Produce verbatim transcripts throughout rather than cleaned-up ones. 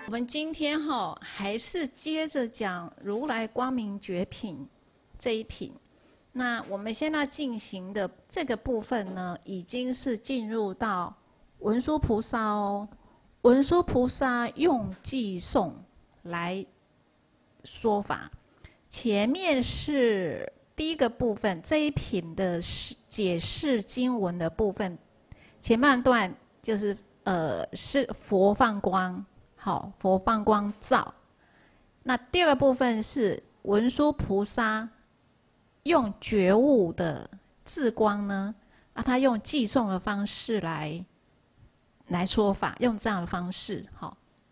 我们今天哈、哦、还是接着讲如来光明觉品这一品。那我们现在进行的这个部分呢，已经是进入到文殊菩萨哦。文殊菩萨用偈颂来说法，前面是第一个部分，这一品的解释经文的部分，前半段就是呃是佛放光。好，佛放光照。那第二个部分是文殊菩萨用觉悟的智光呢，啊，他用偈颂的方式来来说法，用这样的方式，好。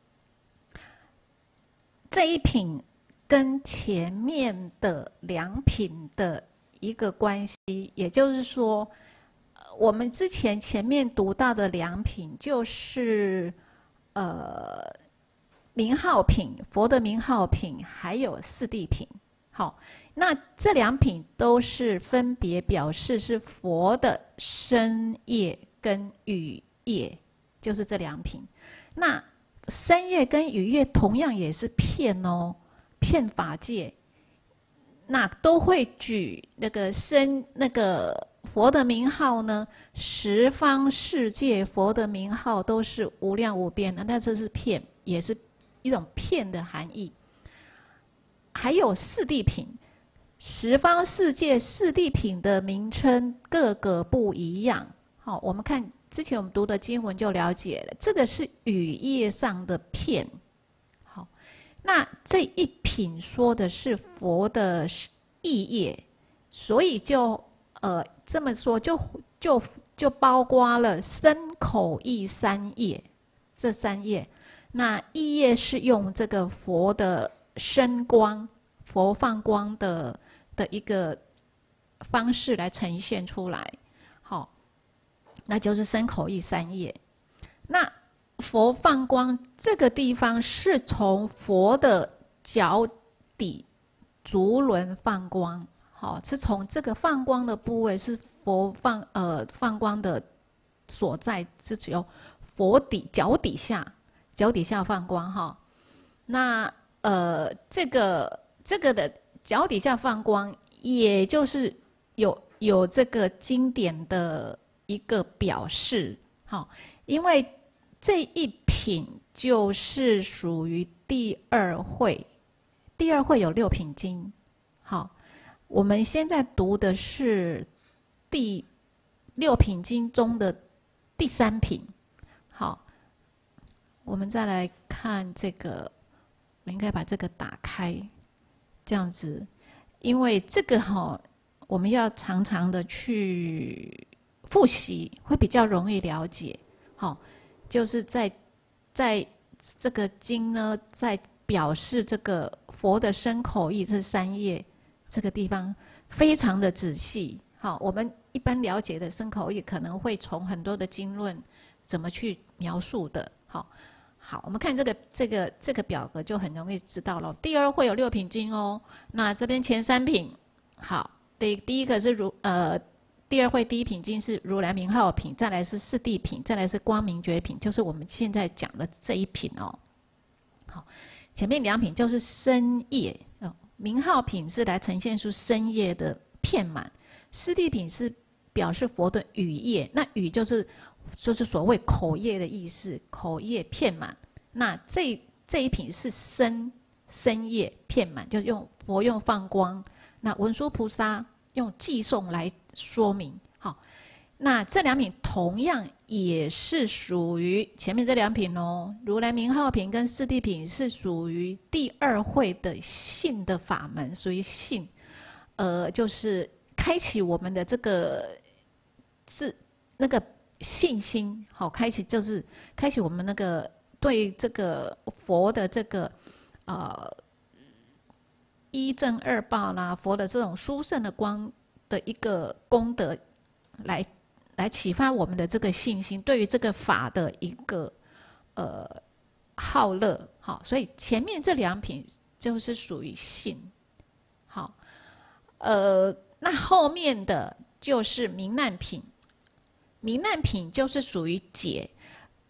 这一品跟前面的两品的一个关系，也就是说，我们之前前面读到的两品就是呃。名号品，佛的名号品，还有四谛品。好，那这两品都是分别表示是佛的身业跟语业，就是这两品。那身业跟语业同样也是骗哦，骗法界。那都会举那个身那个佛的名号呢，十方世界佛的名号都是无量无边的，那这是骗，也是一种骗的含义。还有四谛品，十方世界四谛品的名称各个不一样。好，我们看之前我们读的经文就了解了，这个是语业上的骗。好，那这一品说的是佛的意业，所以就呃这么说就就就包括了身口意三业，这三业。那意业是用这个佛的身光、佛放光的的一个方式来呈现出来，好，那就是身口意三业。那佛放光这个地方是从佛的脚底足轮放光，好，是从这个放光的部位是佛放呃放光的所在，是只有佛底脚底下。脚底下放光哈，那呃，这个这个的脚底下放光，也就是有有这个经典的一个表示，好，因为这一品就是属于第二会，第二会有六品经，好，我们现在读的是第六品经中的第三品，好。我们再来看这个，我应该把这个打开，这样子，因为这个哈、哦，我们要常常的去复习，会比较容易了解。好、哦，就是在在这个经呢，在表示这个佛的身口意这三业这个地方，非常的仔细。好、哦，我们一般了解的身口意，可能会从很多的经论怎么去描述的。好、哦。好，我们看这个这个这个表格就很容易知道了。第二会有六品经哦，那这边前三品，好，第第一个是如呃，第二会第一品经是如来名号品，再来是四谛品，再来是光明觉品，就是我们现在讲的这一品哦。好，前面两品就是身业哦，名号品是来呈现出身业的遍满，四谛品是表示佛的语业，那语就是。就是所谓口业的意思，口业遍满。那这这一品是身身业遍满，就用佛用放光，那文殊菩萨用偈颂来说明。好，那这两品同样也是属于前面这两品哦，如来名号品跟四谛品是属于第二会的信的法门，属于信，呃，就是开启我们的这个是那个。信心好，开启就是开启我们那个对这个佛的这个呃一正二报啦，佛的这种殊胜的光的一个功德，来来启发我们的这个信心，对于这个法的一个呃好乐，好，所以前面这两品就是属于信，好，呃，那后面的就是明难品。明难品就是属于解，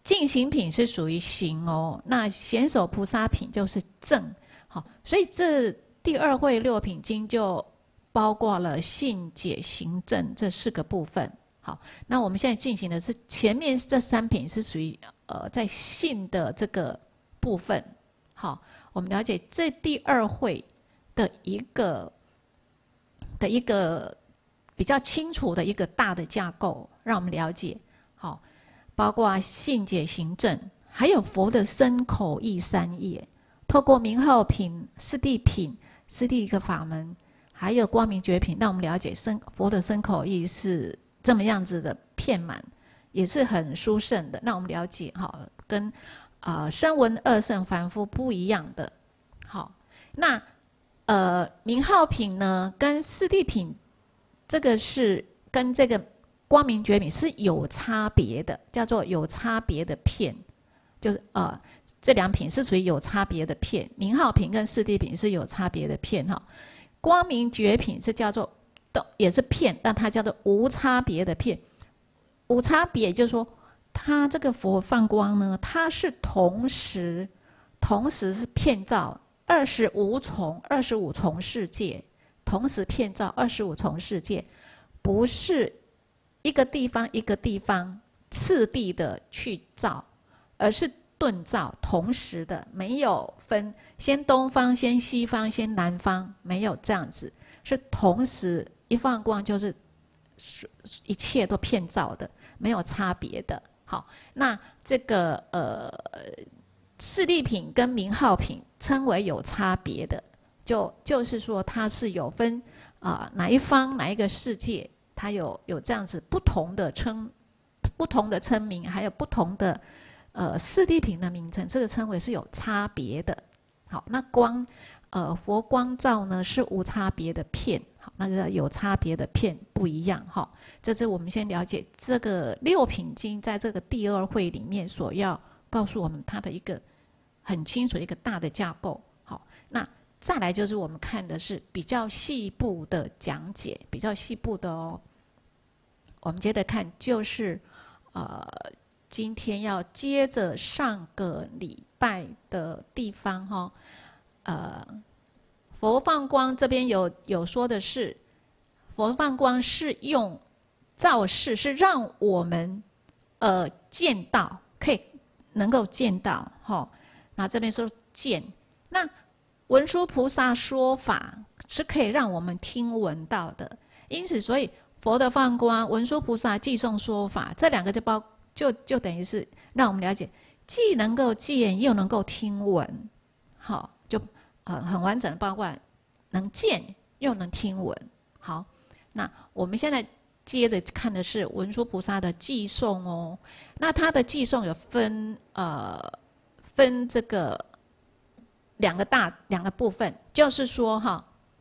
净行品是属于行哦，那显首菩萨品就是正。好，所以这第二会六品经就包括了信解行正这四个部分。好，那我们现在进行的是前面这三品是属于呃在信的这个部分。好，我们了解这第二会的一个的一个比较清楚的一个大的架构，让我们了解。好，包括信解行正，还有佛的身口意三业，透过名号品、四谛品、四谛一个法门，还有光明觉品，让我们了解身佛的身口意是这么样子的遍满，也是很殊胜的。让我们了解，好，跟呃声闻二圣凡夫不一样的。好，那呃名号品呢，跟四谛品，这个是跟这个光明觉品是有差别的，叫做有差别的片，就是呃这两品是属于有差别的片，名号品跟四谛品是有差别的片哈。光明觉品是叫做也是片，但它叫做无差别的片。无差别就是说，它这个佛放光呢，它是同时同时是遍照二十五重二十五重世界，同时遍照二十五重世界，不是一个地方一个地方次第的去照，而是顿照，同时的，没有分先东方先西方先南方，没有这样子，是同时一放光就是一切都遍照的，没有差别的。好，那这个呃四谛品跟名号品称为有差别的，就就是说它是有分啊、呃、哪一方哪一个世界，它有有这样子不同的称不同的称名，还有不同的呃四谛品的名称，这个称为是有差别的。好，那光呃佛光照呢是无差别的片，好，那个有差别的片不一样哈。这是我们先了解这个六品经在这个第二会里面所要告诉我们它的一个很清楚的一个大的架构。好，那再来就是我们看的是比较细部的讲解，比较细部的哦。我们接着看就是呃今天要接着上个礼拜的地方哈、哦，呃佛放光这边有有说的是，佛放光是用造视，是让我们呃见到，可以能够见到哈、哦。那这边说见，那文殊菩萨说法是可以让我们听闻到的，因此所以佛的放光、文殊菩萨偈颂说法，这两个就包就就等于是让我们了解，既能够见又能够听闻，好，就呃很完整的包括能见又能听闻。好，那我们现在接着看的是文殊菩萨的偈颂哦。那他的偈颂有分呃分这个两个大两个部分，就是说哈，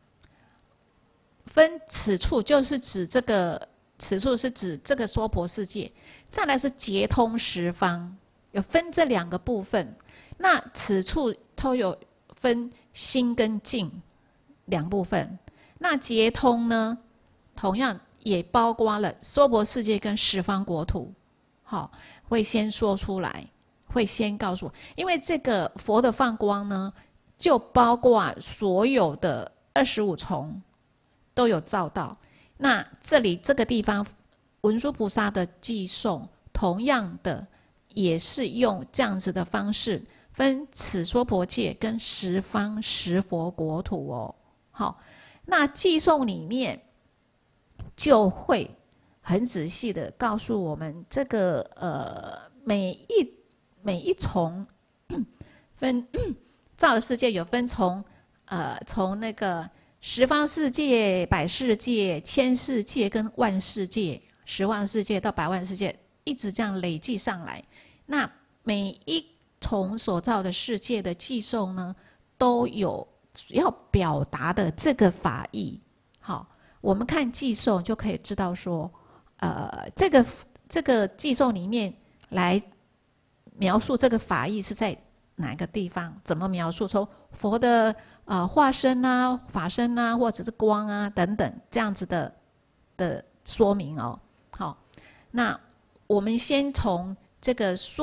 分此处就是指这个此处是指这个娑婆世界，再来是结通十方，有分这两个部分。那此处都有分心跟境两部分，那结通呢，同样也包括了娑婆世界跟十方国土。好，会先说出来，会先告诉我，因为这个佛的放光呢，就包括所有的二十五重都有照到。那这里这个地方，文殊菩萨的偈颂，同样的也是用这样子的方式，分此娑婆界跟十方十佛国土哦。好，那偈颂里面就会很仔细的告诉我们，这个呃每一每一重分照的世界有分从呃从那个十方世界、百世界、千世界跟万世界、十万世界到百万世界，一直这样累计上来。那每一重所造的世界的偈颂呢，都有要表达的这个法义。好，我们看偈颂就可以知道说，呃，这个这个偈颂里面来描述这个法义是在哪个地方，怎么描述？从佛的呃化身啊、法身啊，或者是光啊等等这样子的的说明哦。好，那我们先从这个说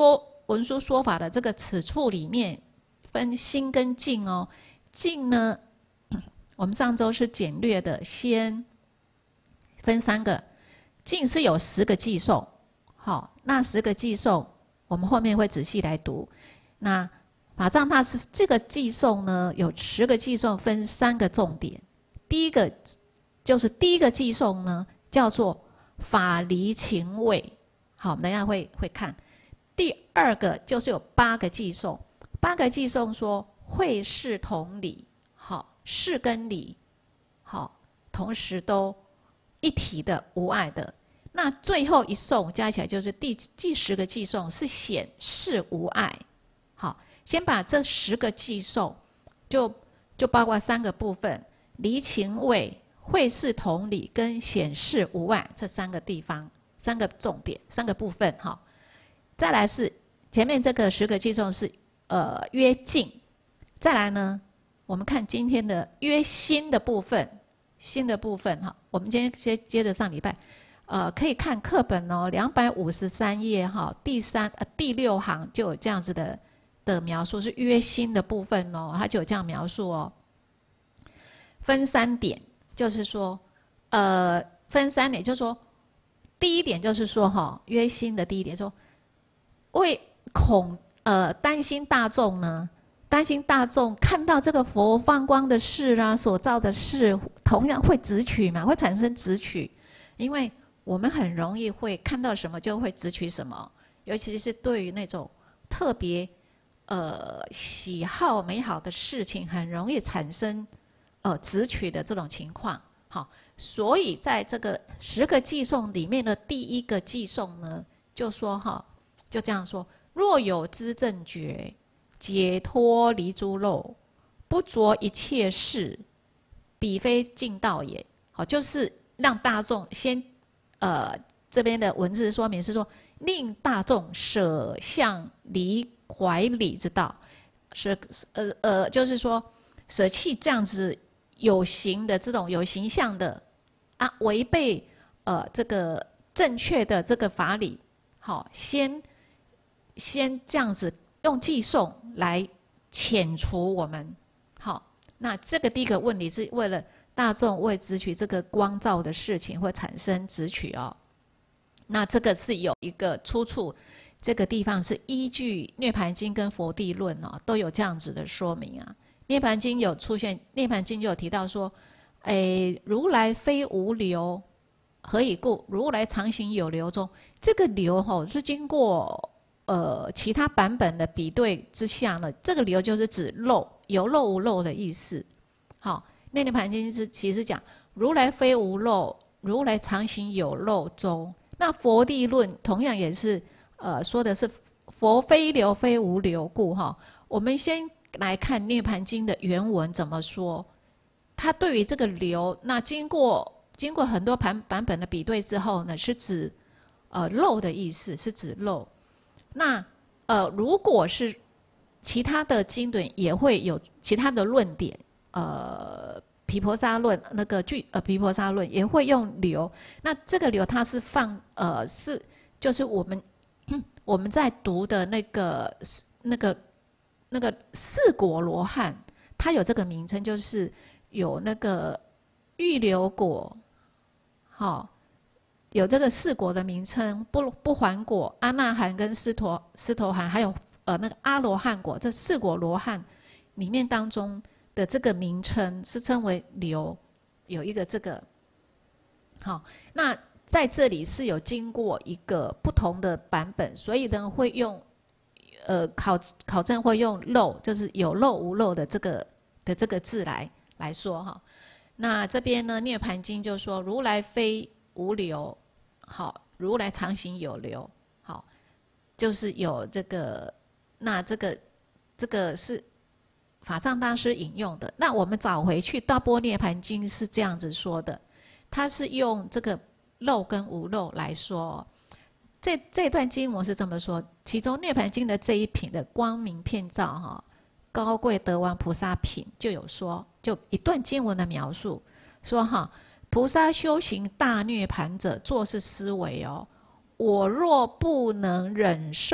文殊说法的这个此处里面分心跟境哦。境呢，我们上周是简略的先分三个，境是有十个寄送，好，那十个寄送我们后面会仔细来读。那法藏大师这个寄送呢，有十个寄送，分三个重点。第一个就是第一个寄送呢，叫做法离情味，好，我们等一下会会看。第二个就是有八个寄送，八个寄送说会事同理，好，事跟理，好，同时都一体的无碍的。那最后一颂加起来就是第第十个寄颂，是显示无碍。好，先把这十个寄颂，就就包括三个部分：离情味、会事同理跟显示无碍这三个地方，三个重点，三个部分。哈，再来是前面这个十个寄颂是呃约境，再来呢，我们看今天的约心的部分，心的部分哈，我们今天先接着上礼拜。呃，可以看课本哦，两百五十三页哈，第三呃第六行就有这样子的的描述，是约心的部分哦，它就有这样描述哦。分三点，就是说，呃，分三点，就是说，第一点就是说哈，约心的第一点说，为恐呃担心大众呢，担心大众看到这个佛放光的事啊，所造的事，同样会执取嘛，会产生执取，因为我们很容易会看到什么就会执取什么，尤其是对于那种特别呃喜好美好的事情，很容易产生呃执取的这种情况。好，所以在这个十个寄颂里面的第一个寄颂呢，就说哈，就这样说：若有知正觉，解脱离诸漏，不着一切事，彼非净道也。好，就是让大众先。呃，这边的文字说明是说，令大众舍相离怀理之道，舍呃呃，就是说舍弃这样子有形的这种有形象的啊，违背呃这个正确的这个法理，好，先先这样子用寄颂来遣除我们。好，那这个第一个问题是为了。大众为执取这个光照的事情会产生执取哦，那这个是有一个出处，这个地方是依据《涅盘经》跟《佛地论》哦，都有这样子的说明啊。《涅盘经》有出现，《涅盘经》就有提到说，诶，如来非无流，何以故？如来常行有流中，这个流吼、哦、是经过呃其他版本的比对之下呢，这个流就是指漏，有漏无漏的意思。好。内涅盘经是其实讲如来非无漏，如来常行有漏中。那佛地论同样也是呃说的是佛非流非无流故哈。我们先来看涅盘经的原文怎么说。它对于这个流，那经过经过很多版版本的比对之后呢，是指呃漏的意思，是指漏。那呃如果是其他的经典也会有其他的论点。呃，毗婆沙论那个句呃，毗婆沙论也会用流。那这个流它是放呃是就是我们我们在读的那个那个那个四果罗汉，它有这个名称，就是有那个预流果，好、哦，有这个四果的名称，不不还果、阿那含跟斯陀斯陀含，还有呃那个阿罗汉果，这四果罗汉里面当中。的这个名称是称为流，有一个这个，好，那在这里是有经过一个不同的版本，所以呢会用，呃考考证会用漏，就是有漏无漏的这个的这个字来来说哈。那这边呢《涅盘经》就说如来非无流，好，如来常行有流，好，就是有这个，那这个这个是。法藏大师引用的，那我们找回去《大般涅盘经》是这样子说的，它是用这个漏跟无漏来说。这这段经文是这么说，其中《涅盘经》的这一品的光明遍照哈，高贵德王菩萨品就有说，就一段经文的描述，说哈，菩萨修行大涅盘者，做是思维哦，我若不能忍受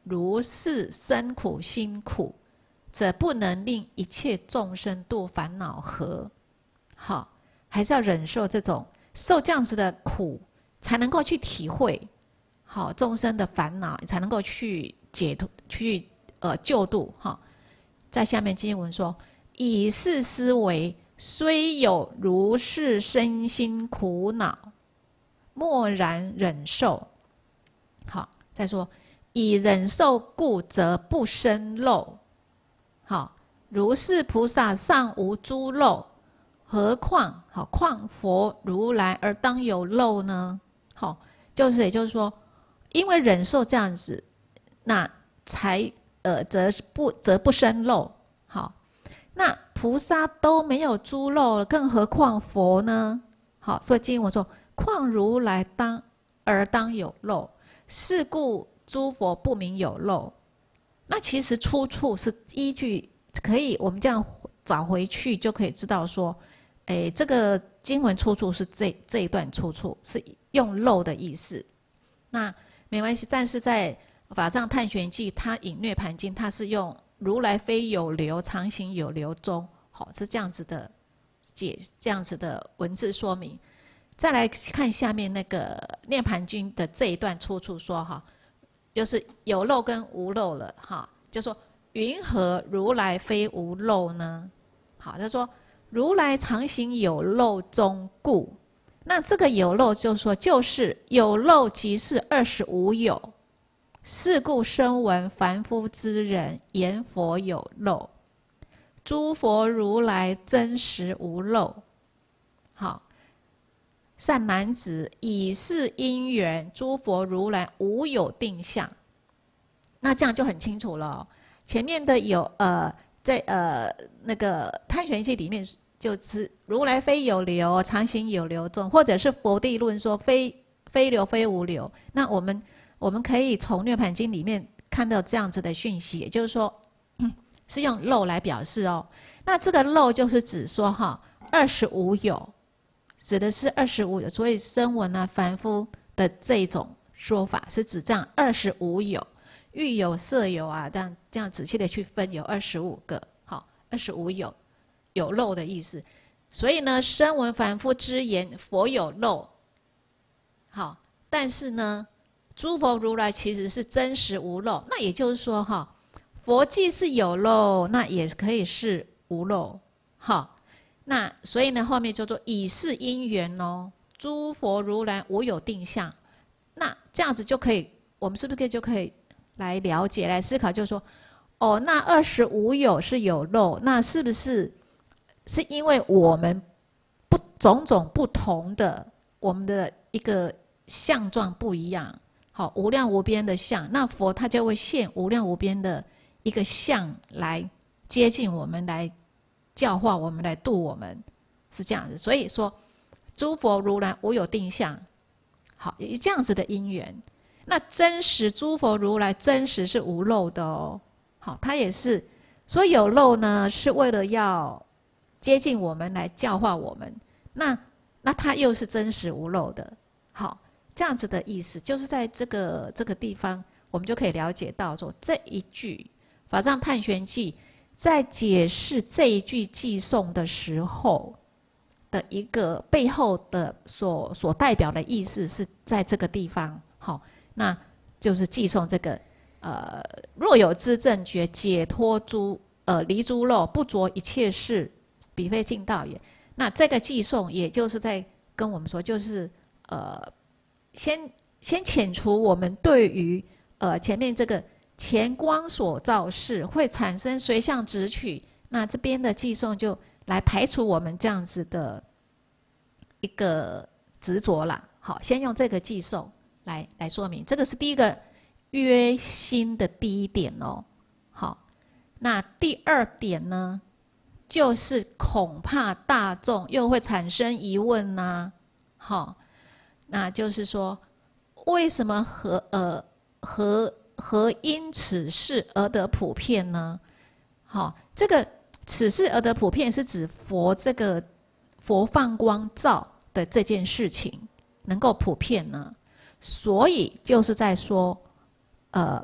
如是生苦辛苦，则不能令一切众生度烦恼何？好，还是要忍受这种受这样子的苦，才能够去体会好众生的烦恼，才能够去解脱，去呃救度。哈，在下面经文说：以是思维，虽有如是身心苦恼，默然忍受。好，再说以忍受故，则不生漏。好，如是菩萨尚无诸漏，何况好况佛如来而当有漏呢？好，就是也就是说，因为忍受这样子，那才呃则不则不生漏。好，那菩萨都没有诸漏，更何况佛呢？好，所以经文说：况如来当而当有漏，是故诸佛不明有漏。那其实出处是依据，可以我们这样找回去，就可以知道说，哎，这个经文出处是这这一段出处是用漏的意思。那没关系，但是在法藏探玄记，它引涅盘经，它是用如来非有流，常行有流中，好，是这样子的解，这样子的文字说明。再来看下面那个涅盘经的这一段出处说哈，就是有漏跟无漏了哈，就说云何如来非无漏呢？好，他说如来常行有漏中故，那这个有漏就是说，就是有漏即是二十无有，是故声闻凡夫之人言佛有漏，诸佛如来真实无漏。好，善男子，以是因缘，诸佛如来无有定相。那这样就很清楚了、哦。前面的有呃，在呃那个探玄记里面，就是如来非有流，常行有流中，或者是佛地论说非非流非无流。那我们我们可以从涅盘经里面看到这样子的讯息，也就是说，嗯、是用漏来表示哦。那这个漏就是指说哈，二十无有。指的是二十无有，所以声闻啊、凡夫的这种说法是指这样二十无有，欲有、色有啊，这样这样仔细的去分，有二十五个，好，二十无有，有漏的意思。所以呢，声闻凡夫之言，佛有漏，好，但是呢，诸佛如来其实是真实无漏。那也就是说，哈，佛既是有漏，那也可以是无漏，好。那所以呢，后面叫做以是因缘哦，诸佛如来无有定相。那这样子就可以，我们是不是可以就可以来了解、来思考，就是说，哦，那二十无有是有漏，那是不是是因为我们不种种不同的，我们的一个相状不一样，好，无量无边的相，那佛他就会现无量无边的一个相来接近我们，来教化我们，来度我们，是这样子。所以说，诸佛如来无有定相，好，以这样子的因缘。那真实诸佛如来真实是无漏的哦，好，他也是，所以有漏呢，是为了要接近我们，来教化我们。那那他又是真实无漏的，好，这样子的意思，就是在这个这个地方，我们就可以了解到说，这一句法藏探玄记在解释这一句偈颂的时候的一个背后的所所代表的意思，是在这个地方。好，那就是偈颂这个呃，若有知正觉，解脱诸呃离诸漏，不着一切事，彼非净道也。那这个偈颂也就是在跟我们说，就是呃，先先遣除我们对于呃前面这个前光所造事会产生随相执取，那这边的偈颂就来排除我们这样子的一个执着啦。好，先用这个偈颂来来说明，这个是第一个约心的第一点哦。好，那第二点呢，就是恐怕大众又会产生疑问呢、啊。好，那就是说，为什么何呃何何因此事而得普遍呢？好，这个此事而得普遍是指佛这个佛放光照的这件事情能够普遍呢？所以就是在说，呃，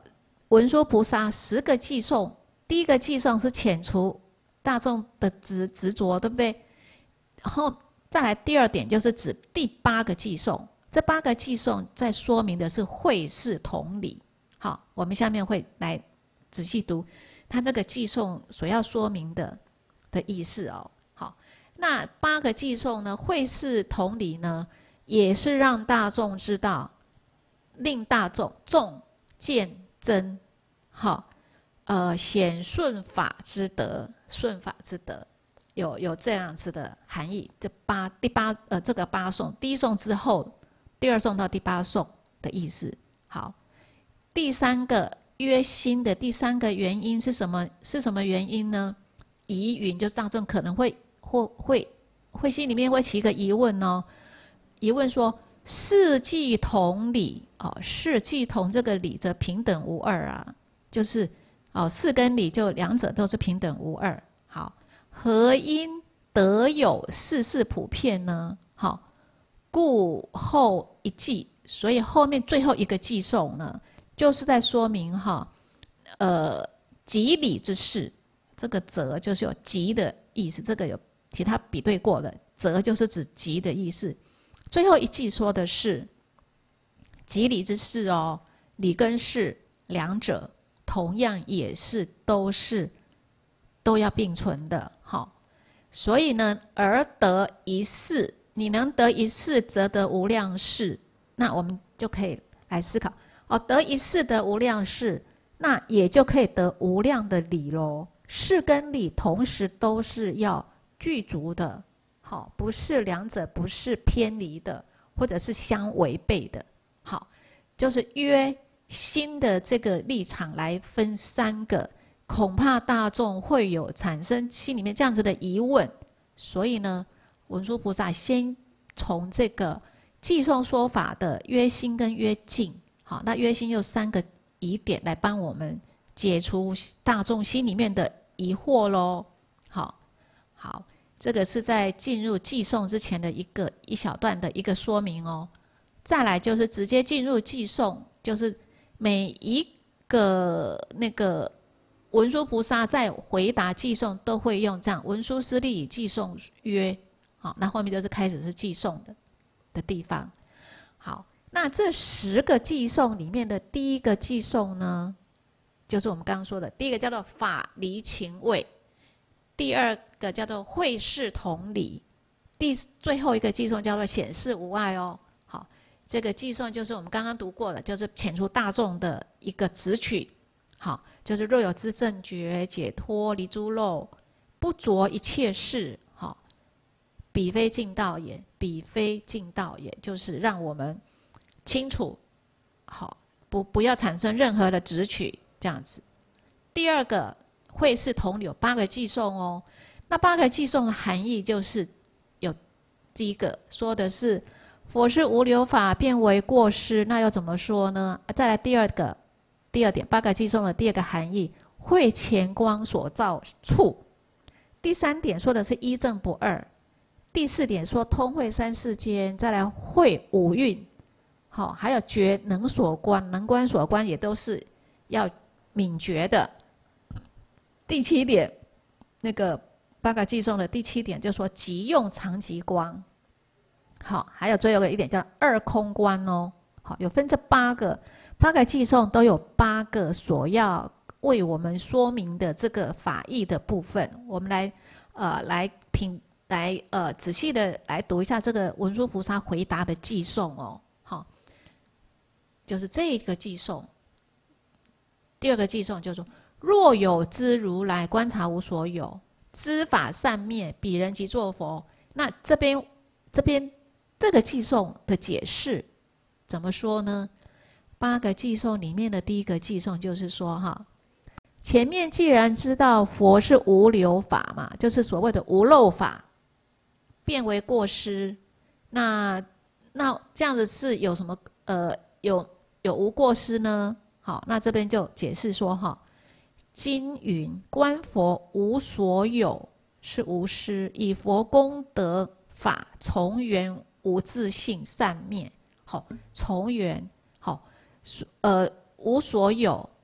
文殊菩萨十个寄送，第一个寄送是遣除大众的执执着，对不对？然后再来第二点就是指第八个寄送，这八个寄送在说明的是会事同理。好，我们下面会来仔细读它这个寄送所要说明的的意思哦。好，那八个寄送呢，会事同理呢，也是让大众知道，令大众众见真，好，呃，显顺法之德，顺法之德，有有这样子的含义。这八第八呃这个八颂，第一颂之后，第二颂到第八颂的意思。好，第三个约心的第三个原因是什么？是什么原因呢？疑云，就是大众可能会或会会心里面会起一个疑问哦，疑问说。事既同理哦，事既同这个理则平等无二啊，就是哦，事跟理就两者都是平等无二。好，何因得有事事普遍呢？好，故后一记，所以后面最后一个记诵呢，就是在说明哈，呃，即理之事，这个则就是有即的意思，这个有其他比对过的，则就是指即的意思。最后一句说的是即理之事哦，理跟事两者同样也是都是都要并存的。好，所以呢，而得一事，你能得一事，则得无量事。那我们就可以来思考哦，得一事得无量事，那也就可以得无量的理咯。事跟理同时都是要具足的。好，不是两者不是偏离的，或者是相违背的。好，就是约心的这个立场来分三个，恐怕大众会有产生心里面这样子的疑问，所以呢，文殊菩萨先从这个寄送说法的约心跟约境，好，那约心有三个疑点来帮我们解除大众心里面的疑惑咯。好，好。这个是在进入寄送之前的一个一小段的一个说明哦。再来就是直接进入寄送，就是每一个那个文殊菩萨在回答寄送都会用这样文殊师利以寄送曰，好，那后面就是开始是寄送的的地方。好，那这十个寄送里面的第一个寄送呢，就是我们刚刚说的，第一个叫做法离情味。第二个叫做会事同理，第最后一个寄送叫做显示无碍哦。好，这个寄送就是我们刚刚读过的，就是遣除大众的一个直取。好，就是若有知正觉解脱离诸漏，不着一切事。好，彼非净道也，彼非净道也，就是让我们清楚，好，不不要产生任何的直取这样子。第二个。会事同理有八个寄送哦，那八个寄送的含义就是有第一个说的是佛是无留法变为过失，那要怎么说呢？再来第二个第二点，八个寄送的第二个含义，会前光所照处。第三点说的是一正不二，第四点说通会三世间，再来会五蕴，好，还有觉能所观，能观所观也都是要敏觉的。第七点，那个八个寄送的第七点就说即用常即光。好，还有最后一个一点叫二空观哦。好，有分这八个，八个寄送都有八个所要为我们说明的这个法义的部分。我们来呃来品来呃仔细的来读一下这个文殊菩萨回答的寄送哦。好，就是这一个寄送。第二个寄送就是说。若有知如来观察无所有，知法善灭，彼人即作佛。那这边这边这个寄送的解释怎么说呢？八个寄送里面的第一个寄送就是说哈，前面既然知道佛是无留法嘛，就是所谓的无漏法，变为过失，那那这样子是有什么呃有有无过失呢？好，那这边就解释说哈。经云观佛无所有是无失，以佛功德法从缘无自性善灭。好，从缘好，呃无所有，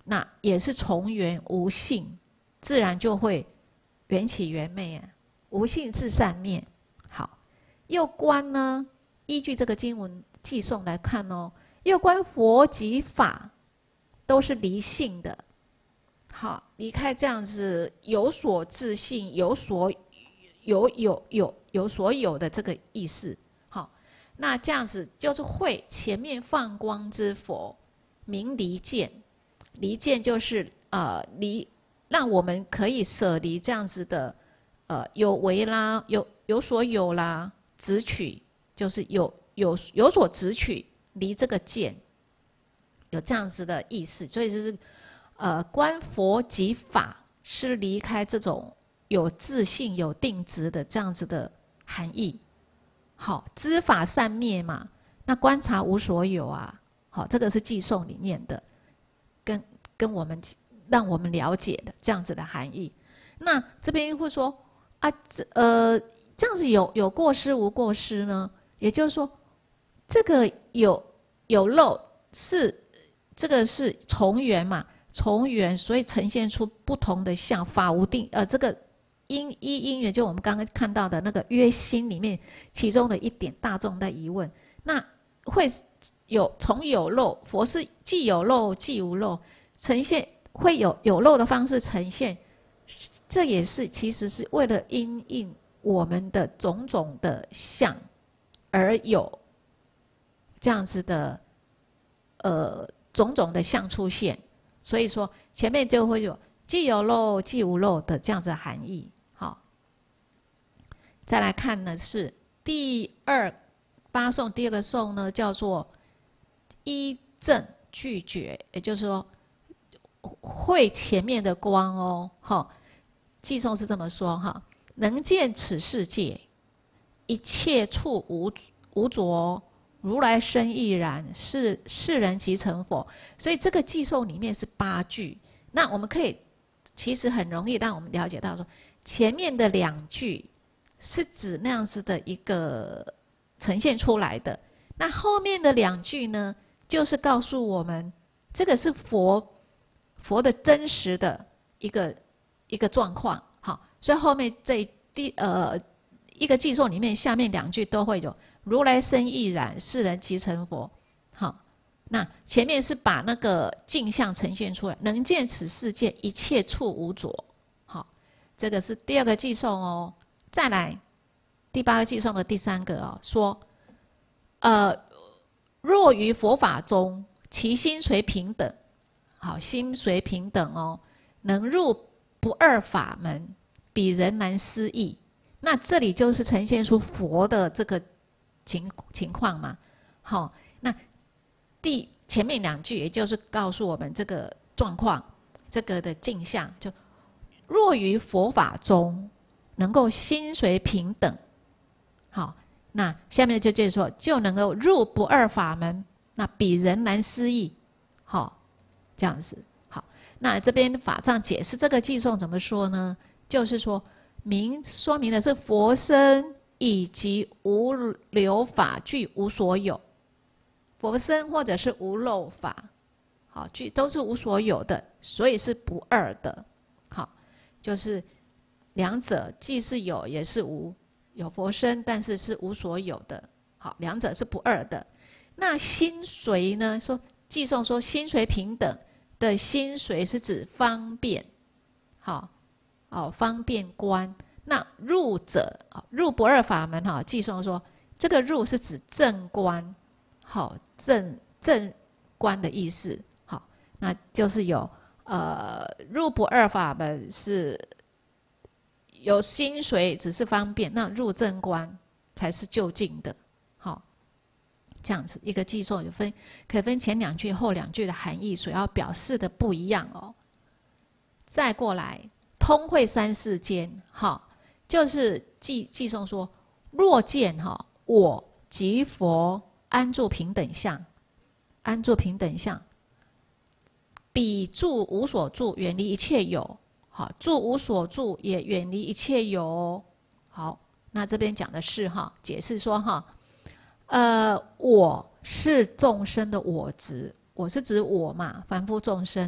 那也是从缘无性，自然就会缘起缘灭啊，无性自善灭。好，又观呢，依据这个经文偈颂来看哦，又观佛及法都是离性的。好，离开这样子有所自性、有所有有有有所有的这个意思。好，那这样子就是会前面放光之佛，名离见。离见就是呃离，让我们可以舍离这样子的呃有为啦，有有所有啦，执取就是有有有所执取，离这个见，有这样子的意思，所以就是。呃，观佛及法是离开这种有自性、有定执的这样子的含义。好，知法善灭嘛，那观察无所有啊。好，这个是偈颂里面的，跟跟我们让我们了解的这样子的含义。那这边会说啊，这呃这样子有有过失无过失呢？也就是说，这个有有漏是这个是从缘嘛。从缘，所以呈现出不同的相。法无定，呃，这个因依因缘，就我们刚刚看到的那个约心里面其中的一点大众的疑问，那会有从有漏，佛是既有漏既无漏，呈现会有有漏的方式呈现，这也是其实是为了因应我们的种种的相而有这样子的呃种种的相出现。所以说前面就会有既有漏既无漏的这样子的含义。好，再来看呢是第二八颂，第二个颂呢叫做依正拒绝，也就是说会前面的光哦。好，偈颂是这么说哈：能见此世界，一切处无无着。如来身亦然，是世人即成佛。所以这个偈颂里面是八句，那我们可以其实很容易让我们了解到说，前面的两句是指那样子的一个呈现出来的，那后面的两句呢，就是告诉我们这个是佛佛的真实的一个一个状况。好，所以后面这第呃一个偈颂里面下面两句都会有。如来身亦然，世人即成佛。好，那前面是把那个镜像呈现出来，能见此世界一切处无着。好，这个是第二个偈颂哦。再来第八个偈颂的第三个哦，说，呃，若于佛法中，其心随平等。好，心随平等哦，能入不二法门，彼人难思议。那这里就是呈现出佛的这个。情情况嘛，好、哦，那第前面两句也就是告诉我们这个状况，这个的镜像，就若于佛法中能够心随平等，好，那下面就接着说，就能够入不二法门，那彼人难思议，好，这样子，好，那这边法藏解释这个偈颂怎么说呢？就是说明说明的是佛身。以及无留法具无所有，佛身或者是无漏法，好，具都是无所有的，所以是不二的。好，就是两者既是有也是无，有佛身，但是是无所有的。好，两者是不二的。那心随呢？说偈颂说心随平等的心随是指方便，好，哦，方便观。那入者，入不二法门哈，偈颂说这个入是指正观，好，正正观的意思，好，那就是有呃入不二法门是有心随，只是方便，那入正观才是究竟的，好，这样子一个偈颂有分，可以分前两句后两句的含义所要表示的不一样哦。再过来通会三世间，好。就是偈偈颂说，若见哈我即佛安住平等相，安住平等相，彼住无所住，远离一切有。好，住无所住也远离一切有哦。好，那这边讲的是哈，解释说哈，呃，我是众生的我执，我是指我嘛，凡夫众生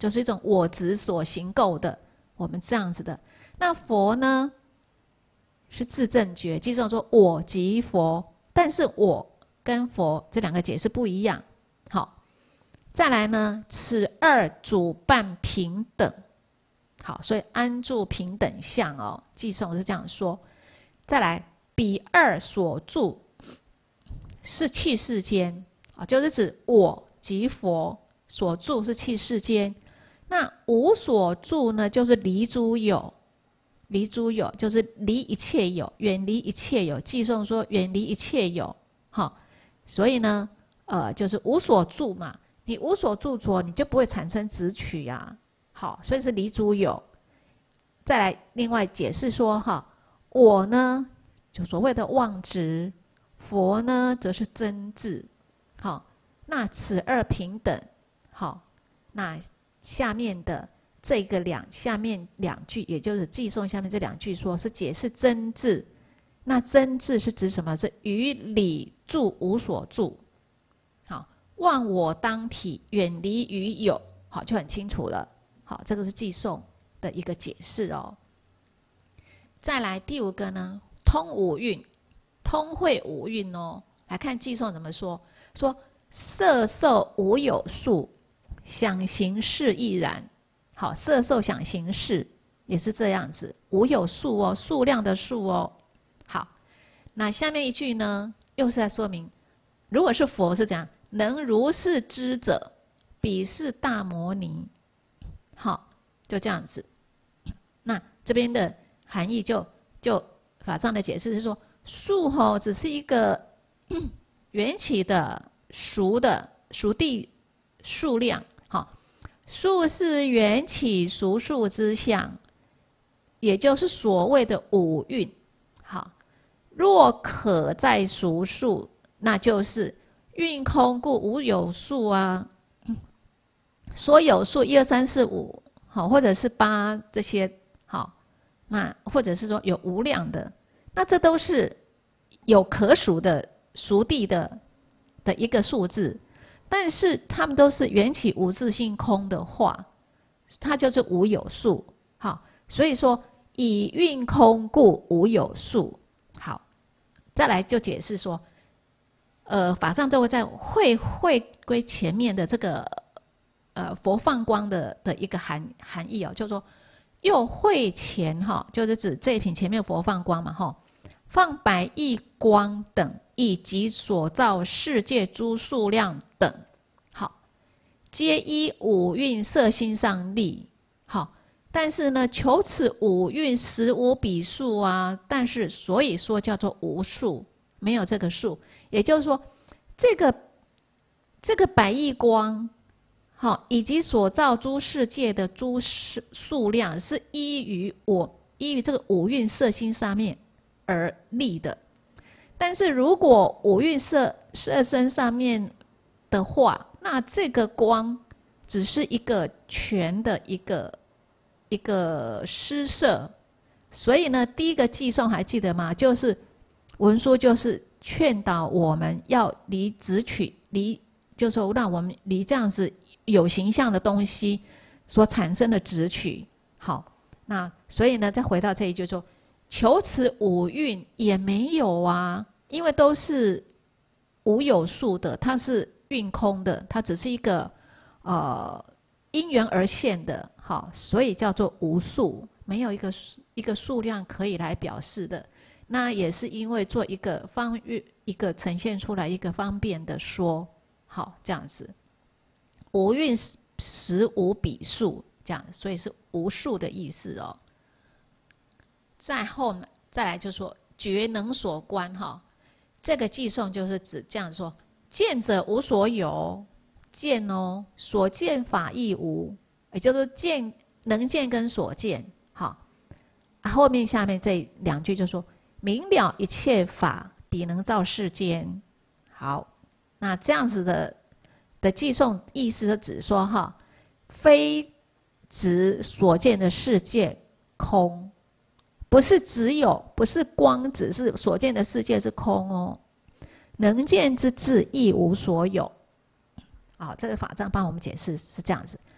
就是一种我执所行构的，我们这样子的。那佛呢，是自证觉，记住说我即佛，但是我跟佛这两个解释不一样。好，再来呢，此二主伴平等。好，所以安住平等相哦，寄颂是这样说。再来，彼二所住是气世间啊，就是指我即佛所住是气世间。那无所住呢，就是离诸有，离诸有就是离一切有，远离一切有。寄颂说远离一切有，好，所以呢，呃，就是无所住嘛。你无所住着，你就不会产生执取啊。好，所以是离诸有。再来，另外解释说，哈，我呢，就所谓的妄执；佛呢，则是真智。好，那此二平等。好，那下面的这个两下面两句，也就是寄颂下面这两句，说是解释真智。那真智是指什么？是于理住无所住。好，忘我当体，远离于有。好，就很清楚了。好，这个是寄颂的一个解释哦。再来第五个呢，通五蕴，通会五蕴哦。来看寄颂怎么说，说色受无有数，想行识亦然。好，色受想行识也是这样子，无有数哦，数量的数哦。好，那下面一句呢，又是在说明，如果是佛是怎样，能如是知者，彼是大摩尼。好，就这样子。那这边的含义就就法藏的解释是说，数吼只是一个缘起的熟的熟地数量。好，数是缘起熟数之相，也就是所谓的五蕴。好，若可在熟数，那就是蕴空故无有数啊。说有数一二三四五，好，或者是八这些，好，那或者是说有无量的，那这都是有可数的熟地的的一个数字，但是它们都是缘起无自性空的话，它就是无有数。好，所以说以蕴空故无有数。好，再来就解释说，呃，法藏就会在会会归前面的这个。呃，佛放光的的一个含含义哦，就是说，又会前哈，就是指这一品前面佛放光嘛哈，放百亿光等，以及所造世界诸数量等，好，皆依五蕴色心上立，好，但是呢，求此五蕴实无比数啊，但是所以说叫做无数，没有这个数，也就是说，这个这个百亿光。好，以及所造诸世界的诸数量是依于我依于这个五蕴色心上面而立的，但是如果五蕴色色身上面的话，那这个光只是一个全的一个一个施设，所以呢，第一个寄颂还记得吗？就是文殊就是劝导我们要离执取，离就是说让我们离这样子。有形象的东西所产生的执取，好，那所以呢，再回到这一句说，求此五蕴也没有啊，因为都是无有数的，它是蕴空的，它只是一个呃因缘而现的，好，所以叫做无数，没有一个一个数量可以来表示的。那也是因为做一个方一个呈现出来一个方便的说，好，这样子。五蕴实无比数，这样，所以是无数的意思哦。再后再来就说觉能所观哈，这个寄颂就是指这样说：见者无所有，见哦，所见法亦无，也就是见能见跟所见。好，后面下面这两句就说明了一切法，彼能造世间。好，那这样子的。的寄颂意思就指说哈，非指所见的世界空，不是只有，不是光，只是所见的世界是空哦。能见之智亦无所有。好，这个法藏帮我们解释是这样子，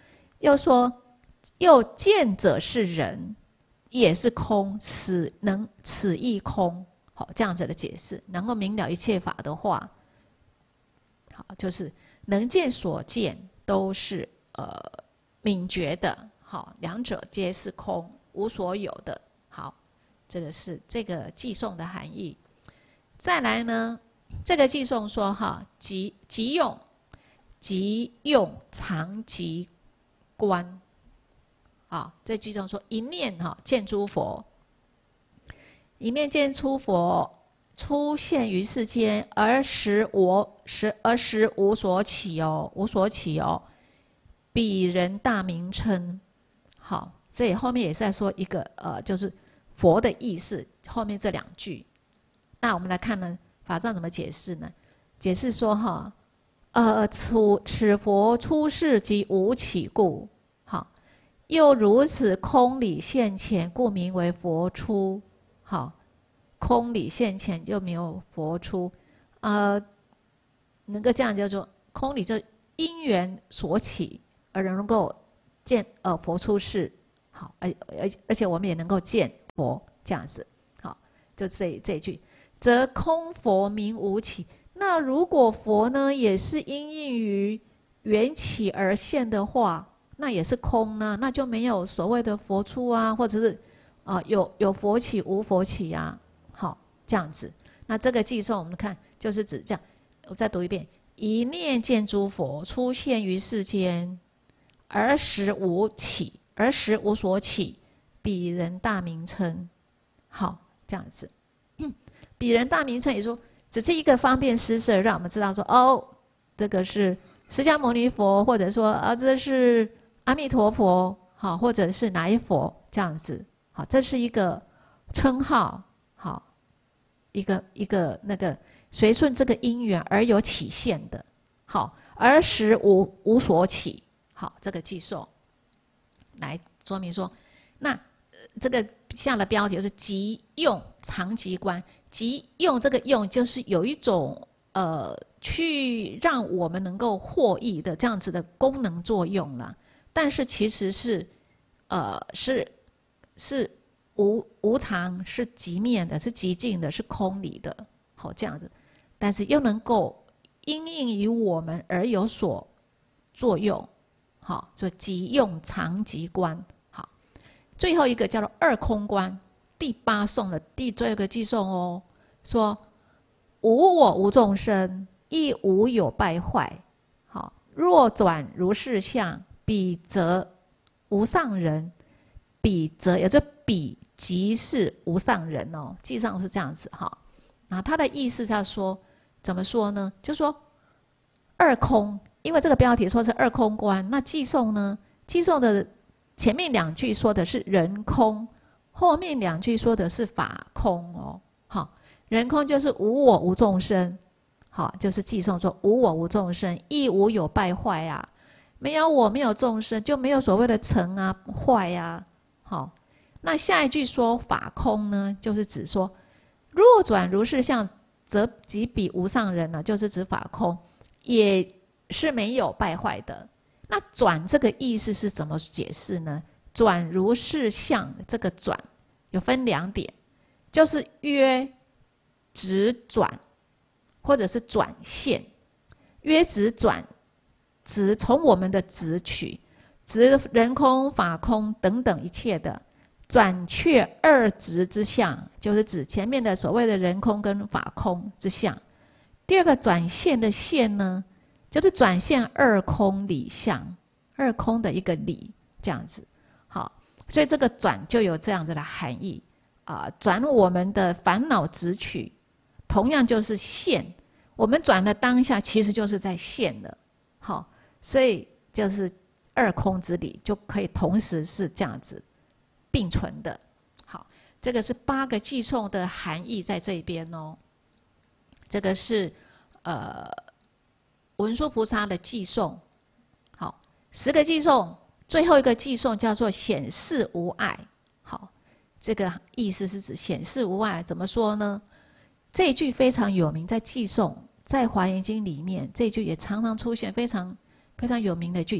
又说，又见者是人，也是空，此能此亦空。好，这样子的解释，能够明了一切法的话，好，就是能见所见都是呃泯绝的。好，两者皆是空，无所有的。好，这个是这个偈颂的含义。再来呢，这个偈颂说哈，即即用，即用常即观。啊，这偈颂说一念哈见诸佛。一念见诸佛出现于世间，而时我时而时无所起哦，无所起哦。彼人大名称，好，这里后面也是在说一个呃，就是佛的意思。后面这两句，那我们来看呢，法藏怎么解释呢？解释说哈，呃，此此佛出世即无起故，好，又如此空理现前，故名为佛出。好，空理现前就没有佛出，呃，能够这样叫做空理，就因缘所起而能够见呃佛出世。好，而而而且我们也能够见佛这样子。好，就这这一句，则空佛名无起。那如果佛呢也是因应于缘起而现的话，那也是空呢，那就没有所谓的佛出啊，或者是啊、呃、有有佛起无佛起啊。好，这样子。那这个偈颂我们看就是指这样，我再读一遍：一念见诸佛出现于世间，而时无起，而时无所起，彼人大名称。好，这样子。彼人大名称也说，只是一个方便施设，让我们知道说，哦，这个是释迦牟尼佛，或者说啊，这是阿弥陀佛，好，或者是哪一佛这样子。好，这是一个称号。好，一个一个那个随顺这个因缘而有起现的。好，而时无无所起。好，这个偈颂来说明说，那、呃、这个下的标题就是即用常即观。即用这个用就是有一种呃去让我们能够获益的这样子的功能作用啦，但是其实是呃是是无无常，是极灭的，是极尽的，是空理的。好，这样子，但是又能够因应于我们而有所作用。好，所以即用常即观。好，最后一个叫做二空观。第八颂的第最后一个偈颂哦，说无我无众生，亦无有败坏。好，若转如是相，彼则无上人。彼则也就彼即是无上人哦，偈上是这样子哈。那他的意思是说，怎么说呢？就说二空，因为这个标题说是二空观，那偈颂呢？偈颂的前面两句说的是人空。后面两句说的是法空哦。好，人空就是无我无众生。好，就是偈颂说无我无众生，亦无有败坏啊，没有我没有众生，就没有所谓的成啊坏啊。好，那下一句说法空呢，就是指说若转如是相，则即彼无上人呢，就是指法空也是没有败坏的。那转这个意思是怎么解释呢？转如是相，这个转有分两点，就是约直转，或者是转现。约直转，直从我们的直取，直人空、法空等等一切的，转却二直之相，就是指前面的所谓的人空跟法空之相。第二个转现的现呢，就是转现二空理相，二空的一个理，这样子。好，所以这个转就有这样子的含义啊、呃，转我们的烦恼直取，同样就是现。我们转的当下，其实就是在现了。好，所以就是二空之理，就可以同时是这样子并存的。好，这个是八个偈颂的含义在这边哦。这个是呃文殊菩萨的偈颂。好，十个偈颂。最后一个偈颂叫做显示无碍。好，这个意思是指显示无碍。怎么说呢？这一句非常有名，在偈颂，在华严经里面，这一句也常常出现，非常非常有名的句。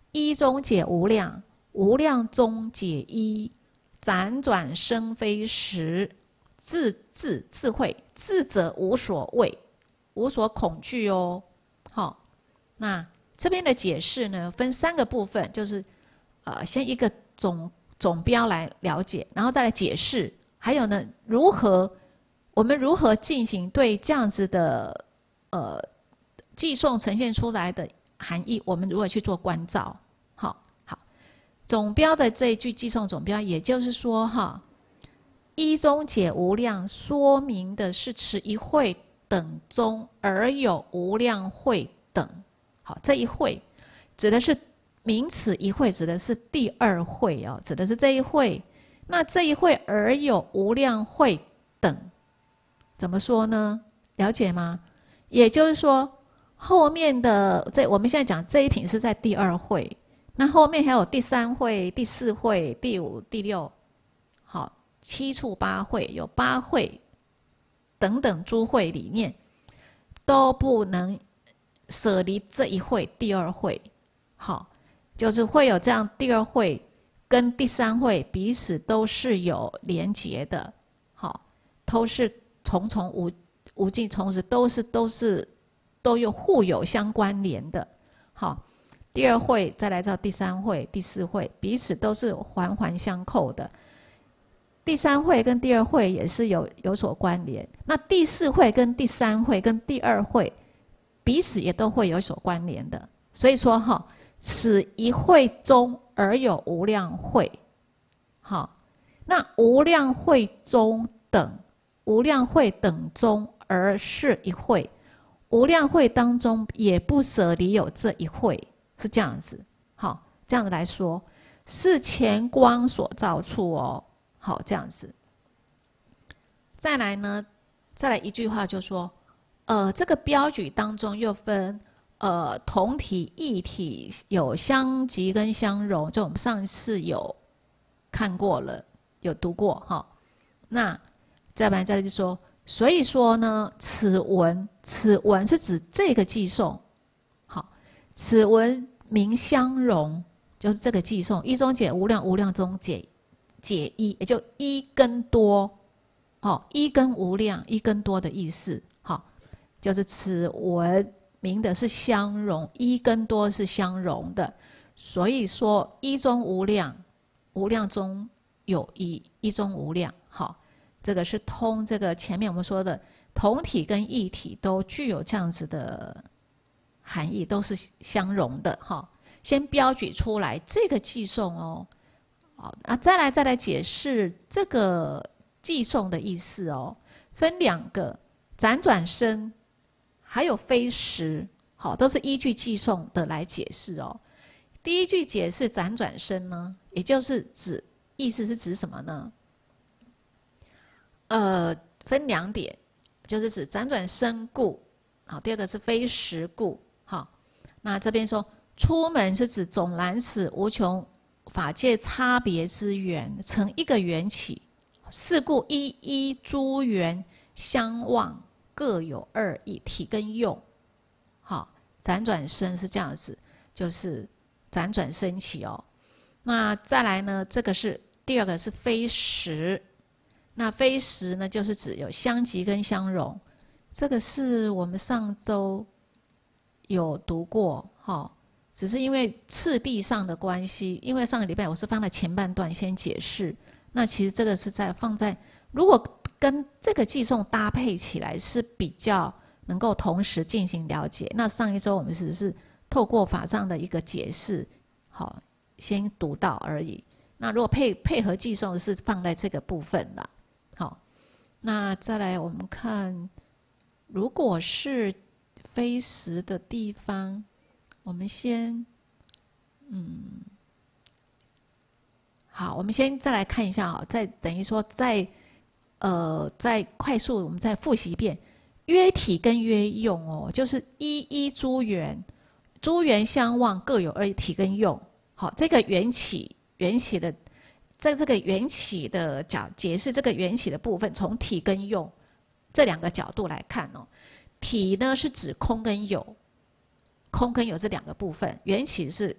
一中解无量，无量中解一，辗转生非实，自智智慧，智者无所畏，无所恐惧哦。好，那这边的解释呢，分三个部分，就是呃，先一个总总标来了解，然后再来解释，还有呢，如何我们如何进行对这样子的呃寄送呈现出来的含义，我们如何去做关照？好，好，总标的这一句寄送总标，也就是说哈，一中解无量，说明的是持一会等中而有无量会等。好，这一会指的是名词一会，指的是第二会哦，指的是这一会。那这一会而有无量会等，怎么说呢？了解吗？也就是说，后面的这我们现在讲这一品是在第二会，那后面还有第三会、第四会、第五、第六，好，七处八会，有八会等等诸会里面，都不能舍离这一会第二会。好，就是会有这样第二会跟第三会彼此都是有连结的，好，都是重重无无尽，同时都是都是都有互有相关联的。好，第二会再来到第三会、第四会，彼此都是环环相扣的。第三会跟第二会也是有有所关联，那第四会跟第三会跟第二会彼此也都会有所关联的。所以说哈，此一会中而有无量会。好，那无量会中等，无量会等中而是一会，无量会当中也不舍离有这一会，是这样子。好，这样子来说，是前光所造处哦。好，这样子。再来呢，再来一句话就说，呃，这个标举当中又分呃同体、异体，有相即跟相容，就我们上一次有看过了，有读过哈。那再不然再来就说，所以说呢，此文此文是指这个寄送，好，此文名相容，就是这个寄送，一中解无量，无量中解解一，也就一跟多，好，一跟无量，一跟多的意思，好，就是此文名的是相容，一跟多是相容的，所以说一中无量，无量中有一，一中无量，好，这个是通这个前面我们说的同体跟异体都具有这样子的含义，都是相容的哈。先标举出来这个寄送哦。好啊，再来再来解释这个寄送的意思哦，分两个，辗转生，还有非实，好，都是依据寄送的来解释哦。第一句解释辗转生呢，也就是指意思是指什么呢？呃，分两点，就是指辗转生故，好，第二个是非实故，好，那这边说出门是指总然此无穷法界差别之缘，成一个缘起，是故一一诸缘相望，各有二义，体跟用。好，辗转生是这样子，就是辗转生起哦。那再来呢，这个是第二个是非实，那非实呢，就是指有相即跟相容，这个是我们上周有读过，哈。只是因为次第上的关系，因为上个礼拜我是放在前半段先解释，那其实这个是在放在如果跟这个寄送搭配起来是比较能够同时进行了解。那上一周我们只是透过法上的一个解释，好，先读到而已。那如果配配合寄送是放在这个部分啦，好，那再来我们看，如果是非实的地方。我们先，嗯，好，我们先再来看一下啊，再等于说再，呃，再快速我们再复习一遍，约体跟约用哦，就是一一诸缘，诸缘相望各有二体跟用。好，这个缘起，缘起的，在这个缘起的角解释这个缘起的部分，从体跟用这两个角度来看哦，体呢是指空跟有。空跟有这两个部分，缘起是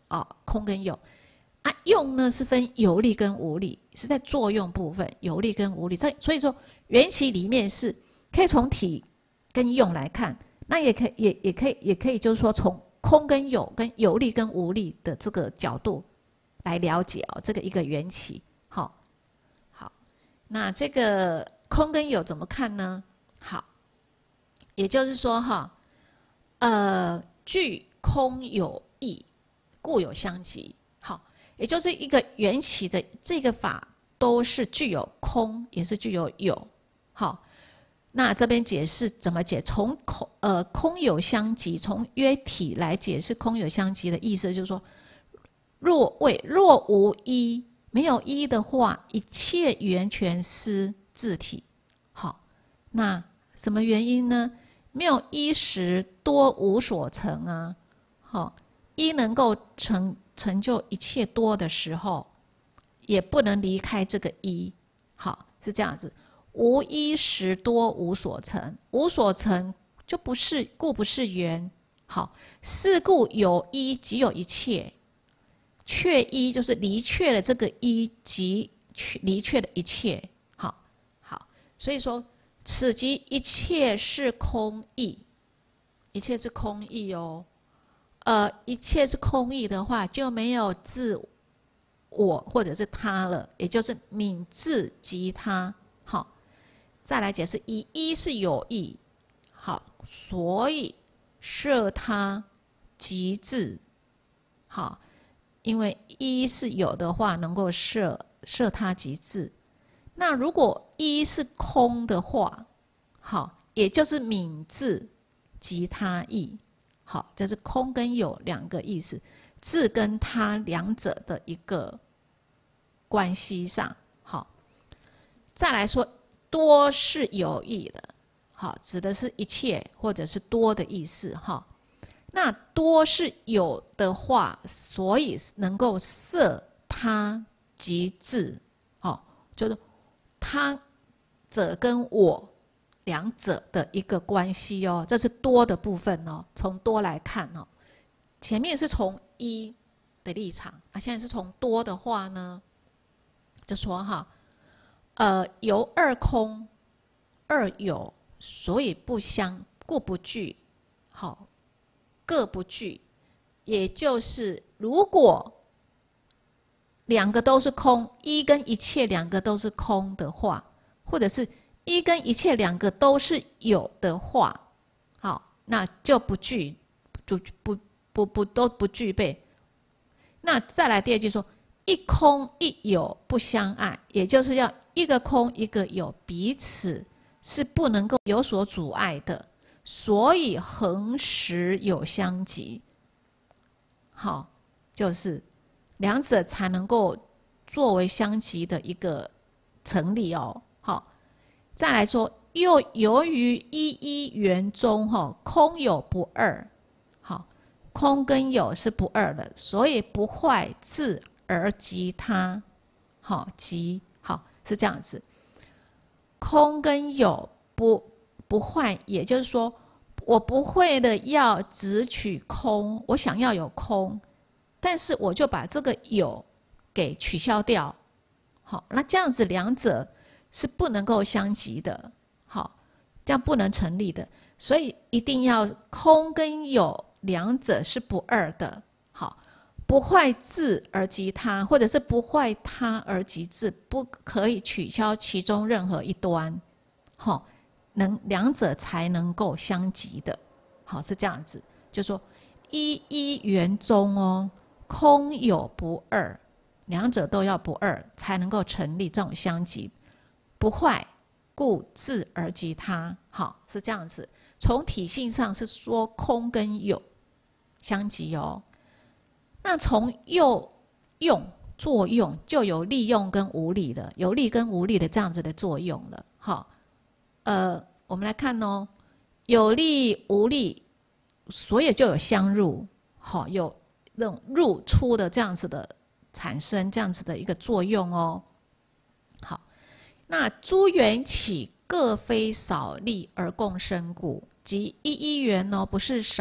啊、哦，空跟有啊，用呢是分有力跟无力，是在作用部分，有力跟无力。这所以说缘起里面是可以从体跟用来看，那也可以也也可以也可以就是说从空跟有跟有力跟无力的这个角度来了解哦，这个一个缘起。好，好，那这个空跟有怎么看呢？好，也就是说哈，呃，具空有异，故有相即。好，也就是一个缘起的这个法都是具有空，也是具有有。好。那这边解释怎么解？从空呃空有相即，从约体来解释空有相即的意思，就是说，若谓若无一，没有一的话，一切缘全失自体。好，那什么原因呢？没有一时，多无所成啊。好，一能够成成就一切多的时候，也不能离开这个一。好，是这样子。无一时，多无所成，无所成就不是，故不是缘。好，是故有一即有一切，却一就是离却了这个一，即离却了一切。好，好，所以说此即一切是空义，一切是空义哦。呃，一切是空义的话，就没有自我或者是他了，也就是泯自即他。好。再来解释，以一是有义，好，所以摄他即自，好，因为一是有的话，能够摄摄他即自。那如果一是空的话，好，也就是泯自即他义，好，这是空跟有两个意思，自跟他两者的一个关系上，好，再来说。多是有义的，好，指的是一切或者是多的意思哈。那多是有的话，所以能够摄他即自，好，就是他者跟我两者的一个关系哦，这是多的部分哦。从多来看哦，前面是从一的立场啊，现在是从多的话呢，就说哈。呃，由二空，二有，所以不相，故不具。好，各不具，也就是如果两个都是空，一跟一切两个都是空的话，或者是一跟一切两个都是有的话，好，那就不具，就不不不都不具备。那再来第二句说，一空一有不相碍，也就是要。一个空，一个有，彼此是不能够有所阻碍的，所以恒时有相即。好，就是两者才能够作为相即的一个成立哦。好，再来说，又由于一一缘中，哈，空有不二，好，空跟有是不二的，所以不坏自而即他，好，即。是这样子，空跟有不不坏，也就是说，我不会的要只取空，我想要有空，但是我就把这个有给取消掉，好，那这样子两者是不能够相即的，好，这样不能成立的，所以一定要空跟有两者是不二的，好。不坏自而即他，或者是不坏他而即自，不可以取消其中任何一端，好，能两者才能够相即的，好，是这样子，就说一一缘中哦，空有不二，两者都要不二，才能够成立这种相即，不坏，故自而即他，好，是这样子。从体性上是说空跟有相即哦。那从用用作用就有利用跟无利了，有利跟无利的这样子的作用了。好，呃，我们来看哦，有利无利，所以就有相入，好，有那种入出的这样子的产生，这样子的一个作用哦。好，那诸缘起各非少利而共生故，即一一缘哦，不是少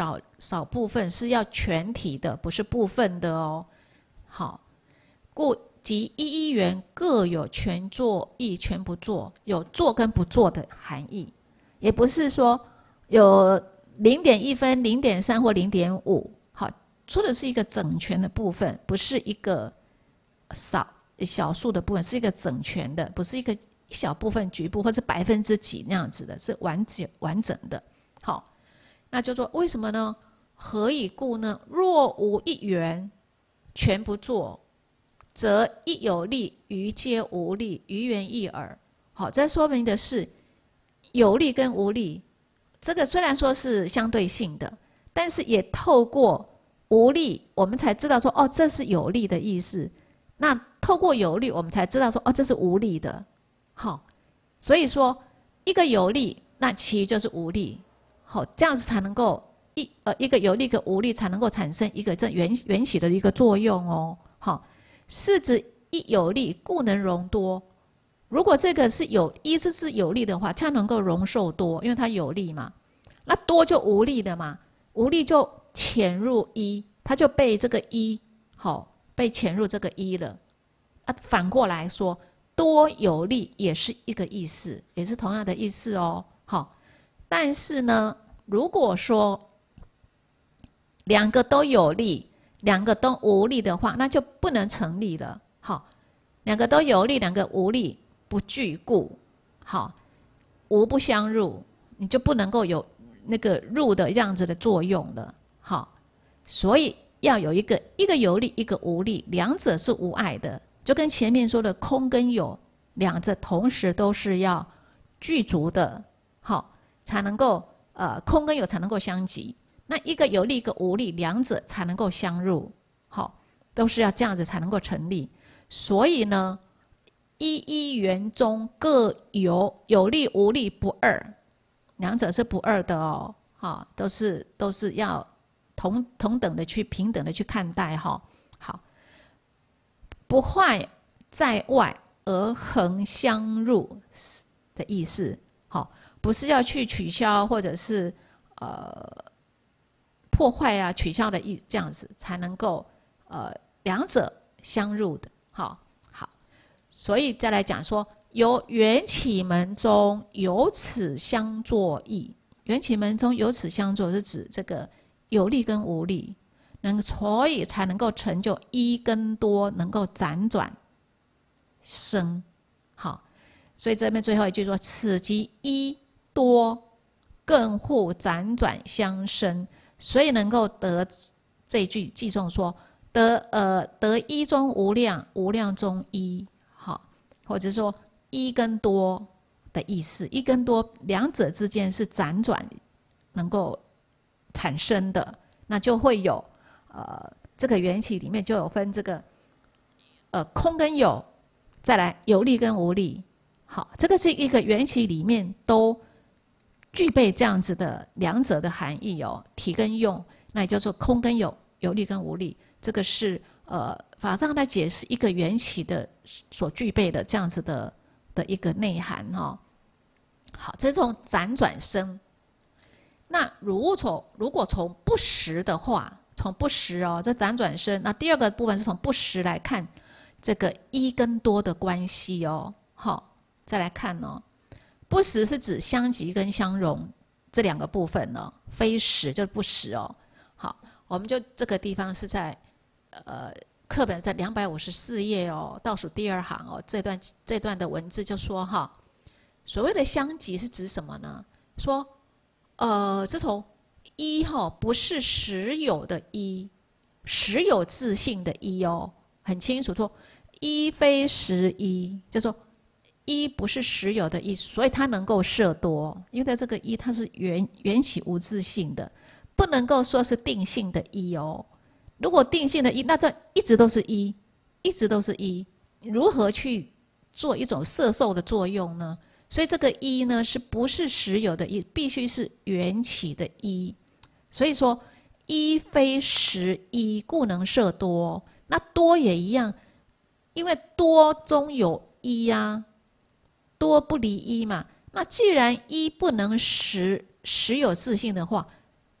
少部分，是要全体的，不是部分的哦。好，故即一一元各有全作义、全不作，有做跟不做的含义，也不是说有零点一分、零点三或零点五。好，说的是一个整全的部分，不是一个少小数的部分，是一个整全的，不是一个一小部分、局部或者百分之几那样子的，是完整完整的。好，那就说为什么呢？何以故呢？若无一元，全不作，则一有利，余皆无利，于元一耳。好，这说明的是有利跟无利，这个虽然说是相对性的，但是也透过无利，我们才知道说，哦，这是有利的意思。那透过有利，我们才知道说，哦，这是无利的。好，所以说一个有利，那其余就是无利。好，这样子才能够一呃一个有利一个无利才能够产生一个这缘缘起的一个作用哦。好，是指一有利，故能容多。如果这个是有一这是有利的话，它能够容受多，因为它有利嘛。那多就无利的嘛，无利就潜入一，它就被这个一好被潜入这个一了。啊，反过来说，多有利也是一个意思，也是同样的意思哦。好，但是呢，如果说两个都有利，两个都无利的话，那就不能成立了。好，两个都有利，两个无利，不俱故。好，无不相入，你就不能够有那个入的这样子的作用了。好，所以要有一个一个有利，一个无利，两者是无碍的，就跟前面说的空跟有，两者同时都是要具足的。好，才能够呃空跟有才能够相即。那一个有利，一个无利，两者才能够相入。好，都是要这样子才能够成立。所以呢，一一元中各有有利无利不二，两者是不二的哦。好，都是都是要同同等的去平等的去看待哈。好，不坏在外而恒相入的意思。好，不是要去取消或者是呃破坏啊取消的意这样子才能够呃两者相入的。好，好，所以再来讲说，由缘起门中有此相作义。缘起门中有此相作，是指这个有利跟无利，能所以才能够成就一跟多能够辗转生。好，所以这边最后一句说：此即一多更互辗转相生，所以能够得这一句记诵说得呃得一中无量，无量中一。好，或者说一跟多的意思，一跟多两者之间是辗转能够产生的，那就会有呃这个缘起里面就有分这个呃空跟有，再来有利跟无利。好，这个是一个缘起里面都具备这样子的两者的含义哦，体跟用，那也就是空跟有，有利跟无利，这个是呃法上来解释一个缘起的所具备的这样子的的一个内涵哈、哦。好，这种辗转生，那如果从如果从不实的话，从不实哦，这辗转生，那第二个部分是从不实来看这个一跟多的关系哦。好，再来看哦。不实是指相即跟相容这两个部分呢，非实就是不实哦。好，我们就这个地方是在呃课本在两百五十四页哦，倒数第二行哦，这段这段的文字就说哈，所谓的相即是指什么呢？说呃，这从一哈不是实有的一，实有自性的一哦，很清楚说一非实一，就说。一不是实有的一，所以它能够摄多，因为这个一它是缘缘起无自性的，不能够说是定性的一哦。如果定性的一，那这一直都是一，一直都是一，如何去做一种摄受的作用呢？所以这个一呢，是不是实有的一，必须是缘起的一。所以说一非实一，故能摄多。那多也一样，因为多中有一呀、啊。多不离一嘛，那既然一不能实实有自性的话，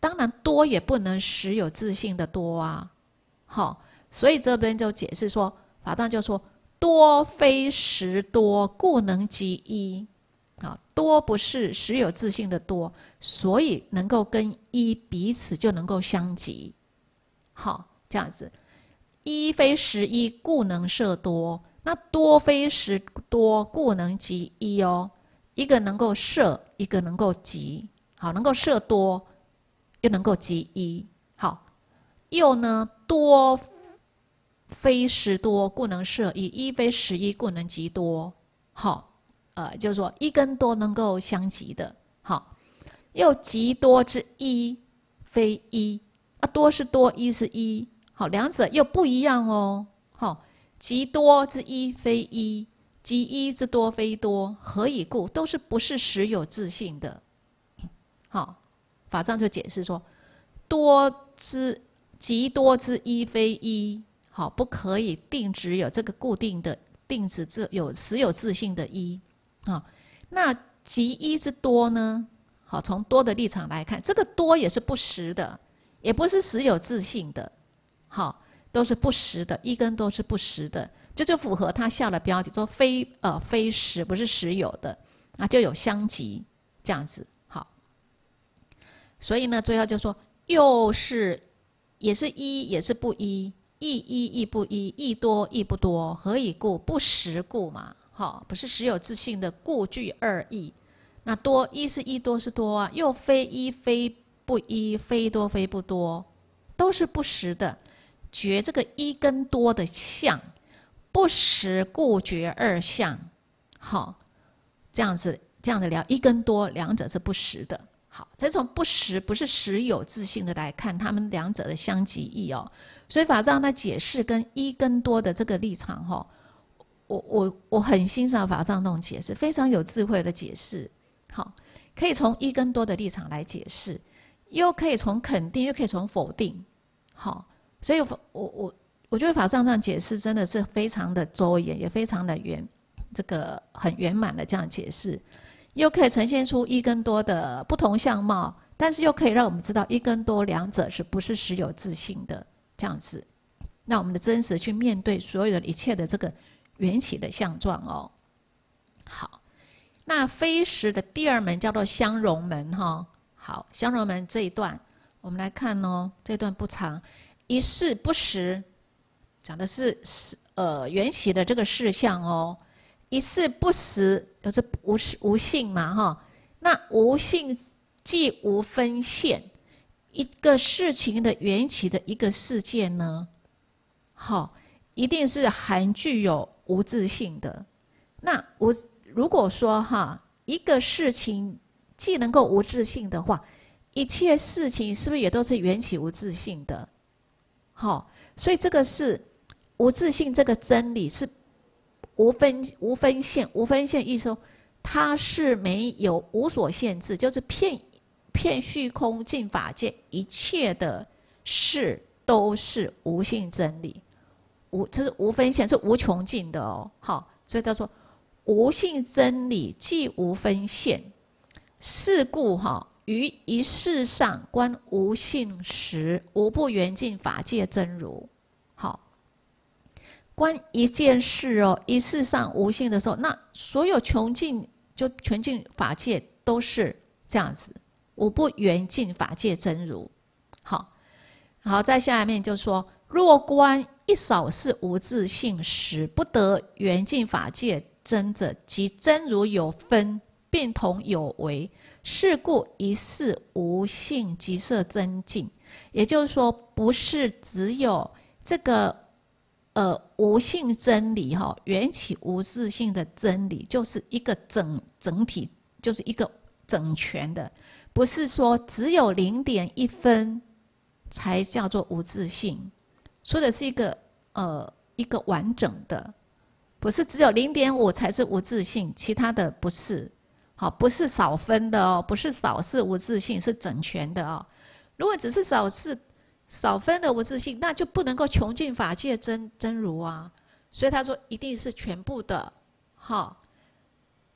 当然多也不能实有自性的多啊。好，所以这边就解释说，法藏就说多非实多，故能即一。啊，多不是实有自性的多，所以能够跟一彼此就能够相即。好，这样子，一非实一，故能摄多。那多非实多，故能即一哦。一个能够摄，一个能够即。好，能够摄多，又能够即一。好，又呢，多非实多，故能摄一；一非实一，故能即多。好。呃，就是说一跟多能够相即的，好，又极多之一非一啊，多是多，一是一，好，两者又不一样哦，好，极多之一非一，极一之多非多，何以故？都是不是实有自性的，好，法藏就解释说，多之极多之一非一，好，不可以定只有这个固定的定只自有实有自性的一。啊，那极一之多呢？好，从多的立场来看，这个多也是不实的，也不是实有自性的，好，都是不实的，一跟多是不实的，这就符合他下了标题说非呃非实，不是实有的，啊，就有相即这样子。好，所以呢，最后就说又是也是一，也是不一，亦一亦不一，亦多亦不多，何以故？不实故嘛。好，不是实有自性的，故具二义。那多一是一，多是多啊，又非一非不一，非多非不多，都是不实的。觉这个一跟多的相，不实故觉二相。好，这样子这样子聊，一跟多两者是不实的。好，这从不实不是实有自性的来看，他们两者的相即义哦。所以法藏在解释跟一跟多的这个立场哈、哦。我我我很欣赏法藏那种解释，非常有智慧的解释。好，可以从一跟多的立场来解释，又可以从肯定，又可以从否定。好，所以我我我觉得法藏这样解释真的是非常的周延，也非常的圆，这个很圆满的这样解释，又可以呈现出一跟多的不同相貌，但是又可以让我们知道一跟多两者是不是实有自性的这样子，让我们的真实去面对所有的一切的这个缘起的相状哦。好，那非实的第二门叫做相容门哈、哦。好，相容门这一段我们来看哦，这段不长，一事不实，讲的是呃缘起的这个事项哦。一事不实，就是无无性嘛哈。那无性即无分现，一个事情的缘起的一个事件呢，好，一定是含具有无自性的。那无如果说哈，一个事情既能够无自性的话，一切事情是不是也都是缘起无自性的？好，所以这个是无自性这个真理是无分无分现，无分现意思说它是没有无所限制，就是遍遍虚空尽法界一切的事都是无性真理。无，这是无分现，是无穷尽的哦。好，所以叫做无性真理，即无分现。是故哈，于一事上观无性时，无不圆尽法界真如。好，观一件事哦，一事上无性的时候，那所有穷尽就全尽法界都是这样子，无不圆尽法界真如。好，好，在下面就说，若观一少事无自性时，不得圆尽法界真者，即真如有分，变同有为。是故一事无性即摄真境。也就是说，不是只有这个呃无性真理哈，缘起无自性的真理，就是一个整整体，就是一个整全的，不是说只有零点一分才叫做无自性。说的是一个呃一个完整的，不是只有零点五才是无自性，其他的不是。好，不是少分的哦，不是少是无自性，是整全的哦。如果只是少是少分的无自性，那就不能够穷尽法界真真如啊。所以他说一定是全部的，好，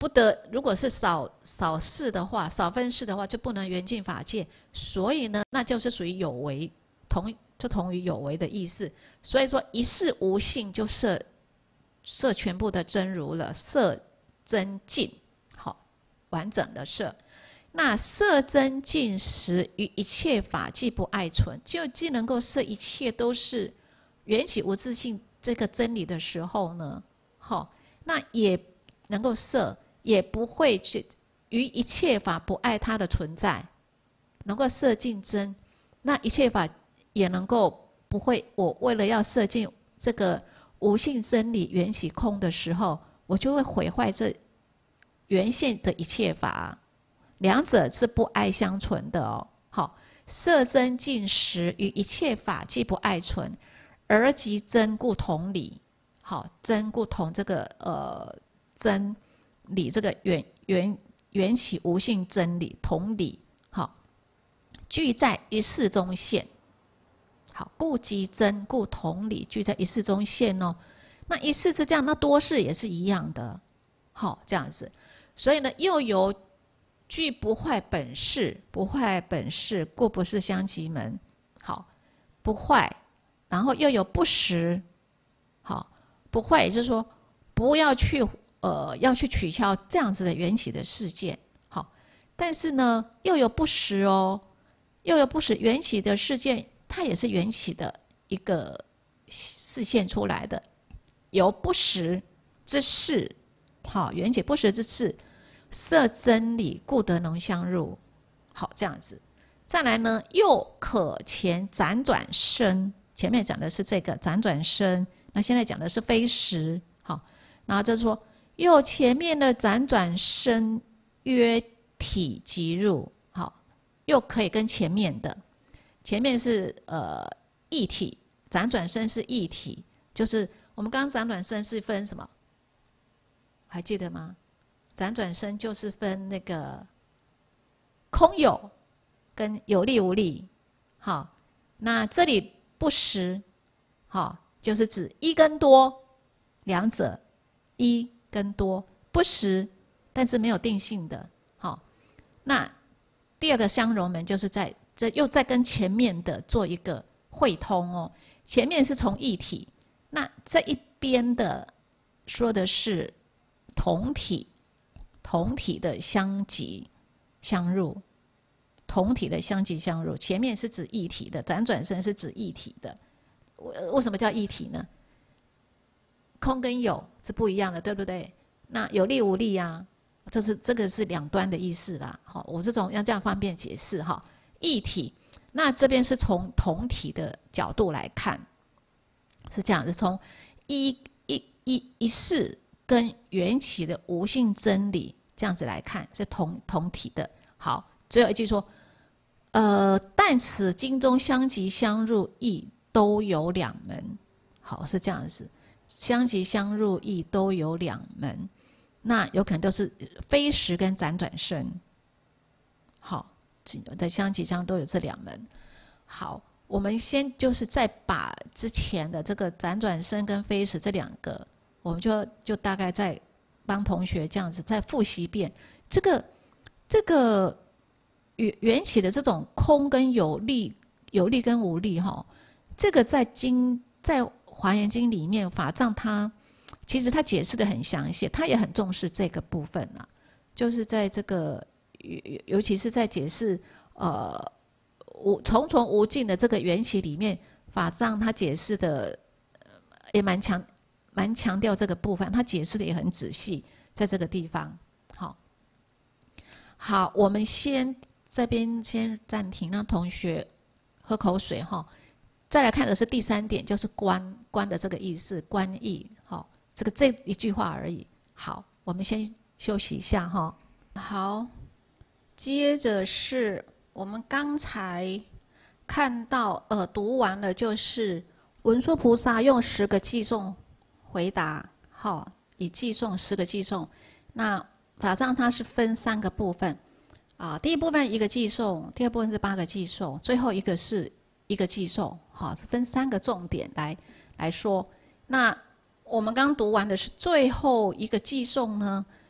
不得，如果是少少事的话，少分事的话，就不能缘尽法界。所以呢，那就是属于有为，同就同于有为的意思。所以说一事无性就摄摄全部的真如了，摄真净，好，完整的摄。那摄真净时，于一切法既不爱存，就既能够摄一切都是缘起无自性这个真理的时候呢，好，那也能够摄，也不会去于一切法不爱它的存在，能够摄尽真，那一切法也能够不会，我为了要摄尽这个无性真理缘起空的时候，我就会毁坏这原现的一切法。两者是不爱相存的哦。好，摄真净时，于一切法既不爱存，而即真故同理。好，真故同这个呃真理这个缘缘缘起无性真理同理。好，具在一事中现。好，故即真故同理，具在一事中现哦。那一事是这样，那多事也是一样的。好，这样子，所以呢，又有具不坏本事，不坏本事，故不是相即门。好，不坏，然后又有不实。好，不坏也就是说，不要去呃要去取消这样子的缘起的事件。好，但是呢，又有不实哦，又有不实缘起的事件，它也是缘起的一个示现出来的，有不实之事。好，缘起不实之事。摄真理，故得能相入。好，这样子。再来呢，又可前辗转生。前面讲的是这个辗转生，那现在讲的是非实。好，然后就是说，又前面的辗转生约体即入。好，又可以跟前面的，前面是呃异体，辗转生是异体，就是我们刚刚辗转生是分什么？还记得吗？辗转生就是分那个空有跟有力无力。好，那这里不实，好，就是指一跟多两者，一跟多不实，但是没有定性的。好，那第二个相容门就是在这又再跟前面的做一个汇通哦。前面是从一体，那这一边的说的是同体。同体的相即相入，同体的相即相入，前面是指异体的，辗转生是指异体的。为什么叫异体呢？空跟有是不一样的，对不对？那有力无力啊，就是这个是两端的意思啦。好，我这种要这样方便解释哈。异体，那这边是从同体的角度来看，是这样子，从一一一一事跟缘起的无性真理这样子来看，是同同体的。好，最后一句说，呃，但此经中相即相入义都有两门。好，是这样子，相即相入义都有两门，那有可能都是非实跟辗转生。好，的相即相都有这两门。好，我们先就是再把之前的这个辗转生跟非实这两个。我们就就大概再帮同学这样子再复习一遍，这个这个缘缘起的这种空跟有力、有力跟无力哈，这个在经在华严经里面，法藏他其实他解释的很详细，他也很重视这个部分啊，就是在这个尤其是在解释呃无重重无尽的这个缘起里面，法藏他解释的也蛮强。蛮强调这个部分，他解释的也很仔细，在这个地方。好，好，我们先这边先暂停，让同学喝口水哈。再来看的是第三点，就是观观的这个意思，观义。好，这个这一句话而已。好，我们先休息一下哈。好，接着是我们刚才看到呃读完了，就是文殊菩萨用十个偈颂。回答好，以偈颂十个偈颂，那法藏它是分三个部分啊。第一部分一个偈颂，第二部分是八个偈颂，最后一个是一个偈颂。好，分三个重点来来说。那我们刚读完的是最后一个偈颂呢，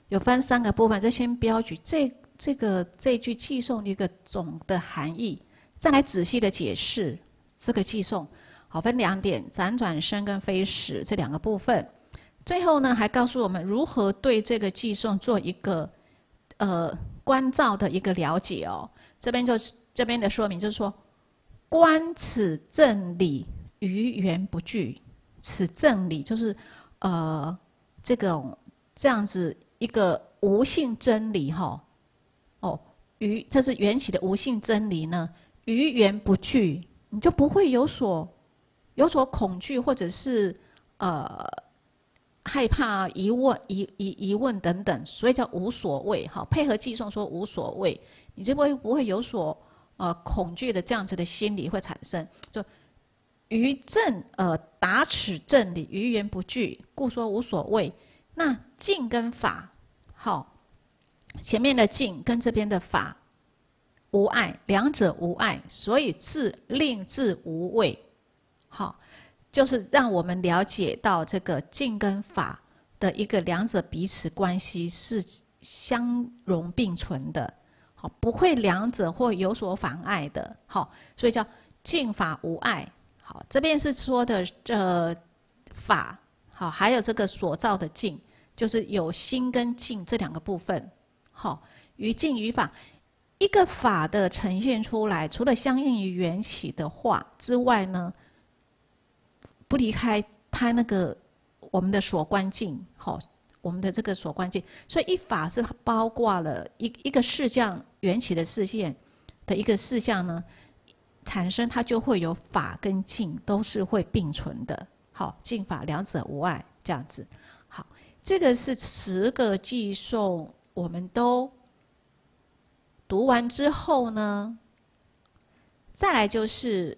有分三个部分，这先标举这这个这句寄送的一个总的含义，再来仔细的解释这个寄送。好，分两点：辗转生跟非时这两个部分。最后呢，还告诉我们如何对这个寄送做一个呃观照的一个了解哦。这边就是这边的说明，就是说，观此正理，于缘不惧。此正理就是呃这种这样子一个无性真理哈。哦，于这是缘起的无性真理呢，于缘不惧，你就不会有所有所恐惧，或者是呃。害怕、疑问、疑疑疑问等等，所以叫无所谓。哈，配合寄送说无所谓，你就不会不会有所呃恐惧的这样子的心理会产生。就于正呃达此正理，于缘不惧，故说无所谓。那静跟法，好，前面的静跟这边的法无碍，两者无碍，所以自令自无畏。好。就是让我们了解到这个静跟法的一个两者彼此关系是相容并存的，好，不会两者或有所妨碍的，好，所以叫静法无碍。好，这边是说的这法，好，还有这个所造的静，就是有心跟静这两个部分，好，于静于法，一个法的呈现出来，除了相应于缘起的话之外呢，不离开它那个我们的所观境，好，我们的这个所观境，所以一法是包括了一一个事项缘起的事件的一个事项呢，产生它就会有法跟境都是会并存的，好，境法两者无碍这样子。好，这个是十个寄送，我们都读完之后呢，再来就是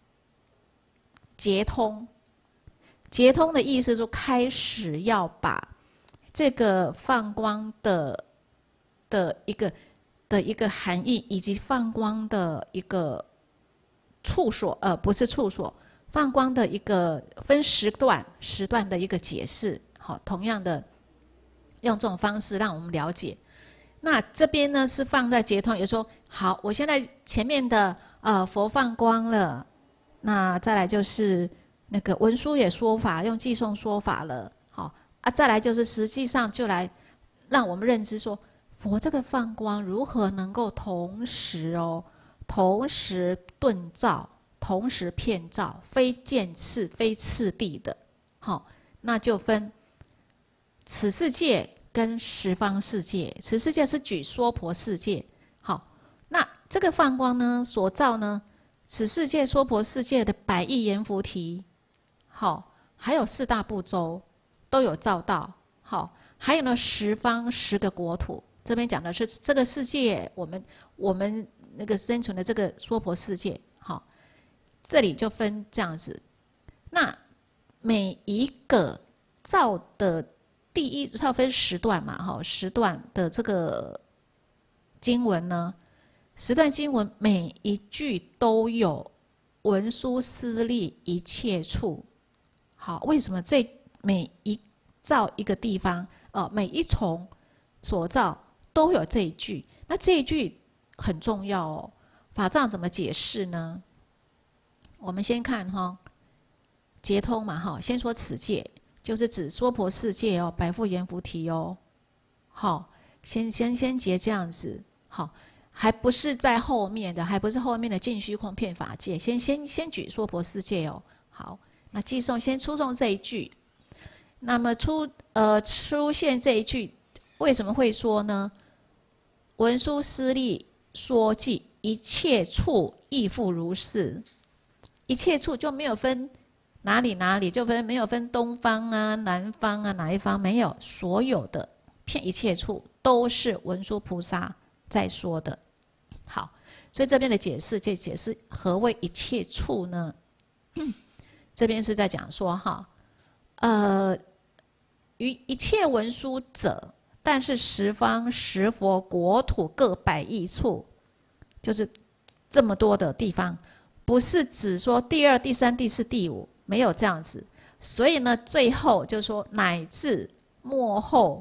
结通。结通的意思就开始要把这个放光的的一个的一个含义，以及放光的一个处所，呃，不是处所，放光的一个分时段时段的一个解释。好，同样的用这种方式让我们了解。那这边呢是放在结通，也说好，我现在前面的呃佛放光了，那再来就是。那个文殊也说法，用寄送说法了，好啊，再来就是实际上就来让我们认知说，佛这个放光如何能够同时哦，同时顿照，同时遍照，非渐次，非次第的，好，那就分此世界跟十方世界，此世界是举娑婆世界，好，那这个放光呢所照呢，此世界娑婆世界的百亿阎浮提。好，还有四大部洲都有照到。好，还有呢十方十个国土，这边讲的是这个世界，我们我们那个生存的这个娑婆世界。好，这里就分这样子。那每一个照的第一，它分十段嘛，哈，十段的这个经文呢，十段经文每一句都有文殊师利一切处。好，为什么这每一照一个地方，呃，每一重所照都有这一句？那这一句很重要哦。法藏怎么解释呢？我们先看哈，结通嘛哈，先说此界，就是指娑婆世界哦，百富阎浮提哦。好，先先先结这样子，好，还不是在后面的，还不是后面的尽虚空遍法界，先先先举娑婆世界哦。好。那寄送先出送这一句，那么出呃出现这一句，为什么会说呢？文殊师利说记一切处亦复如是，一切处就没有分哪里哪里，就分没有分东方啊、南方啊哪一方，没有，所有的遍一切处都是文殊菩萨在说的。好，所以这边的解释就解释何谓一切处呢？这边是在讲说哈，呃，于一切文殊者，但是十方十佛国土各百亿处，就是这么多的地方，不是指说第二、第三、第四、第五，没有这样子。所以呢，最后就说乃至末后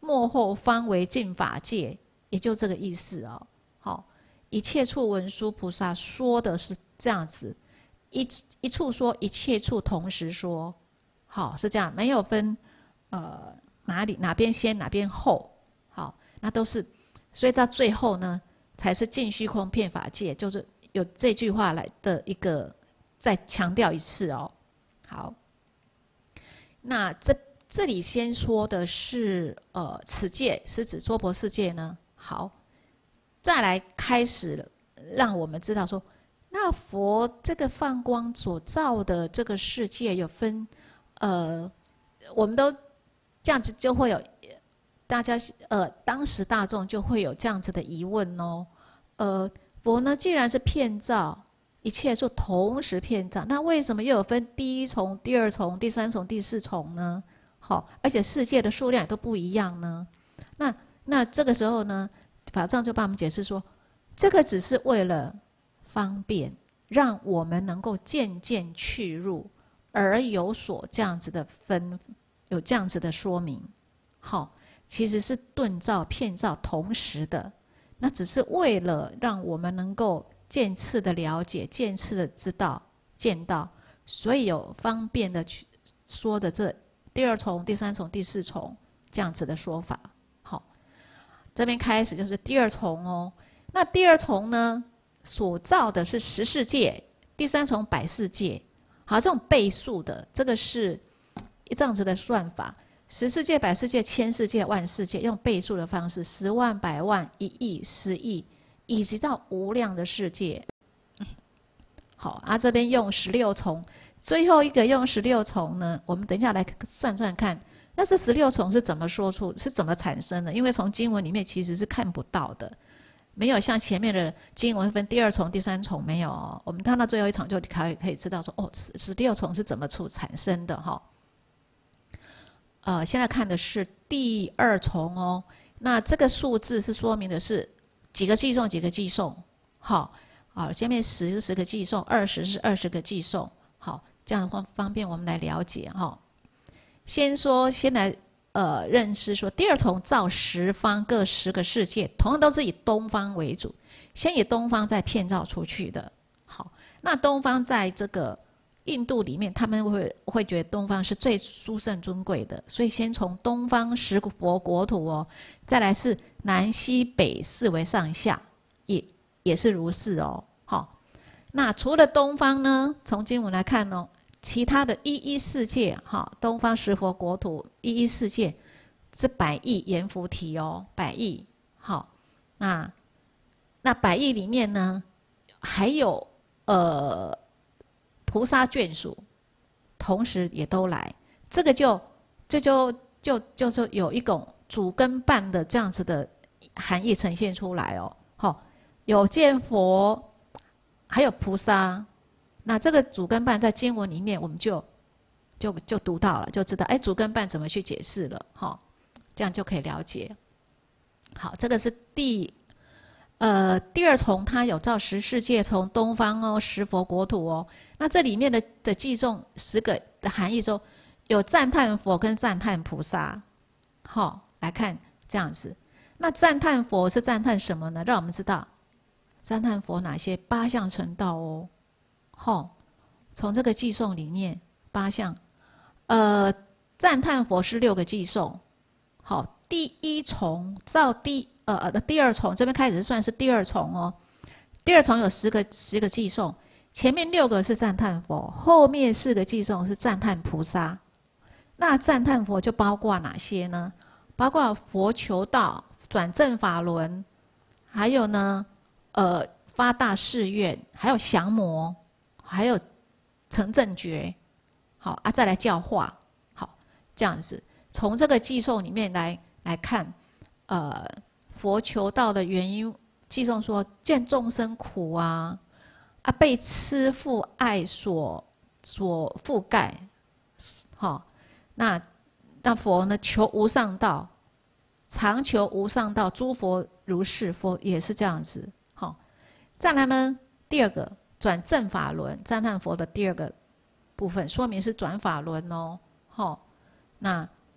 末后方为尽法界，也就这个意思哦。好，一切处文殊菩萨说的是这样子，一一处说，一切处同时说，好，是这样，没有分呃哪里哪边先哪边后，好，那都是，所以到最后呢，才是尽虚空遍法界，就是有这句话来的一个再强调一次哦。好，那这这里先说的是呃此界是指娑婆世界呢。好，再来开始了，让我们知道说，那佛这个放光所造的这个世界有分，呃，我们都这样子就会有大家呃当时大众就会有这样子的疑问哦，呃，佛呢既然是遍照一切处同时遍照，那为什么又有分第一重、第二重、第三重、第四重呢？好，而且世界的数量也都不一样呢？那那这个时候呢，法藏就帮我们解释说，这个只是为了方便，让我们能够渐渐去入，而有所这样子的分，有这样子的说明。好，其实是顿照、遍照同时的，那只是为了让我们能够渐次的了解、渐次的知道、见到，所以有方便的去说的这第二重、第三重、第四重这样子的说法。好，这边开始就是第二重哦。那第二重呢，所造的是十世界，第三重百世界。好，这种倍数的，这个是这样子的算法。十世界、百世界、千世界、万世界，用倍数的方式，十万、百万、一亿、十亿，以及到无量的世界。好，啊，这边用十六重，最后一个用十六重呢，我们等一下来算算看，那这十六重是怎么说出，是怎么产生的？因为从经文里面其实是看不到的，没有像前面的经文分第二重、第三重没有哦。我们看到最后一重就可以可以知道说，哦，十六重是怎么出产生的哈。呃，现在看的是第二重哦。那这个数字是说明的是几个计送，几个计送。好，啊，前面十是十个计送，二十是二十个计送。好，这样的话方便我们来了解哈。先说，先来呃认识说，第二重造十方各十个世界，同样都是以东方为主，先以东方再遍照出去的。好，那东方在这个印度里面，他们会会觉得东方是最殊胜尊贵的，所以先从东方十佛国土哦，再来是南西北四为上下，也也是如是哦。好，那除了东方呢，从经文来看哦，其他的一一世界哈，东方十佛国土一一世界是百亿阎浮提哦，百亿。好，那那百亿里面呢，还有呃。菩萨眷属，同时也都来，这个就这就就就是有一种主跟伴的这样子的含义呈现出来哦。好、哦，有见佛，还有菩萨，那这个主跟伴在经文里面我们就就就读到了，就知道哎主跟伴怎么去解释了，哈、哦，这样就可以了解。好，这个是第。呃，第二重它有造十世界，从东方哦，十佛国土哦。那这里面的的记中十个的含义中，有赞叹佛跟赞叹菩萨。好、哦，来看这样子。那赞叹佛是赞叹什么呢？让我们知道，赞叹佛哪些八相成道哦。好、哦，从这个记诵里面八相，呃，赞叹佛是六个记诵。好，第一重造第。呃呃，第二重这边开始算是第二重哦。第二重有十个十个偈颂，前面六个是赞叹佛，后面四个偈颂是赞叹菩萨。那赞叹佛就包括哪些呢？包括佛求道、转正法轮，还有呢，呃，发大誓愿，还有降魔，还有成正觉。好啊，再来教化。好，这样子，从这个偈颂里面来来看，呃。佛求道的原因，偈颂说见众生苦啊，啊被痴覆爱所所覆盖，好、哦，那那佛呢求无上道，常求无上道，诸佛如是，佛也是这样子，好、哦，再来呢第二个转正法轮，赞叹佛的第二个部分，说明是转法轮哦，好、哦，那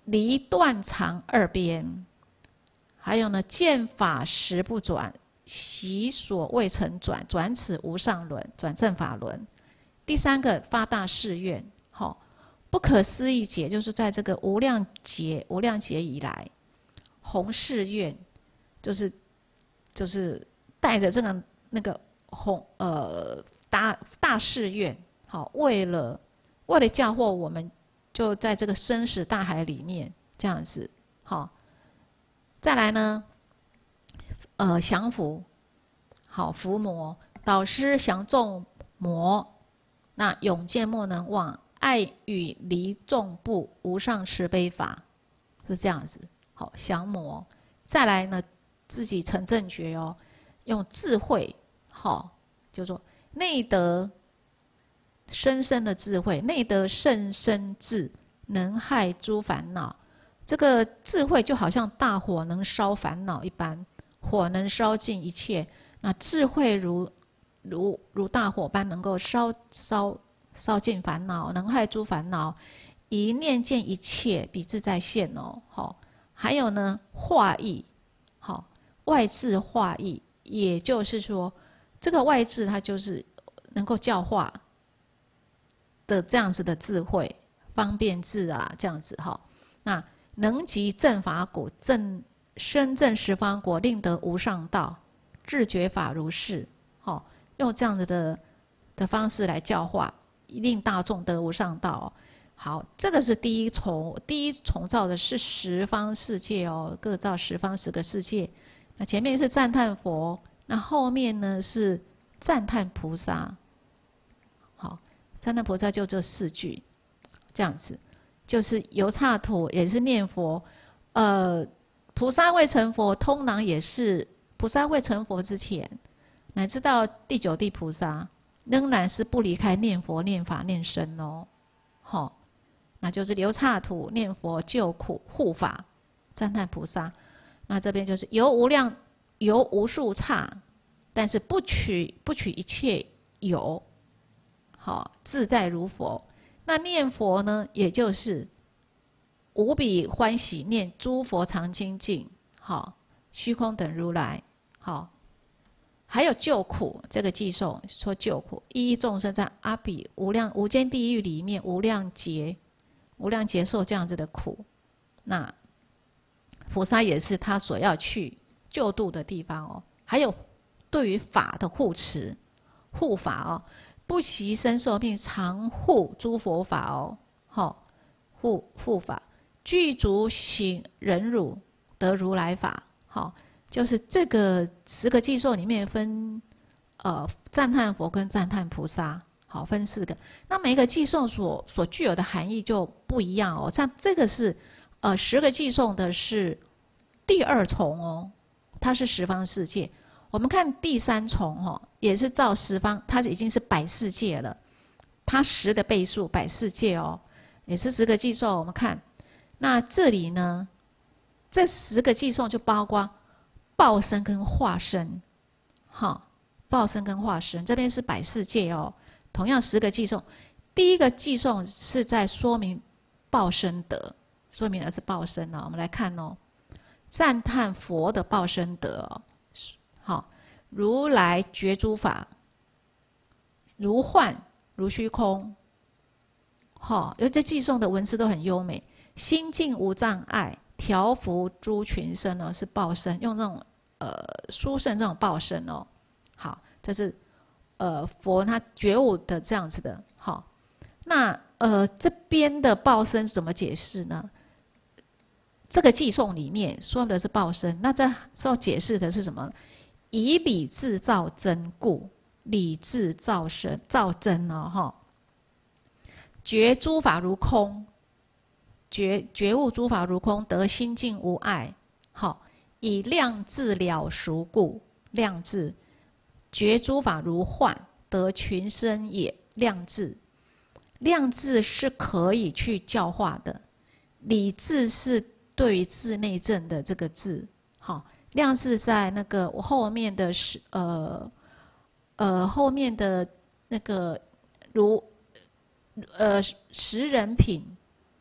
离断长二边，还有呢，见法时不转，习所未曾转，转此无上轮，转正法轮。第三个发大誓愿，好、哦，不可思议劫，就是在这个无量劫、无量劫以来，弘誓愿，就是就是带着这个那个弘呃大大誓愿，好、哦，为了为了教化我们，就在这个生死大海里面这样子，好、哦，再来呢，呃，降伏，好伏魔，导师降众魔。那永见莫能忘，爱与离众不无上慈悲法，是这样子。好，降魔，再来呢，自己成正觉哦，用智慧，好，就说内得深深的智慧，内得甚深智，能害诸烦恼。这个智慧就好像大火能烧烦恼一般，火能烧尽一切。那智慧如如如大火般，能够烧烧烧尽烦恼，能害诸烦恼，一念见一切，彼自在现哦。好，还有呢，化意，好，外智化意，也就是说，这个外智它就是能够教化的这样子的智慧，方便智啊，这样子哈。那能集正法果，正深正十方果，令得无上道，智觉法如是。好，用这样子的的方式来教化，令大众得无上道、哦。好，这个是第一重，第一重造的是十方世界哦，各造十方十个世界。那前面是赞叹佛，那后面呢是赞叹菩萨。好，赞叹菩萨就这四句，这样子，就是由刹土也是念佛，呃，菩萨未成佛，通囊也是菩萨未成佛之前。乃至到第九地菩萨，仍然是不离开念佛、念法、念僧哦。好、哦，那就是留刹土念佛救苦护法，赞叹菩萨。那这边就是由无量由无数刹，但是不取不取一切有，好、哦、自在如佛。那念佛呢，也就是无比欢喜念诸佛常清净，好、哦、虚空等如来，好、哦。还有救苦，这个寄颂说救苦，一一众生在阿比无量无间地狱里面无量劫，无量劫受这样子的苦。那菩萨也是他所要去救度的地方哦。还有对于法的护持、护法哦，不惜身受命，常护诸佛法哦，好、哦、护护法，具足行忍辱，得如来法，好、哦。就是这个十个寄颂里面分，呃，赞叹佛跟赞叹菩萨，好，分四个。那每一个寄颂所所具有的含义就不一样哦。像这个是，呃，十个寄颂的是第二重哦，它是十方世界。我们看第三重哦，也是照十方，它已经是百世界了，它十的倍数百世界哦，也是十个寄颂。我们看，那这里呢，这十个寄颂就包括报身跟化身，好，报身跟化身这边是百世界哦，同样十个寄颂，第一个寄颂是在说明报身德，说明的是报身哦。我们来看哦，赞叹佛的报身德哦，好，如来觉诸法，如幻如虚空，好，因为这寄颂的文字都很优美，心境无障碍，调伏诸群生哦，是报身，用那种。呃，殊胜这种报身哦，好，这是呃佛他觉悟的这样子的，好，那呃这边的报身怎么解释呢？这个寄颂里面说的是报身，那这时候解释的是什么？以理智造真故，理智造身造真哦，哈，觉诸法如空，觉觉悟诸法如空，得心境无碍，好。以量智了熟故，量智觉诸法如幻，得群生也。量智，量智是可以去教化的，理智是对于智内证的这个智。好，量智在那个后面的是呃呃后面的那个如呃十人品，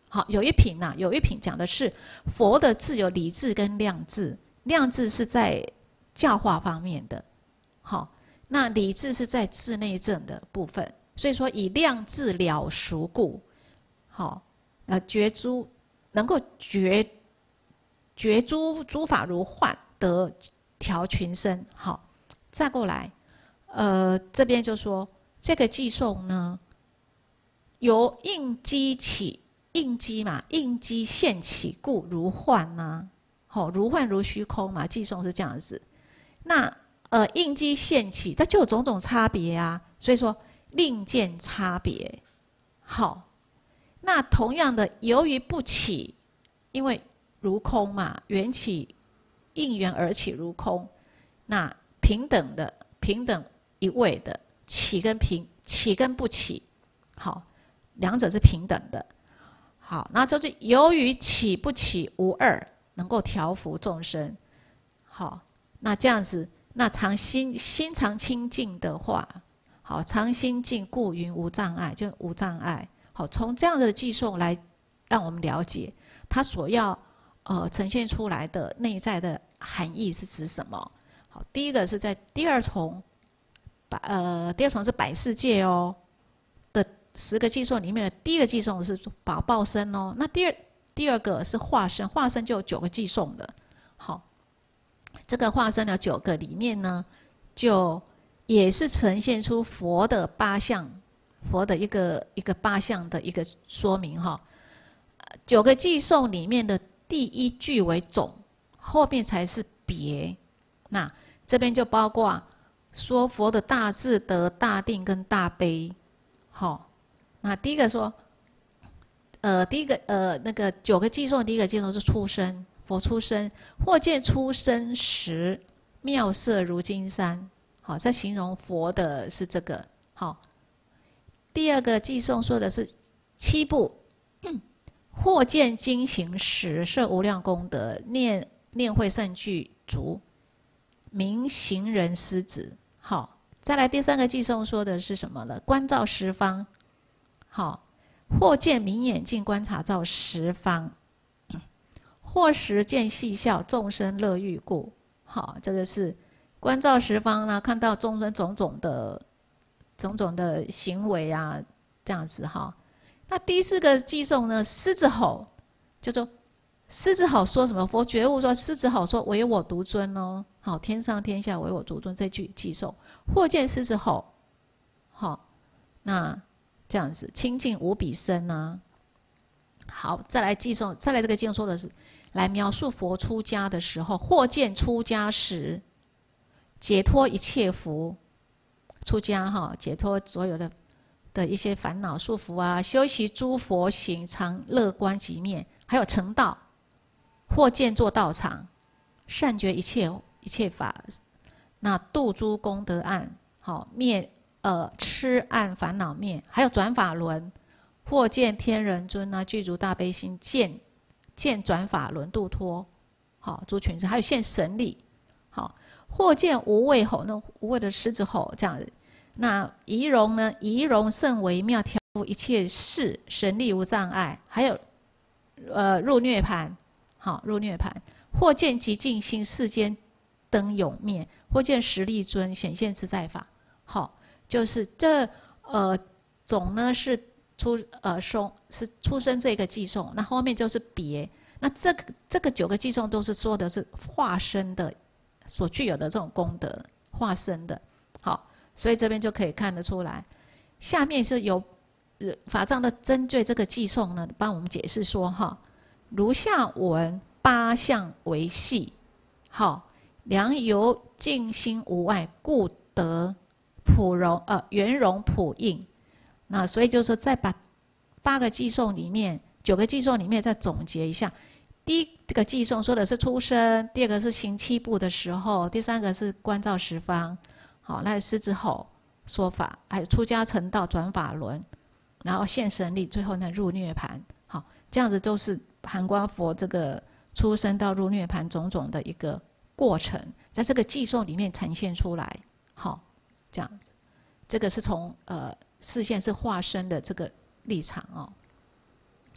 好，有一品呐、啊，有一品讲的是佛的智有理智跟量智，量智是在教化方面的，好，那理智是在智内证的部分，所以说以量智了熟故，好，呃，觉诸能够觉觉诸诸法如幻，得调群生，好，再过来，呃，这边就说这个寄送呢，由应机起。应机嘛，应机现起故如幻呐、啊，好、哦，如幻如虚空嘛，寄送是这样子。那呃，应机现起，它就有种种差别啊，所以说另见差别。好，那同样的，由于不起，因为如空嘛，缘起应缘而起如空，那平等的平等一味的起跟平起跟不起，好，两者是平等的。好，那就是由于起不起无二，能够调伏众生。好，那这样子，那常心心常清净的话，好，常心净故云无障碍，就无障碍。好，从这样的寄送来让我们了解它所要呃呈现出来的内在的含义是指什么。好，第一个是在第二重，百呃第二重是百世界哦。十个寄送里面的第一个寄送是宝报身哦，那第二第二个是化身，化身就有九个寄送的。好，这个化身的九个里面呢，就也是呈现出佛的八相，佛的一个一个八相的一个说明哈。九个寄送里面的第一句为总，后面才是别。那这边就包括说佛的大智德、大定跟大悲，好。那第一个说，呃，第一个呃，那个九个寄送，第一个寄送是出生，佛出生，或见出生时妙色如金山，好，在形容佛的是这个，好。第二个寄送说的是七步，嗯、或见经行时设无量功德，念念会善具足，明行人师子，好。再来第三个寄送说的是什么呢？观照十方。好，或见明眼镜观察照十方，或时见细笑众生乐欲故。好，这个是观照十方呢，看到众生种种的种种的行为啊，这样子哈。那第四个寄送呢，狮子吼，就说狮子吼说什么？佛觉悟说狮子吼说唯我独尊哦，好，天上天下唯我独尊这句寄送，或见狮子吼，好，那。这样子清净无比深啊。好，再来寄送，再来这个寄送说的是来描述佛出家的时候，或见出家时解脱一切福。出家哈，解脱所有的的一些烦恼束缚啊，修习诸佛行，常乐观极灭，还有成道，或见作道场，善觉一切一切法，那度诸功德案，好灭。呃，痴暗烦恼灭，还有转法轮，或见天人尊啊，具足大悲心，见见转法轮度脱，好诸群生，还有现神力，好，或见无畏吼，那无畏的狮子吼这样子。那仪容呢？仪容甚微妙，调伏一切事，神力无障碍，还有呃入涅盘，好入涅盘，或见极静心，世间灯永灭，或见实力尊显现自在法，好。就是这呃总呢是出呃送是出生这个寄送，那后面就是别，那这个这个九个寄送都是说的是化身的所具有的这种功德，化身的，好，所以这边就可以看得出来。下面是由法藏的针对这个寄送呢，帮我们解释说哈，如下文八相为系，好，良由净心无碍，故得。普融呃圆融普应，那所以就是说，再把八个寄送里面，九个寄送里面再总结一下。第一个寄送说的是出生，第二个是行七步的时候，第三个是观照十方，好，那狮子吼说法，还有出家成道转法轮，然后现神力，最后呢入涅盘，好，这样子都是含观佛这个出生到入涅盘种种的一个过程，在这个寄送里面呈现出来，好。这样子，这个是从呃视线是化身的这个立场哦。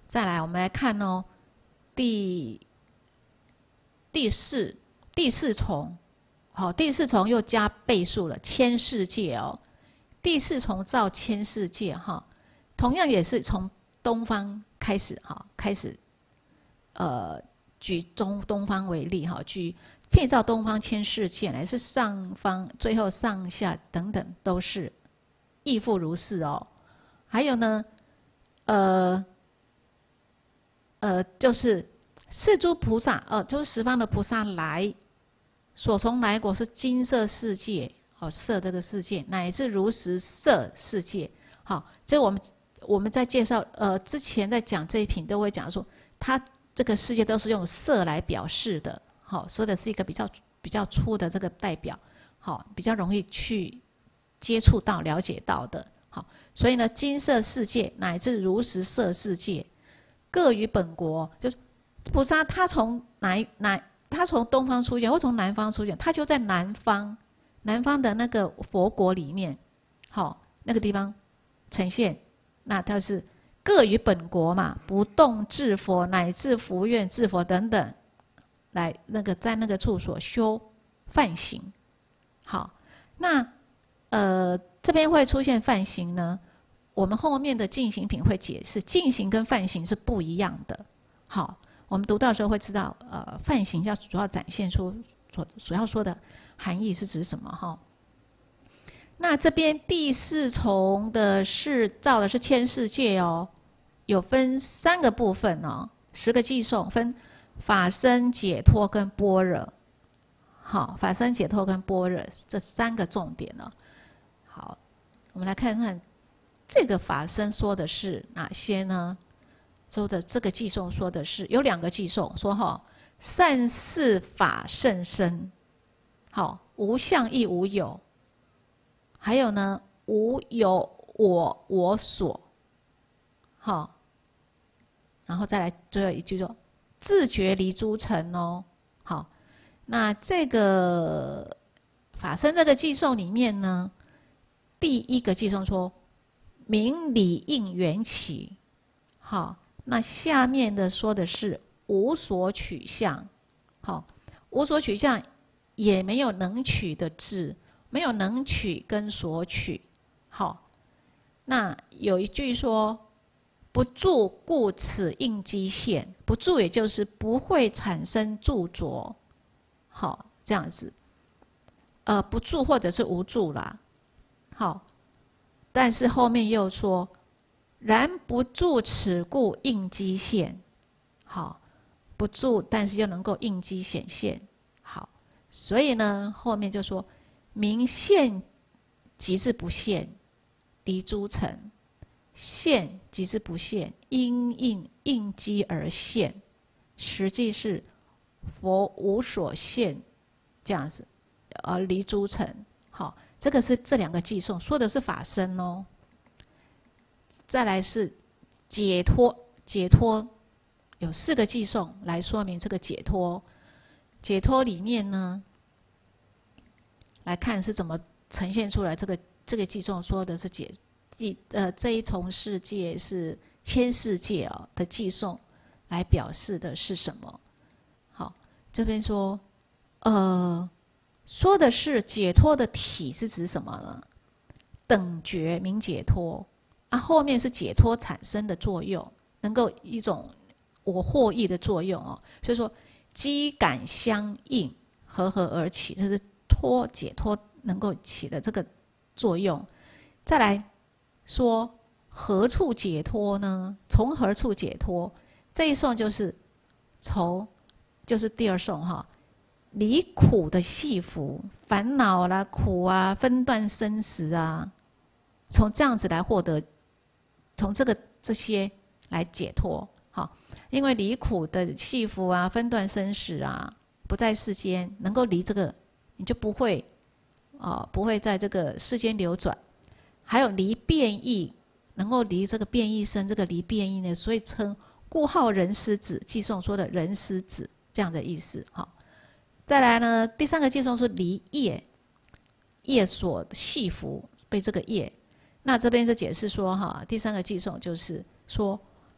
再来我们来看哦，第第四第四重，好，第四重又加倍数了，千世界哦。第四重造千世界哈，同样也是从东方开始哈，开始呃举中东方为例哈，举遍照东方千世界，乃是上方最后上下等等都是亦复如是哦。还有呢，呃呃，就是是诸菩萨，呃，就是十方的菩萨来所从来果是金色世界，哦，色这个世界，乃至如实色世界。好，这我们我们在介绍呃之前在讲这一品都会讲说，它这个世界都是用色来表示的。好，说的是一个比较比较粗的这个代表，好，比较容易去接触到、了解到的。好，所以呢，金色世界乃至如实色世界，各于本国，就是菩萨他从哪哪，他从东方出现，或从南方出现，他就在南方，南方的那个佛国里面，好，那个地方呈现，那他是各于本国嘛，不动至佛，乃至福愿至佛等等。来那个在那个处所修梵行，好，那呃这边会出现梵行呢，我们后面的进行品会解释，进行跟梵行是不一样的。好，我们读到的时候会知道，呃，梵行要主要展现出所所要说的含义是指什么哈。那这边第四重的是造的是千世界哦，有分三个部分哦，十个偈颂分。法身、解脱跟般若，好，法身、解脱跟般若这三个重点呢。好，我们来看看这个法身说的是哪些呢？周的这个偈颂说的是有两个偈颂，说哈，善事法甚深，好，无相亦无有，还有呢，无有我我所，好，然后再来最后一句说。自觉离诸尘哦，好，那这个法身这个偈颂里面呢，第一个偈颂说明理应缘起，好，那下面的说的是无所取向，好，无所取向也没有能取的字，没有能取跟所取，好，那有一句说。不住故此应机现，不住也就是不会产生著着，好，这样子，呃，不住或者是无住啦，好，但是后面又说，然不住此故应机现，好，不住但是又能够应机显现，好，所以呢，后面就说明现即是不现，离诸尘。现即是不现，因应应机而现，实际是佛无所现，这样子，而离诸尘。好，这个是这两个偈颂说的是法身哦。再来是解脱，解脱有四个偈颂来说明这个解脱。解脱里面呢，来看是怎么呈现出来。这个这个偈颂说的是解。呃，这一重世界是千世界哦的偈颂，来表示的是什么？好，这边说，呃，说的是解脱的体是指什么呢？等觉名解脱啊，后面是解脱产生的作用，能够一种我获益的作用哦。所以说，机感相应，合合而起，这是脱解脱能够起的这个作用。再来。说何处解脱呢？从何处解脱？这一颂就是从，就是第二颂哈，离苦的系缚、烦恼啦、苦啊、分段生死啊，从这样子来获得，从这个这些来解脱。好，因为离苦的系缚啊、分段生死啊，不在世间，能够离这个，你就不会啊、呃，不会在这个世间流转。还有离变异，能够离这个变异生，这个离变异呢，所以称故号人师子，偈颂说的人师子这样的意思。好，再来呢，第三个偈颂是离业，业所系缚，被这个业。那这边是解释说哈，第三个偈颂就是说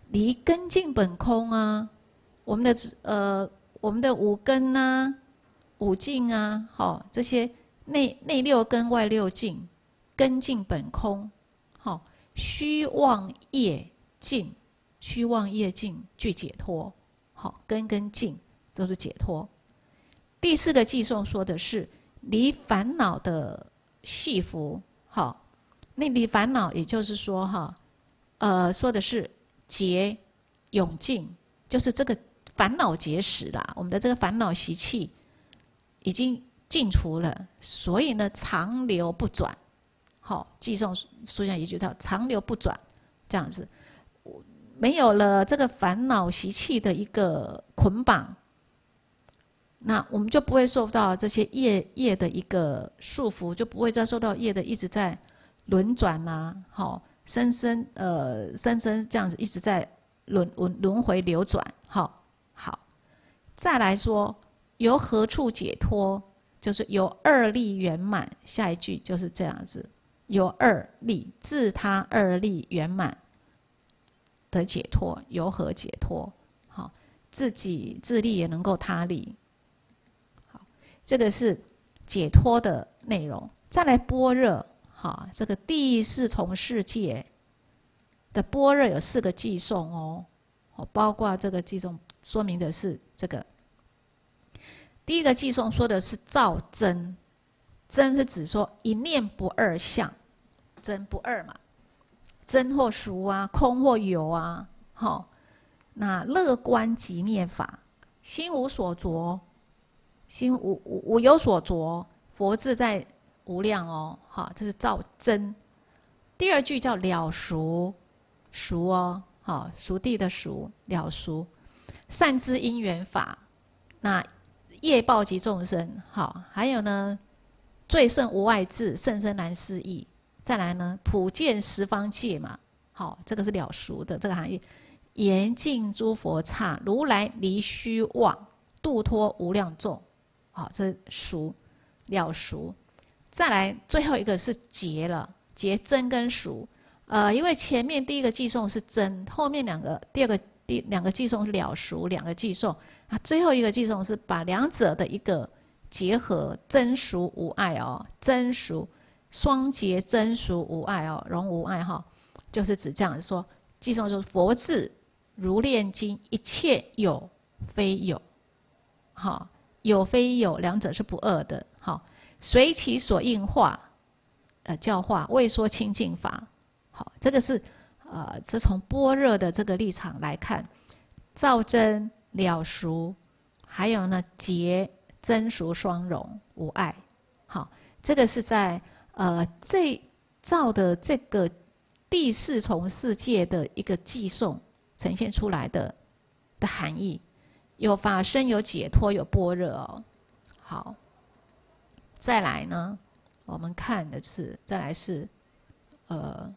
离根尽本空啊，我们的呃我们的五根啊、五境啊，好、哦、这些内内六根外六境，根尽本空，好、哦、虚妄业尽，虚妄业尽具解脱，好、哦、根跟尽都是解脱。第四个偈颂说的是离烦恼的系缚，好，那离烦恼也就是说哈，呃说的是结永尽，就是这个烦恼结识啦，我们的这个烦恼习气已经尽除了，所以呢长流不转。好，偈颂书上一句叫长流不转，这样子，没有了这个烦恼习气的一个捆绑，那我们就不会受到这些业业的一个束缚，就不会再受到业的一直在轮转啦，好，生生呃生生这样子一直在轮轮轮回流转，好，好，再来说由何处解脱，就是由二力圆满，下一句就是这样子，由二力自他二力圆满的解脱，由何解脱？好，自己自利也能够他利。好，这个是解脱的内容。再来般若，好，这个第四重世界的般若有四个偈颂哦，包括这个偈颂说明的是这个。第一个偈颂说的是照真，真是指说一念不二相，真不二嘛。真或俗啊，空或有啊，好、哦，那乐观即灭法，心无所着，心无无无有所着，佛自在无量哦，好、哦，这是照真。第二句叫了熟，熟哦，好、哦，熟地的熟，了熟，善知因缘法，那业报及众生，好，还有呢，最胜无碍智，甚深难思议。再来呢，普见十方界嘛，好，这个是了熟的这个含义。严禁诸佛刹，如来离虚妄，度脱无量众，好，这是熟了熟。再来最后一个是结了，结真跟熟。呃，因为前面第一个偈颂是真，后面两个第二个第两个偈颂是了熟，两个偈颂啊，最后一个偈颂是把两者的一个结合，真熟无碍哦，真熟。双结真俗无碍哦，容无碍哈，就是指这样说。偈颂就是佛智如炼金，一切有非有，好，有非有，两者是不二的。好，随其所应化，呃，教化未说清净法。好，这个是呃，这从般若的这个立场来看，照真了熟，还有呢结真俗双融无碍。好，这个是在。呃，这照的这个第四重世界的一个偈颂呈现出来的的含义，有法身，有解脱，有般若哦。好，再来呢，我们看的是，再来是呃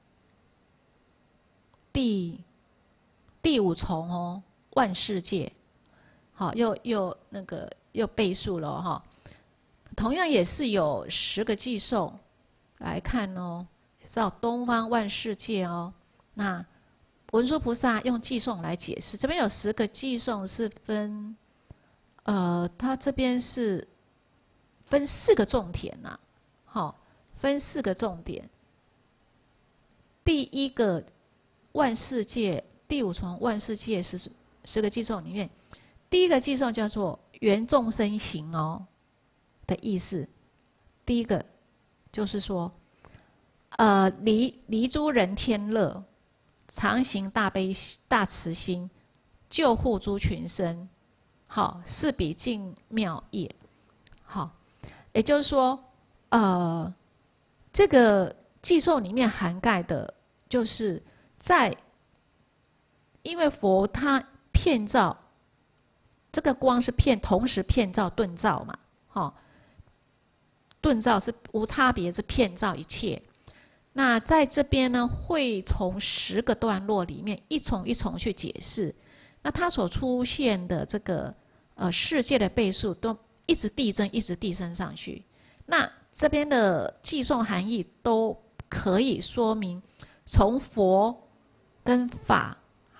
第第五重哦，万世界。好，又又那个又倍数了哈、哦。同样也是有十个偈颂来看哦，照东方万世界哦。那文殊菩萨用偈颂来解释，这边有十个偈颂是分，呃，它这边是分四个重点呐、啊，好、哦，分四个重点。第一个万世界，第五重万世界是十个偈颂里面，第一个偈颂叫做缘众生行哦。的意思，第一个就是说，呃，离离诸人天乐，常行大悲大慈心，救护诸群生，好，是彼净妙业。好，也就是说，呃，这个偈颂里面涵盖的，就是在，因为佛他遍照，这个光是遍同时遍照顿照嘛，好。顿照是无差别，是遍照一切。那在这边呢，会从十个段落里面一重一重去解释。那它所出现的这个呃世界的倍数都一直递增，一直递增上去。那这边的偈颂含义都可以说明，从佛跟法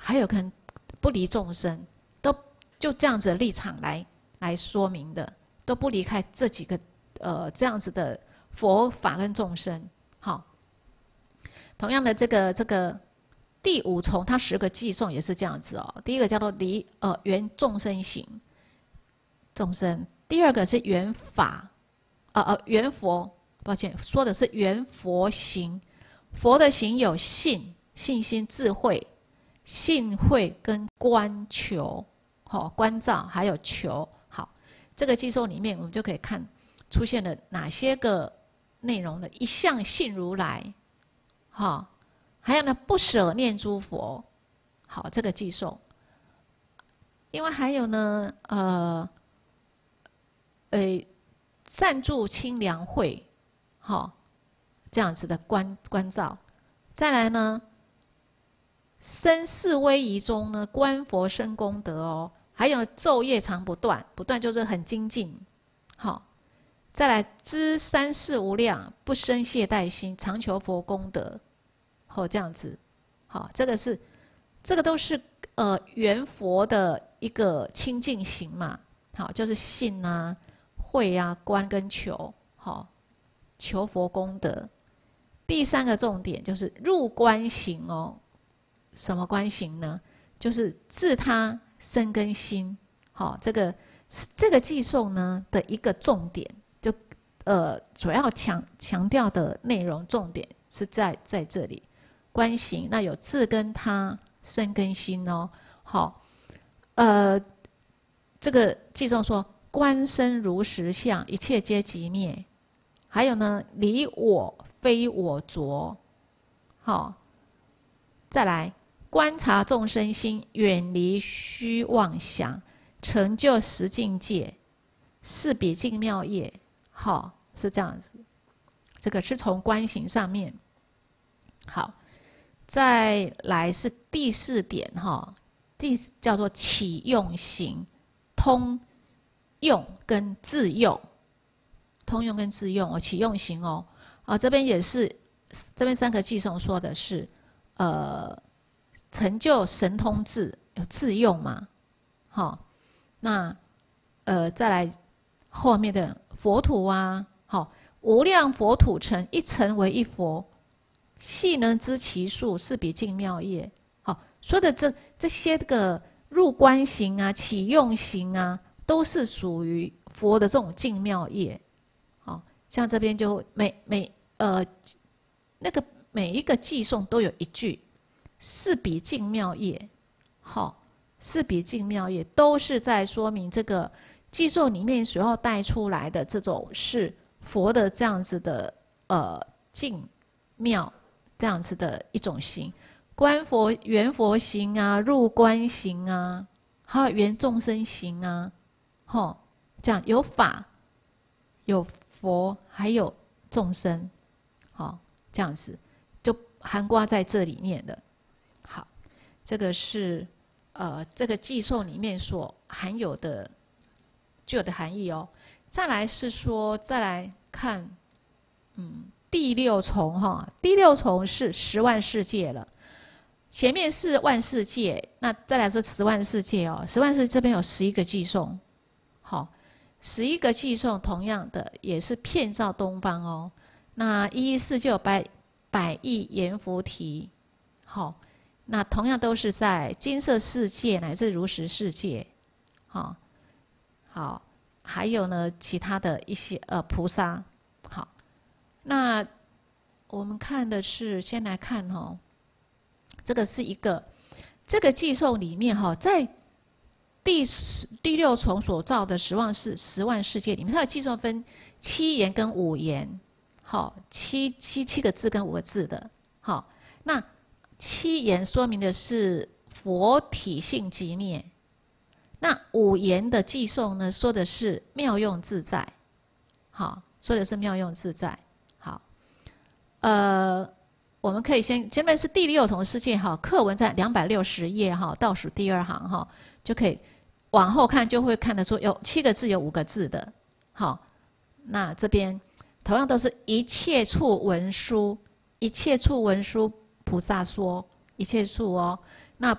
还有可能不离众生，都就这样子的立场来来说明的，都不离开这几个呃这样子的佛法跟众生。好，同样的这个这个第五重，它十个偈颂也是这样子哦。第一个叫做离呃缘众生行，众生；第二个是缘法，呃呃缘佛，抱歉，说的是缘佛行。佛的行有信、信心、智慧、信慧跟观求，好、哦、观照还有求。好，这个偈颂里面我们就可以看出现了哪些个内容呢？一向信如来，哈、哦，还有呢不舍念诸佛。好，这个偈颂。另外还有呢，呃，呃，暂住清凉会，好、哦。这样子的关关照，再来呢，身世威仪中呢，观佛生功德哦，还有昼夜常不断，不断就是很精进，好，再来知三世无量，不生懈怠心，常求佛功德，好，这样子，好，这个是，这个都是呃缘佛的一个清净行嘛，好，就是信啊、慧啊、观跟求，好，求佛功德。第三个重点就是入观行哦，什么观行呢？就是自他身跟心。好、哦，这个这个偈颂呢的一个重点，就呃主要强强调的内容重点是在在这里观行。那有自跟他身跟心哦。好、哦，呃，这个偈颂说观身如实相，一切皆即灭。还有呢，离我非我着，好，再来观察众生心，远离虚妄想，成就实境界，是彼尽妙业。好，是这样子。这个是从观行上面。好，再来是第四点哈，第叫做起用行，通用跟自用。通用跟自用哦，起用行哦，啊，这边也是，这边三个偈颂说的是，呃，成就神通智，有自用嘛，好、哦，那呃再来后面的佛土啊，好、哦，无量佛土成，一成为一佛，细能知其数，是彼尽妙业。好、哦，说的这这些个入观行啊、起用行啊，都是属于佛的这种尽妙业。像这边就每每呃那个每一个偈颂都有一句是彼尽妙业，好，是彼尽妙业都是在说明这个偈颂里面所要带出来的这种是佛的这样子的呃尽妙这样子的一种行，观佛缘佛行啊，入观行啊，还有缘众生行啊，好，这样有法有佛还有众生，好，这样子就含括在这里面的。好，这个是呃这个偈颂里面所含有的具有的含义哦。再来是说，再来看，嗯，第六重哈，第六重是十万世界了。前面是万世界，那再来是十万世界哦。十万世界这边有十一个偈颂，好。十一个偈颂，同样的也是遍照东方哦。那一一四就有百百亿阎浮提，好、哦，那同样都是在金色世界乃至如实世界，好、哦，好，还有呢其他的一些呃菩萨，好，那我们看的是先来看哦，这个是一个这个偈颂里面哈、哦，在第十第六重所造的十万世十万世界里面，它的偈颂分七言跟五言，好，七七七个字跟五个字的，好，那七言说明的是佛体性寂灭，那五言的偈颂呢，说的是妙用自在，好，说的是妙用自在，好，呃，我们可以先前面是第六重世界哈，课文在两百六十页哈，倒数第二行哈，就可以。往后看就会看得出有七个字有五个字的，好，那这边同样都是一切处文殊，一切处文殊菩萨说一切处哦，那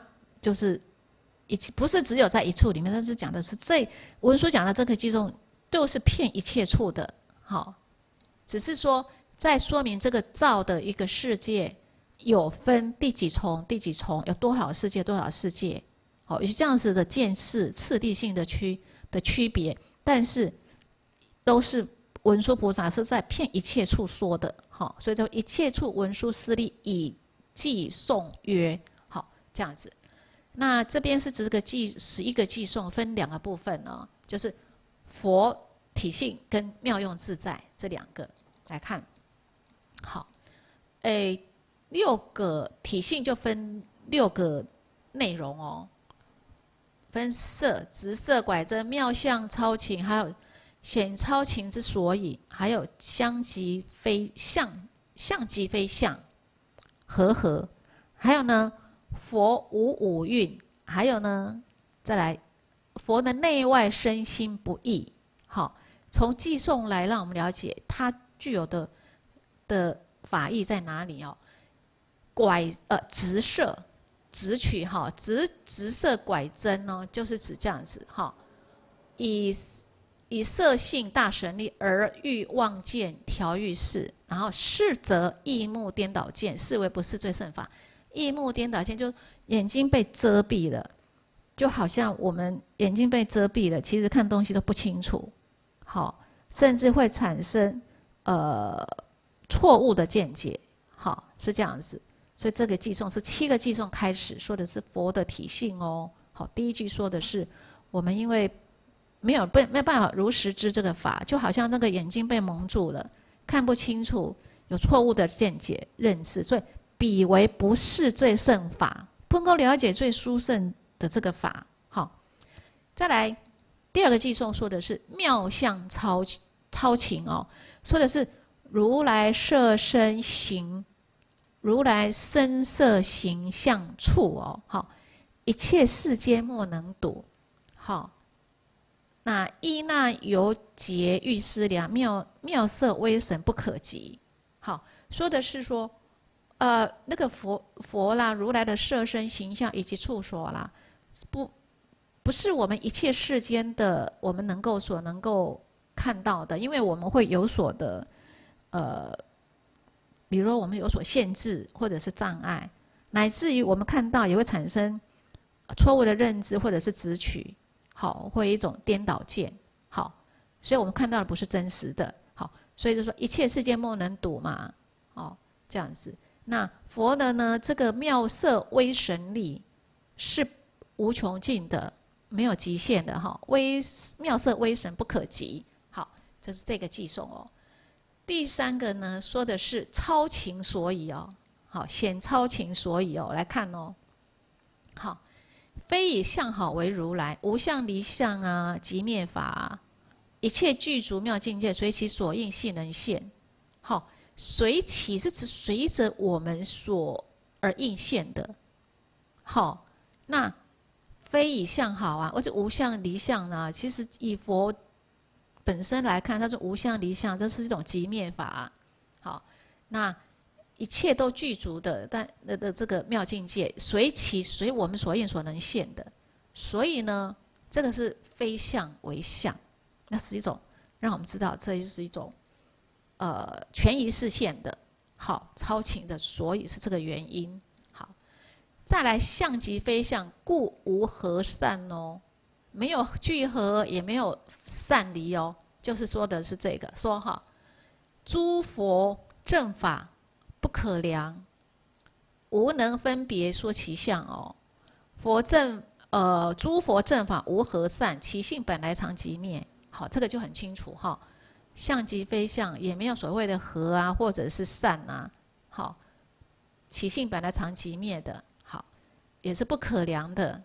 就是一不是只有在一处里面，但是讲的是这文书讲的这个计数就是遍一切处的，好，只是说在说明这个造的一个世界有分第几重、第几重，有多少世界、多少世界，好，有这样子的见识、次第性的区的区别，但是都是文殊菩萨是在遍一切处说的，好，所以说一切处文殊师利以偈颂曰，好，这样子。那这边是指个偈十一个偈颂，分两个部分呢，就是佛体性跟妙用自在这两个来看。好，诶，六个体性就分六个内容哦，分色、直色、拐真、妙相、超情，还有显超情之所以，还有相即非相，相即非相，和合，还有呢，佛无五蕴，还有呢，再来，佛的内外身心不异。好，从偈颂来让我们了解它具有的的法义在哪里哦。拐呃直色，直取哈，直直色拐真呢，就是指这样子哈，以以色性大神力而欲望见调御事，然后是则异目颠倒见，是为不是最胜法。异目颠倒见就眼睛被遮蔽了，就好像我们眼睛被遮蔽了，其实看东西都不清楚，好，甚至会产生呃错误的见解，好，是这样子。所以这个偈颂是七个偈颂开始说的是佛的体性哦。好，第一句说的是我们因为没有被没有办法如实知这个法，就好像那个眼睛被蒙住了，看不清楚，有错误的见解认识，所以彼为不是最胜法，不能够了解最殊胜的这个法。好，再来第二个偈颂说的是妙相超超情哦，说的是如来色身形。如来身色形象处哦，好，一切世间莫能睹，好，那依那由节欲思量，妙妙色微神不可及，好，说的是说，呃，那个佛佛啦，如来的色身形象以及处所啦，不不是我们一切世间的我们能够所能够看到的，因为我们会有所的，呃。比如我们有所限制，或者是障碍，乃至于我们看到也会产生错误的认知，或者是执取，好，或一种颠倒见，好，所以我们看到的不是真实的，好，所以就说一切世界莫能睹嘛，哦，这样子。那佛的呢，这个妙色微神力是无穷尽的，没有极限的哈，微妙色微神不可及，好，这是这个偈颂哦。第三个呢，说的是超情所以哦，好，显超情所以哦，来看哦，好，非以相好为如来，无相离相啊，即灭法、啊，一切具足妙境界，随其所应悉能现。好，随其是指随着我们所而应现的。好，那非以相好啊，或者无相离相呢？其实以佛本身来看，它是无相离相，这是一种即灭法、啊。好，那一切都具足的，但的的这个妙境界，随其随我们所应所能现的。所以呢，这个是非相为相，那是一种让我们知道，这就是一种呃权宜视现的，好超情的，所以是这个原因。好，再来相即非相，故无合散哦。没有聚合，也没有散离哦，就是说的是这个，说哈，诸佛正法不可量，无能分别说其相哦。佛正呃，诸佛正法无合散，其性本来常即灭。好，这个就很清楚哈，相即非相，也没有所谓的合啊，或者是散啊。好，其性本来常即灭的，好，也是不可量的。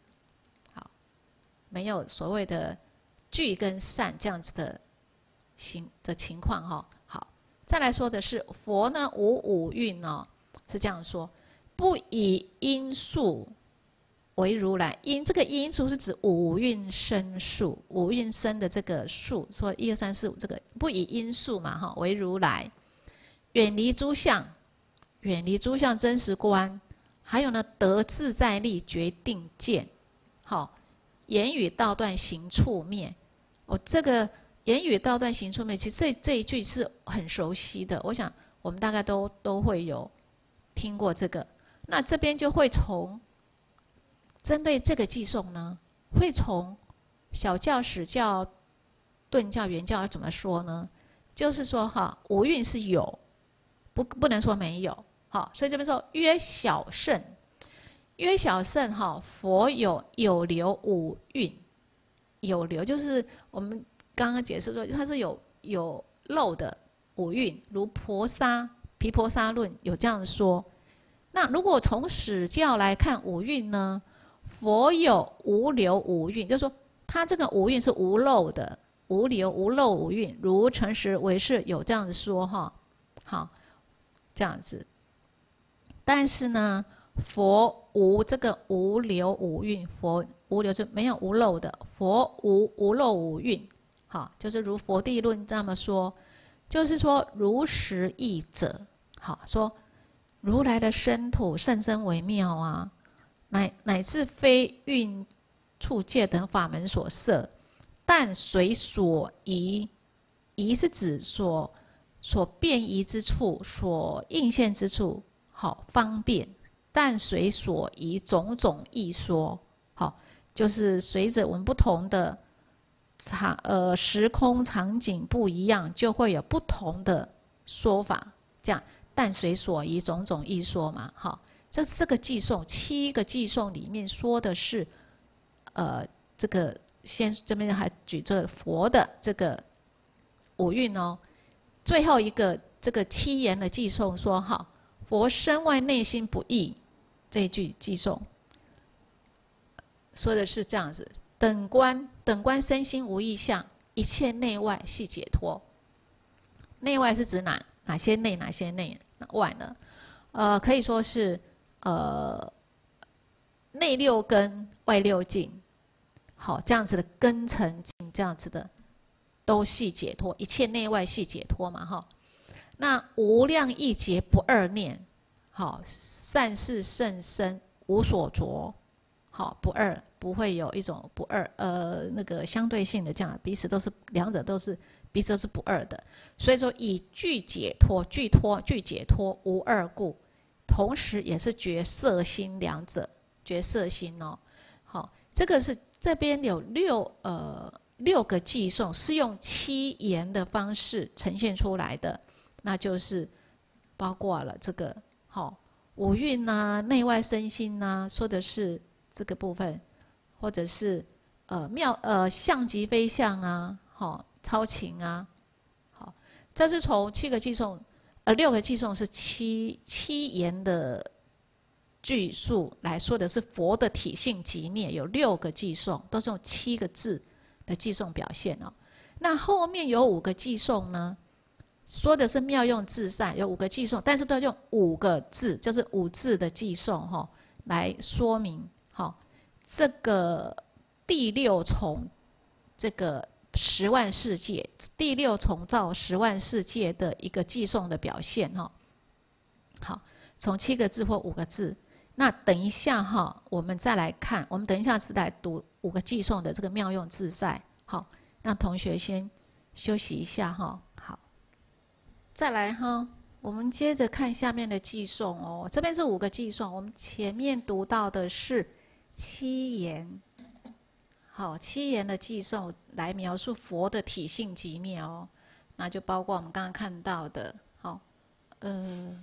没有所谓的聚跟散这样子的情的情况哈。好，再来说的是佛呢无五蕴哦，是这样说，不以因数为如来。因这个因数是指五蕴生数，五蕴生的这个数，说一二三四五这个不以因数嘛哈为如来，远离诸相，远离诸相真实观， 还有呢，得自在力决定见，好，言语道断行处灭。哦，这个言语道断行处灭，其实这这一句是很熟悉的，我想我们大概都都会有听过这个。那这边就会从针对这个寄颂呢，会从小教、史教、顿教、原教要怎么说呢？就是说哈，五蕴是有，不不能说没有。好，所以这边说曰小圣，曰小圣哈，佛有有流五蕴，有流就是我们刚刚解释说它是有有漏的五蕴，如婆沙毗婆沙论有这样说。那如果从史教来看五蕴呢，佛有无流五蕴，就是说它这个五蕴是无漏的，无流无漏五蕴，如诚实为是有这样子说哈，好，这样子。但是呢，佛无这个无流五蕴，佛无流是没有无漏的，佛无无漏五蕴，好，就是如佛地论这么说，就是说如实义者，好说。如来的身土甚深微妙啊，乃乃至非蕴处界等法门所摄，但随所宜，宜是指所所便宜之处，所应现之处，好方便。但随所宜种种义说，好，就是随着我们不同的场呃时空场景不一样，就会有不同的说法，这样。但随所宜种种义说嘛，好，这这个寄颂七个寄颂里面说的是，呃，这个先这边还举这佛的这个五蕴哦，最后一个这个七言的寄颂说哈，佛身外内心不异，这一句寄颂说的是这样子，等观等观身心无异相，一切内外系解脱。内外是指哪哪些内哪些内？外呢，呃，可以说是呃内六根，外六境，好，这样子的根尘境，这样子的都系解脱，一切内外系解脱嘛，哈。那无量亿劫不二念，好，善事甚深，无所着，好，不二，不会有一种不二，呃，那个相对性的这样，彼此都是两者都是。彼此都是不二的，所以说以具解脱、具脱、具解脱无二故，同时也是觉色心两者，觉色心哦。好，这个是这边有六呃六个寄颂，是用七言的方式呈现出来的，那就是包括了这个好五蕴呐、内外身心呐、说的是这个部分，或者是呃妙呃相即非相啊，好。超情啊，好，这是从七个寄颂，呃，六个寄颂是七七言的句数来说的是佛的体性极灭，有六个寄颂都是用七个字的寄颂表现哦。那后面有五个寄颂呢，说的是妙用自善，有五个寄颂，但是都用五个字，就是五字的寄颂哈、哦，来说明哈、哦、这个第六重这个。十万世界第六重造十万世界的一个寄颂的表现哈，好，从七个字或五个字，那等一下哈，我们再来看，我们等一下是来读五个寄颂的这个妙用自在，好，让同学先休息一下哈，好，再来哈，我们接着看下面的寄颂哦，这边是五个寄颂，我们前面读到的是七言。好，七言的寄颂来描述佛的体性极灭哦，那就包括我们刚刚看到的，好，呃，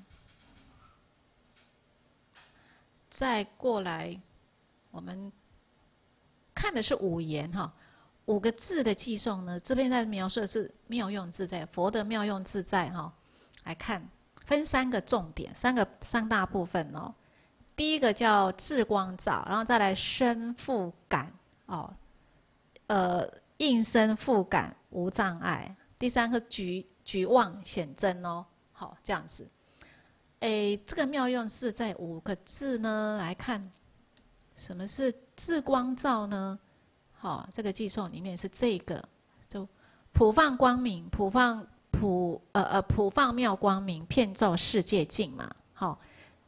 再过来，我们看的是五言哈，五个字的寄颂呢，这边在描述的是妙用自在，佛的妙用自在哈，来看分三个重点，三个三大部分哦，第一个叫智光照，然后再来身复感哦。呃，应身复感无障碍。第三个举举望显真哦，好，这样子。诶，这个妙用是在五个字呢来看，什么是智光照呢？好，这个寄颂里面是这个，就普放光明，普放普呃呃普放妙光明，遍照世界境嘛。好，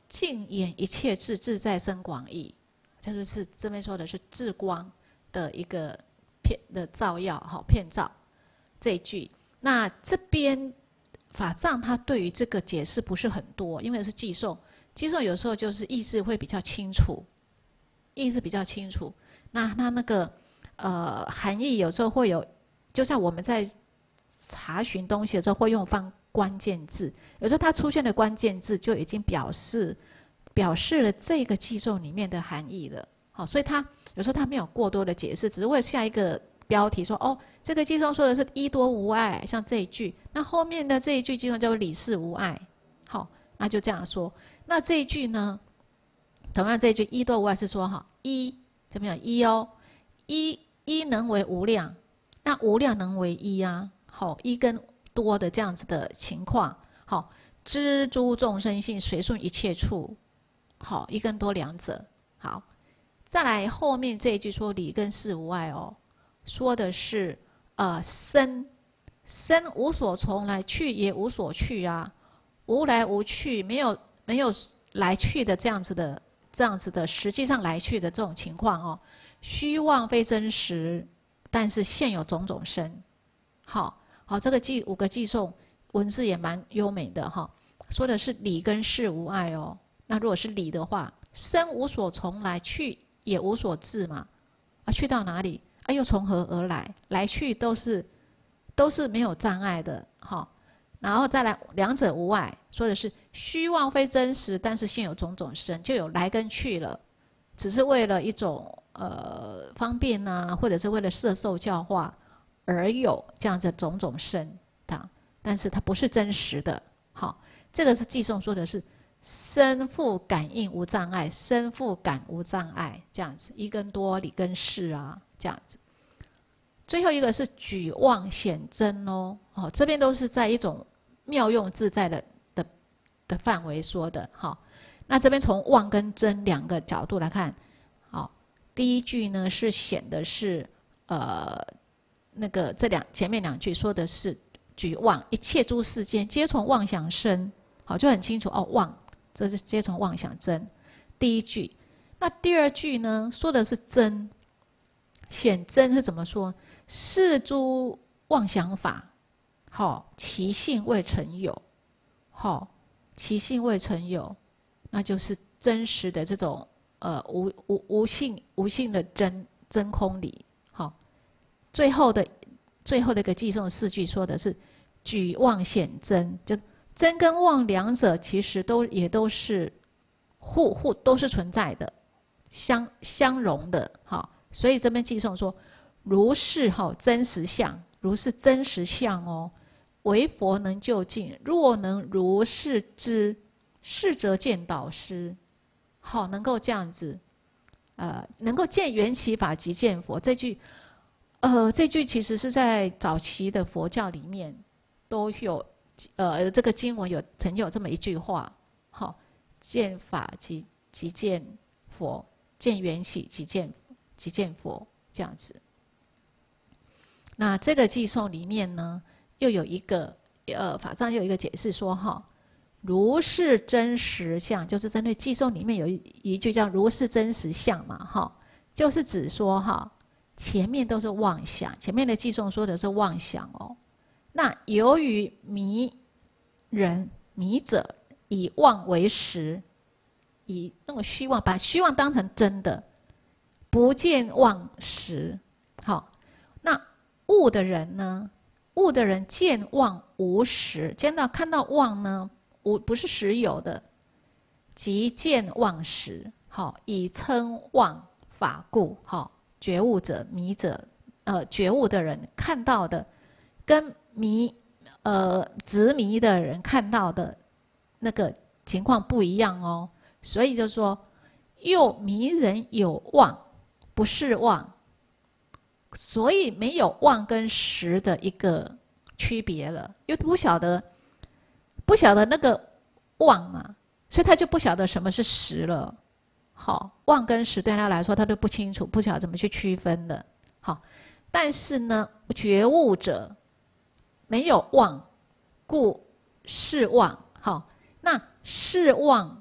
净眼一切智，自在生广义，这就是这边说的是智光的一个片的照耀，好片照这一句。那这边法藏他对于这个解释不是很多，因为是寄诵，寄诵有时候就是意思会比较清楚，意思比较清楚。那他那个呃含义有时候会有，就像我们在查询东西的时候会用放关键字，有时候它出现的关键字就已经表示表示了这个寄诵里面的含义了。好，所以他有时候他没有过多的解释，只是为了下一个标题说哦，这个寄诵说的是一多无碍，像这一句，那后面的这一句寄诵叫做理事无碍。好，那就这样说。那这一句呢，同样这一句一多无碍是说哈，一怎么样？一哦，一一能为无量，那无量能为一啊。好，一跟多的这样子的情况。好，知诸众生性，随顺一切处。好，一跟多两者。好，再来后面这一句说理跟事无碍哦，说的是呃身身无所从来，去也无所去啊，无来无去，没有没有来去的这样子的这样子的实际上来去的这种情况哦，虚妄非真实，但是现有种种身。好。好，这个记五个寄诵文字也蛮优美的哈，说的是理跟事无碍哦。那如果是理的话，身无所从来，去也无所至嘛，啊，去到哪里？啊，又从何而来？来去都是都是没有障碍的哈。然后再来，两者无碍，说的是虚妄非真实，但是现有种种身，就有来跟去了，只是为了一种呃方便啊，或者是为了摄受教化。而有这样子种种身，但是它不是真实的。好，这个是寄诵说的是身负感应无障碍，身负感无障碍，这样子一跟多，理跟事啊，这样子。最后一个是举妄显真哦，哦，这边都是在一种妙用自在的的的范围说的。好，那这边从妄跟真两个角度来看，好，第一句呢是显的是呃。那个这两前面两句说的是举妄，一切诸世间皆从妄想生，好，就很清楚哦，妄这是皆从妄想真。第一句，那第二句呢说的是真，显真是怎么说？是诸妄想法，好，其性未成有，好，其性未成有，那就是真实的这种呃无无无性无性的真真空理。最后的最后的一个寄诵四句说的是举妄显真，就真跟妄两者其实都也都是互互都是存在的，相相容的哈。所以这边寄诵说，如是哈真实相，如是真实相哦，唯佛能究竟，若能如是知，是则见导师。好，能够这样子，呃，能够见缘起法即见佛。这句。呃，这句其实是在早期的佛教里面都有，呃，这个经文有曾经有这么一句话，好，见法即即见佛，见缘起即见即见佛，这样子。那这个寄诵里面呢，又有一个呃法藏又有一个解释说哈，如是真实相，就是针对寄诵里面有一一句叫如是真实相嘛，哈，就是指说哈。前面都是妄想，前面的寄诵说的是妄想哦。那由于迷人迷者以妄为实，以那种虚妄把虚妄当成真的，不见妄实。好，那悟的人呢？悟的人见妄无实，见到看到妄呢，无不是实有的，即见妄实。好，以称妄法故。好。觉悟者、迷者，呃，觉悟的人看到的，跟迷、呃，执迷的人看到的那个情况不一样哦。所以就说，又迷人有妄，不是妄，所以没有妄跟实的一个区别了，因为不晓得，不晓得那个妄嘛，所以他就不晓得什么是实了。好，妄跟实对他来说，他都不清楚，不晓得怎么去区分的。好，但是呢，觉悟者没有妄，故是妄。好，那是妄，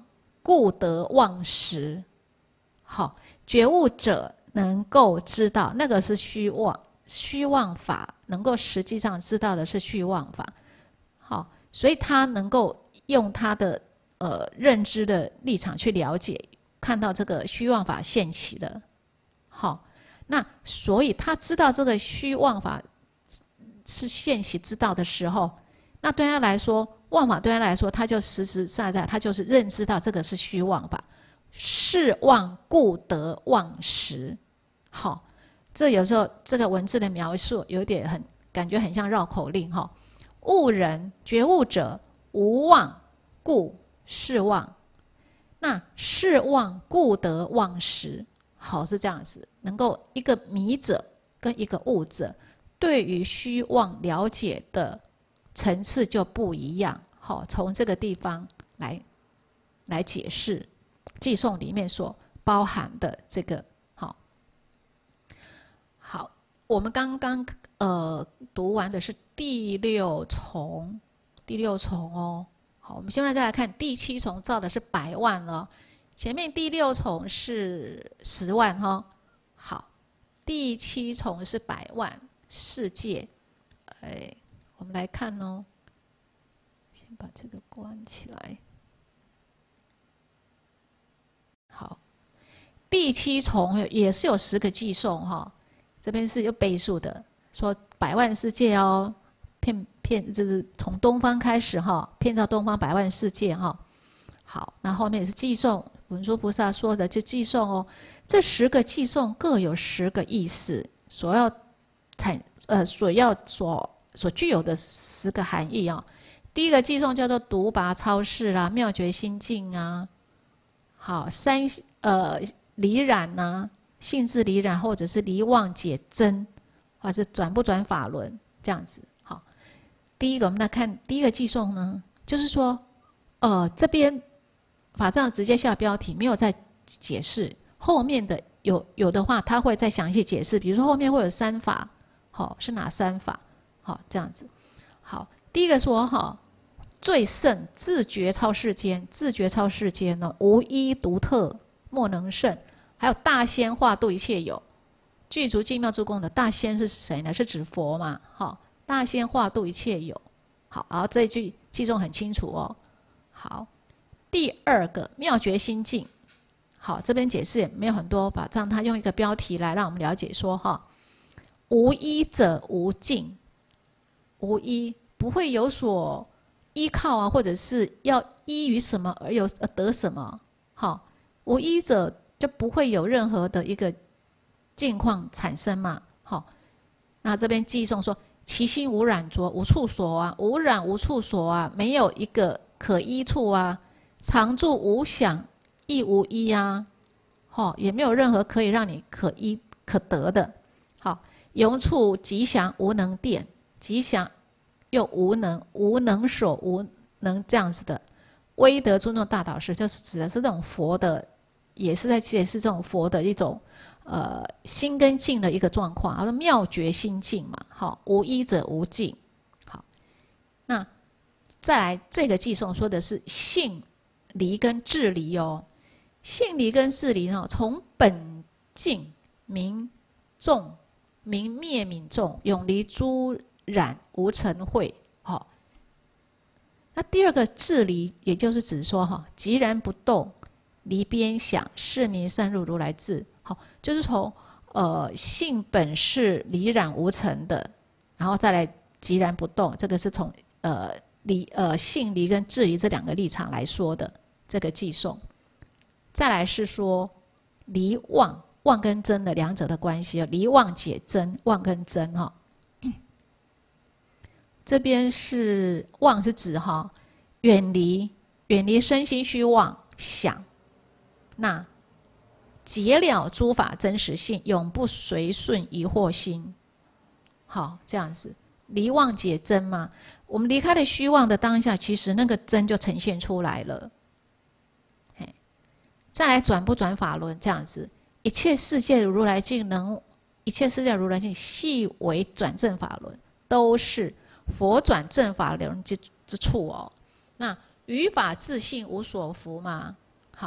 故得忘实。好，觉悟者能够知道那个是虚妄，虚妄法能够实际上知道的是虚妄法。好，所以他能够用他的呃认知的立场去了解，看到这个虚妄法现起的。好，那所以他知道这个虚妄法是现起知道的时候，那对他来说，妄法对他来说，他就实实在在，他就是认知到这个是虚妄法。是妄故得忘实。好，这有时候这个文字的描述有点很感觉很像绕口令哈。悟人觉悟者无妄故是妄，那是妄故得忘实。好，是这样子，能够一个迷者跟一个悟者对于虚妄了解的层次就不一样。好，从这个地方来来解释偈颂里面所包含的这个。好，好，我们刚刚呃读完的是第六重，第六重哦。好，我们现在再来看第七重，造的是百万了。前面第六重是十万哈、哦，好，第七重是百万世界。哎，我们来看哦，先把这个关起来。好，第七重也是有十个偈颂哈，这边是有倍数的，说百万世界哦，遍遍就是从东方开始哈，遍照东方百万世界哈。好，那后面也是偈颂，文殊菩萨说的就偈颂哦，这十个偈颂各有十个意思，所要产呃所要所所具有的十个含义啊、哦。第一个偈颂叫做独拔超世啦，妙觉心境啊。好，三呃离染呐、啊，性质离染，或者是离妄解真，或者是转不转法轮这样子。好，第一个我们来看第一个偈颂呢，就是说，呃这边法藏直接下标题，没有再解释，后面的有有的话他会再详细解释，比如说后面会有三法，好，是哪三法？好，这样子。好，第一个说哈。最胜自觉超世间，自觉超世间呢，无一独特，莫能胜。还有大仙化度一切有，具足净妙诸功的大仙是谁呢？是指佛嘛？好，大仙化度一切有。好，然后这一句记重很清楚哦。好，第二个妙觉心境。好，这边解释也没有很多，把让他用一个标题来让我们了解说哈，无依者无尽，无依不会有所。依靠啊，或者是要依于什么而有而得什么，好，无依者就不会有任何的一个境况产生嘛，好，那这边偈颂说，其心无染着，无处所啊，无染无处所啊，没有一个可依处啊，常住无想，亦无依啊，好，也没有任何可以让你可依可得的，好，永处吉祥无能电，吉祥。又无能，无能所，无能这样子的，威德诸那大导师，就是指的是这种佛的，也是在解释这种佛的一种呃心跟境的一个状况。他说妙觉心境嘛，好，无依者无境。好，那再来这个偈颂说的是性离跟智离哦，性离跟智离哦，从本净明众明灭泯众，永离诸。染无尘秽，好、哦。那第二个智离，也就是指说哈，寂然不动，离边想，是名深入如来智。好、哦，就是从呃性本是离染无尘的，然后再来寂然不动，这个是从呃离呃性离跟智离这两个立场来说的这个偈颂。再来是说离妄，妄跟真的两者的关系，离妄解真，妄跟真哈。哦这边是妄是指哈，远离远离身心虚妄想，那解了诸法真实性，永不随顺疑惑心。好，这样子离妄解真嘛，我们离开了虚妄的当下，其实那个真就呈现出来了。嘿，再来转不转法轮这样子，一切世界如来境能，一切世界如来境细为转正法轮，都是。佛转正法轮之之处哦，那于法自性无所缚嘛。好，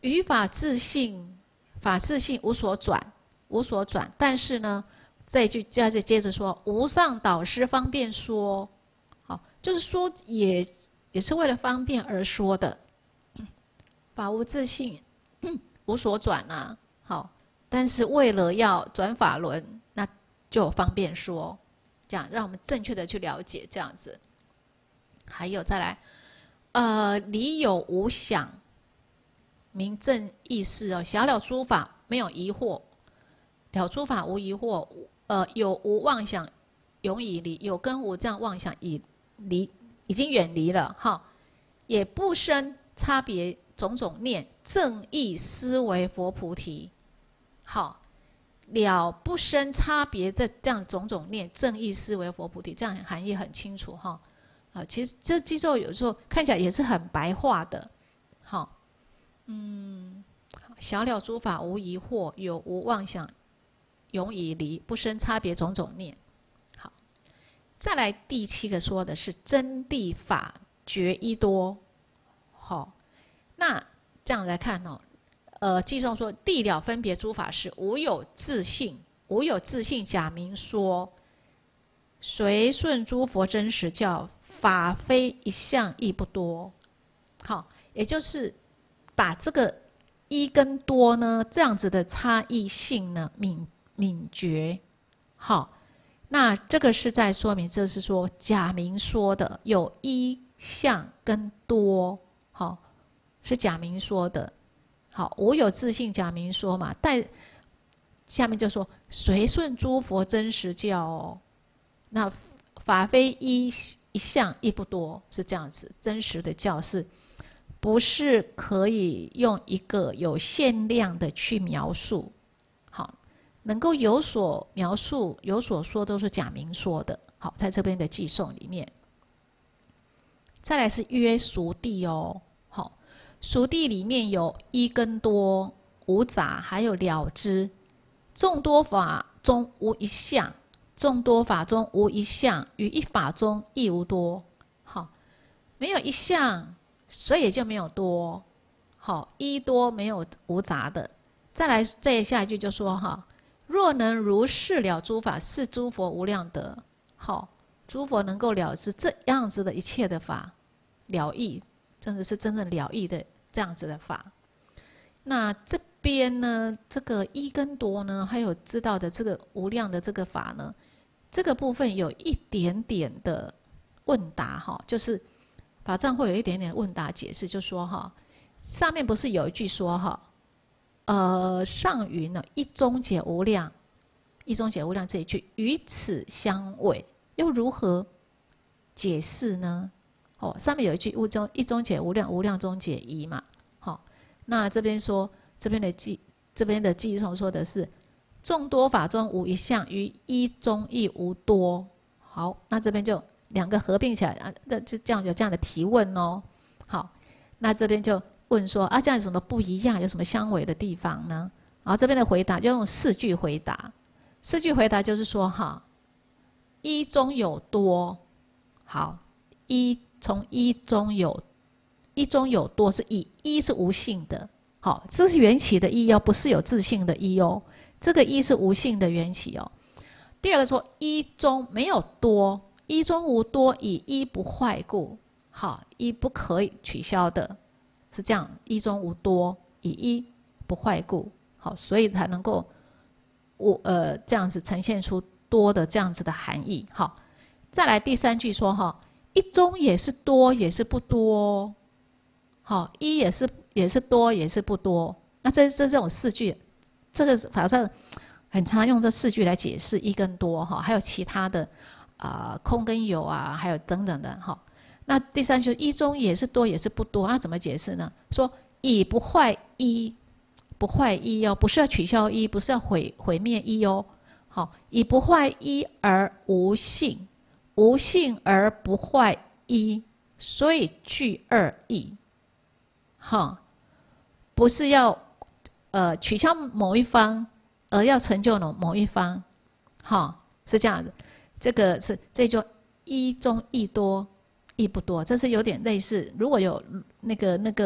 于法自性，法自性无所转，无所转。但是呢，这一句接着接着说，无上导师方便说，好，就是说也也是为了方便而说的。法无自性，无所转啊，好，但是为了要转法轮，那就方便说，这样让我们正确的去了解这样子。还有再来，呃，理有无想，明正意思哦。小了诸法没有疑惑，了诸法无疑惑，呃，有无妄想，永已离，有跟无这样妄想已离，已经远离了哈，也不生差别种种念，正义思维佛菩提，好，了不生差别这这样种种念，正义思维佛菩提，这样含义很清楚哈。啊，其实这句咒有时候看起来也是很白话的，好，嗯，小了诸法无疑惑，有无妄想，永已离，不生差别种种念。好，再来第七个说的是真谛法觉一多，好，那这样来看哦，呃，记诵说谛了分别诸法是无有自性，无有自性假名说，随顺诸佛真实教。法非一项亦不多，好，也就是把这个一跟多呢这样子的差异性呢泯泯绝，好，那这个是在说明，这是说假名说的有一项跟多，好，是假名说的，好，无有自性假名说嘛，但下面就说随顺诸佛真实教哦，那法非一。一项亦不多，是这样子。真实的教是，不是可以用一个有限量的去描述？好，能够有所描述、有所说，都是假名说的。好，在这边的记诵里面，再来是约俗谛哦。好，俗谛里面有一跟多、无杂，还有了知。众多法中无一项。众多法中无一项，于一法中亦无多。好，没有一项，所以也就没有多。好，一多没有无杂的。再来，再下一句就说哈：若能如是了诸法，是诸佛无量德。好，诸佛能够了知这样子的一切的法，了义，真的是真正了义的这样子的法。那这边呢，这个一跟多呢，还有知道的这个无量的这个法呢。这个部分有一点点的问答哈，就是法藏会有一点点问答解释，就说哈，上面不是有一句说哈，呃，上云呢一中解无量，一中解无量这一句与此相违，又如何解释呢？哦，上面有一句物中一中解无量，无量中解一嘛，好、哦，那这边说这边的记这边的记诵说的是。众多法中无一项，于一中亦无多。好，那这边就两个合并起来啊，那就这样有这样的提问哦。好，那这边就问说啊，这样有什么不一样？有什么相违的地方呢？然后这边的回答就用四句回答，四句回答就是说哈，一中有多，好，一从一中有，一中有多是以一是无性的，好，这是缘起的一哦，不是有自性的一哦。这个一是无性的缘起哦。第二个说一中没有多，一中无多，以一不坏故。好，一不可以取消的，是这样。一中无多，以一不坏故。好，所以才能够我呃这样子呈现出多的这样子的含义。好，再来第三句说哈，一中也是多，也是不多。好，一也是也是多，也是不多。那这这这种四句。这个法上很常用这四句来解释一跟多哈，还有其他的啊、呃、空跟有啊，还有等等的哈。那第三句一中也是多也是不多，那怎么解释呢？说以不坏一，不坏一哦，不是要取消一，不是要毁毁灭一哦。好，以不坏一而无性，无性而不坏一，所以具二义。哈，不是要。呃，取消某一方，而要成就某某一方，哈，是这样的。这个是这就一中一多，一不多，这是有点类似。如果有那个那个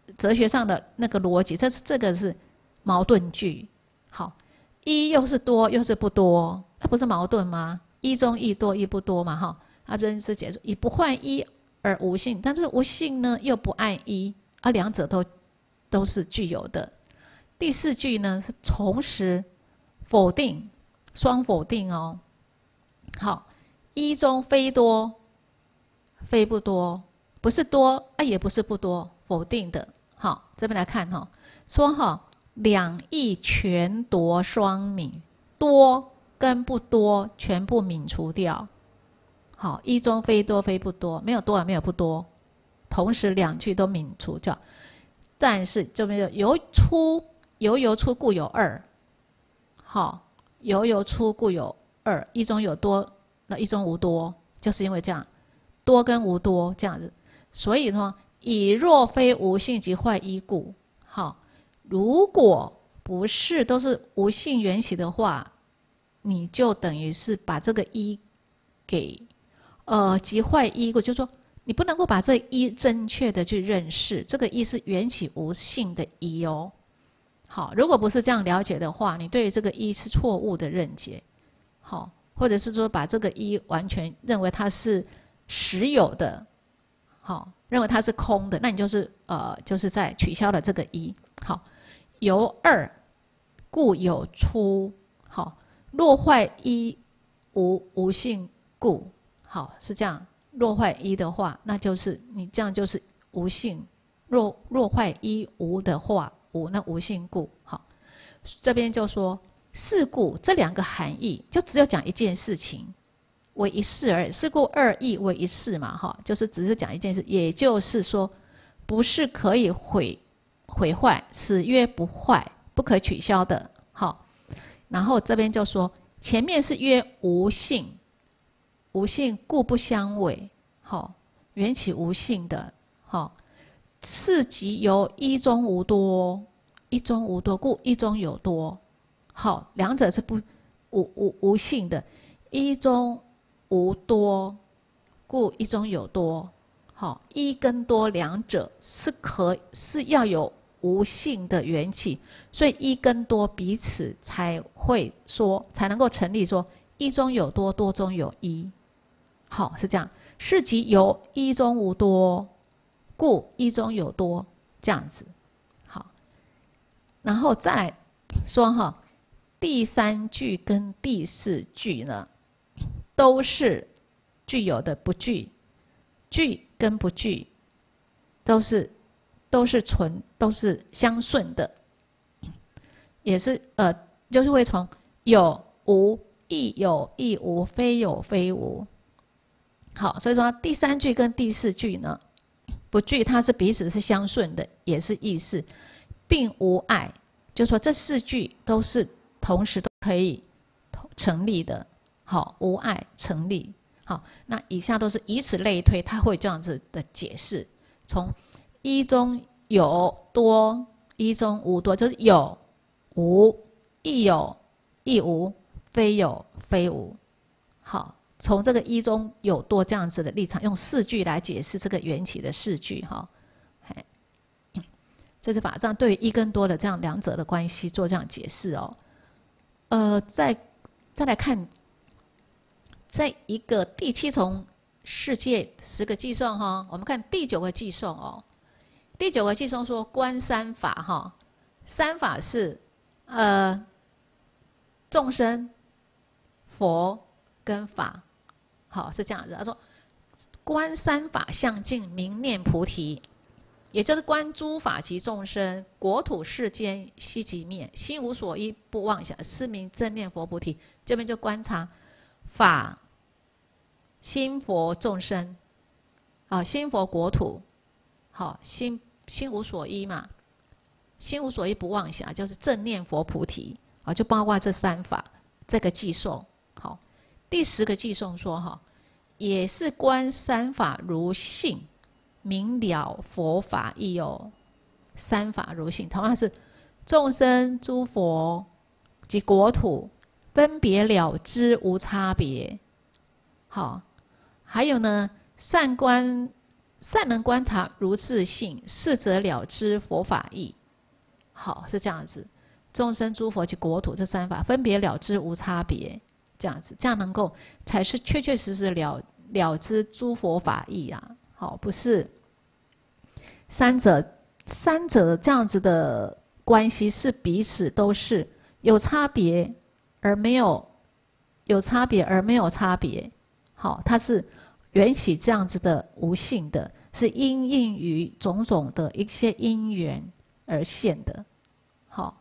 哲学上的那个逻辑，这是这个是矛盾句。好，一又是多又是不多，它不是矛盾吗？一中一多一不多嘛，哈。啊，认识解说以不换一而无性，但是无性呢又不爱一，啊，两者都都是具有的。第四句呢是同时否定，双否定哦。好，一中非多，非不多，不是多啊，也不是不多，否定的。好，这边来看哈，说哈两义全夺双泯，多跟不多全部泯除掉。好，一中非多，非不多，没有多也没有不多，同时两句都泯除掉。但是这边由出由由出故有二，好，由由出故有二，一中有多，那一中无多，就是因为这样，多跟无多这样子，所以呢，以若非无性即坏一故。好，如果不是都是无性缘起的话，你就等于是把这个一给呃即坏一故，就是说你不能够把这一正确的去认识，这个一是缘起无性的一哦。好，如果不是这样了解的话，你对于这个一是错误的认解，好，或者是说把这个一完全认为它是实有的，好，认为它是空的，那你就是呃就是在取消了这个一。好，由二故有出，好，若坏一无无性故，好，是这样。若坏一的话，那就是你这样就是无性。若若坏一无的话，无那无性故。好，这边就说是故这两个含义，就只有讲一件事情，为一事而已。是故二义为一事嘛，哈，就是只是讲一件事，也就是说，不是可以毁毁坏，此曰不坏，不可取消的。好，然后这边就说前面是曰无性。无性故不相违，好，缘起无性的，好，次即由一中无多，一中无多故一中有多，好，两者是不无无无性的，一中无多故一中有多，好，一跟多两者是可是要有无性的缘起，所以一跟多彼此才会说才能够成立说一中有多，多中有一。好，是这样，是即由一中无多，故一中有多，这样子。好，然后再来说哈，第三句跟第四句呢，都是具有的不具，具跟不具都是都是纯都是相顺的，也是呃，就是会从有无亦有亦无，非有非无。好，所以说第三句跟第四句呢，不具它是彼此是相顺的，也是意思，并无碍，就说这四句都是同时都可以成立的。好，无碍成立。好，那以下都是以此类推，他会这样子的解释：从一中有多，一中无多，就是有无，亦有亦无，非有非无。好。从这个一中有多这样子的立场，用四句来解释这个缘起的四句哈，这是法藏对于一跟多的这样两者的关系做这样解释哦。呃，再再来看，在一个第七重世界十个寄送哈，我们看第九个寄送哦。第九个寄送说观三法哈，三法是呃众生、佛跟法。好，是这样子。他说，观三法相尽，明念菩提，也就是观诸法及众生，国土世间悉即灭，心无所依，不妄想，是名正念佛菩提。这边就观察法、心佛众生，好，心佛国土，好，心心无所依嘛，心无所依不妄想，就是正念佛菩提，好，就包括这三法，这个寄送，好。第十个寄送说哈，也是观三法如性，明了佛法亦有三法如性。同样是众生、诸佛及国土，分别了知无差别。好，还有呢，善观善能观察如自性，是则了知佛法义。好，是这样子。众生、诸佛及国土这三法，分别了知无差别，这样子，这样能够才是确确实实了了知诸佛法义啊。好，不是三者三者这样子的关系是彼此都是有差别而没有有差别而没有差别。好，它是缘起这样子的无性的，是因应于种种的一些因缘而现的。好。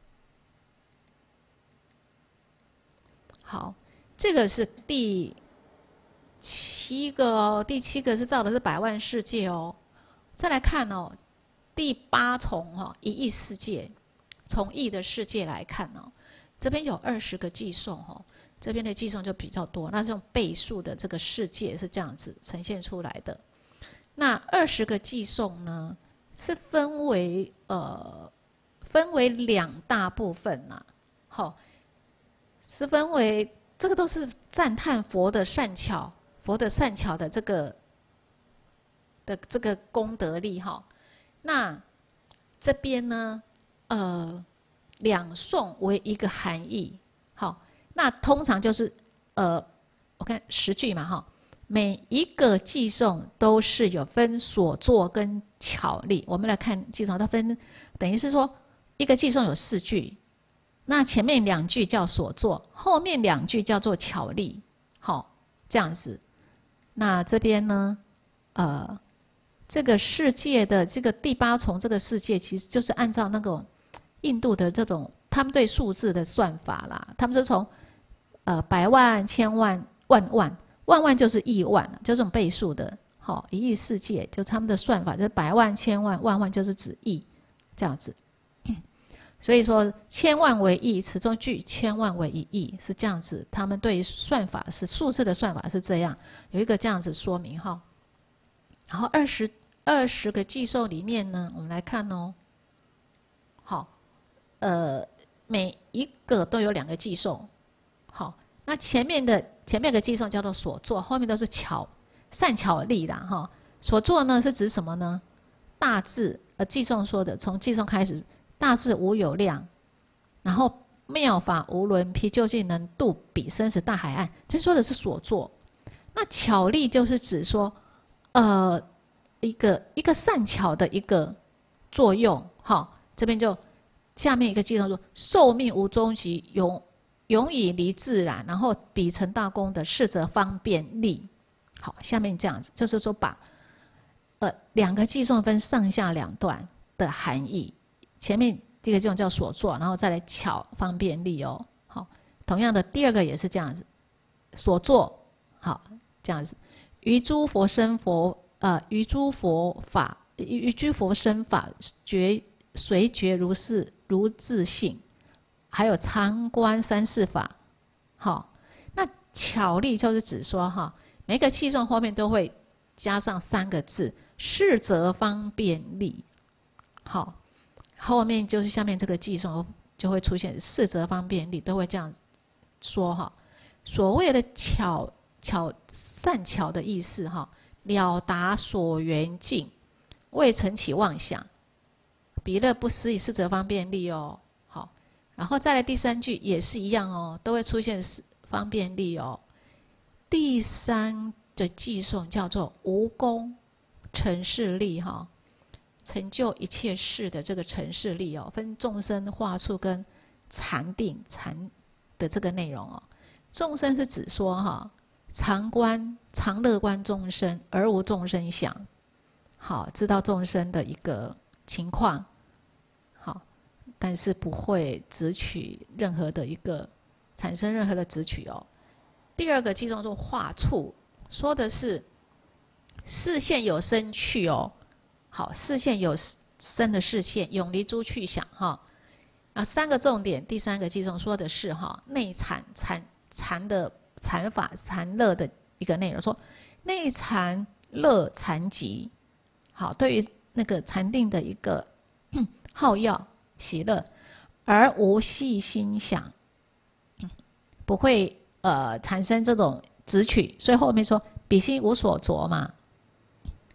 好，这个是第七个哦，第七个是造的是百万世界哦。再来看哦，第八重哈、哦、一亿世界，从亿的世界来看哦，这边有二十个计颂哦，这边的计颂就比较多。那这种倍数的这个世界是这样子呈现出来的。那二十个计颂呢，是分为呃分为两大部分呐、啊，好、哦。是分为这个都是赞叹佛的善巧，佛的善巧的这个的这个功德力哈。那这边呢，呃，两颂为一个含义，好，那通常就是呃，我看十句嘛哈，每一个偈颂都是有分所作跟巧力。我们来看偈颂，它分等于是说一个偈颂有四句。那前面两句叫所作，后面两句叫做巧力，好，这样子。那这边呢，呃，这个世界的这个第八重这个世界，其实就是按照那个印度的这种他们对数字的算法啦，他们是从呃百万、千万、万万、万万就是亿万，就这种倍数的，好，一亿世界，就他们的算法就是百万、千万、万万就是指亿，这样子。所以说，千万为亿，此中句千万为一亿，是这样子。他们对于算法是数字的算法是这样，有一个这样子说明哈。然后二十二十个偈颂里面呢，我们来看哦。好，呃，每一个都有两个偈颂。好，那前面的前面有个偈颂叫做所作，后面都是巧善巧力啦哈。所作呢是指什么呢？大智，呃，偈颂说的，从偈颂开始。大智无有量，然后妙法无伦披，究竟能度彼生死大海岸。这说的是所作。那巧力就是指说，呃，一个一个善巧的一个作用。哈，这边就下面一个偈颂说：寿命无终极，永永以离自然，然后彼成大功的是则方便利。好，下面这样子，就是说把呃两个偈颂分上下两段的含义。前面这个这种叫所作，然后再来巧方便利哦。好，同样的第二个也是这样子，所作好这样子。于诸佛生佛，呃，于诸佛法，于诸佛生法觉随觉如是如自性，还有常观三世法。好，那巧力就是指说哈，每个偈颂后面都会加上三个字，是则方便利。好。后面就是下面这个偈颂就会出现是则方便利，都会这样说哈。所谓的巧巧善巧的意思哈，了达所缘境，未曾起妄想，彼乐不思议，是则方便利哦。好，然后再来第三句也是一样哦，都会出现方便利哦。第三的偈颂叫做无功成事利哈。成就一切事的这个成事力哦，分众生、化处跟禅定禅的这个内容哦。众生是指说哈，常观常乐观众生，而无众生想。好，知道众生的一个情况，好，但是不会执取任何的一个产生任何的执取哦。第二个偈颂做化处，说的是视线有生趣哦。好，视线有生的视线，永离诸去想哈。啊，三个重点，第三个偈颂说的是哈内禅禅禅的禅法禅乐的一个内容，说内禅乐禅极。好，对于那个禅定的一个好要喜乐，而无细心想，不会呃产生这种执取，所以后面说彼心无所着嘛。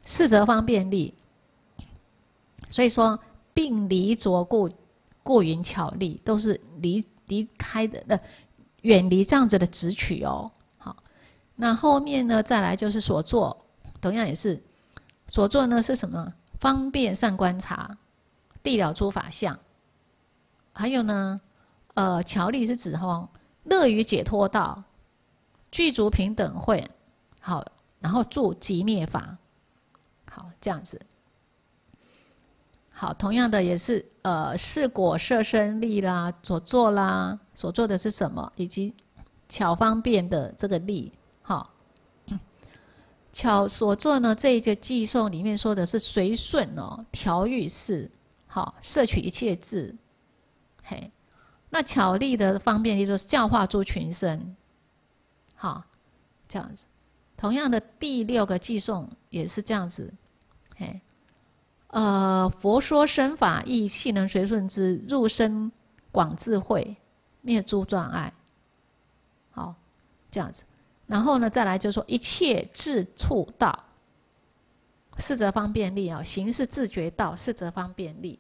四则方便利。所以说，并离着故故云巧立，都是离离开的，呃，远离这样子的直取哦。好，那后面呢，再来就是所作，同样也是所作呢是什么？方便善观察，地了诸法相。还有呢，呃，巧立是指吼，乐于解脱道，具足平等慧，好，然后助即灭法。好，这样子。好，同样的也是呃，是果摄身力啦，所做啦，所做的是什么，以及巧方便的这个力。好，巧所做呢，这一个偈颂里面说的是随顺哦，调御事，好，摄取一切智。嘿，那巧力的方便力就是教化诸群生。好，这样子。同样的第六个偈颂也是这样子，嘿。呃，佛说身法义，细能随顺之，入深广智慧，灭诸障碍。好，这样子。然后呢，再来就说一切智处道，四则方便利啊，行是自觉道，四则方便利。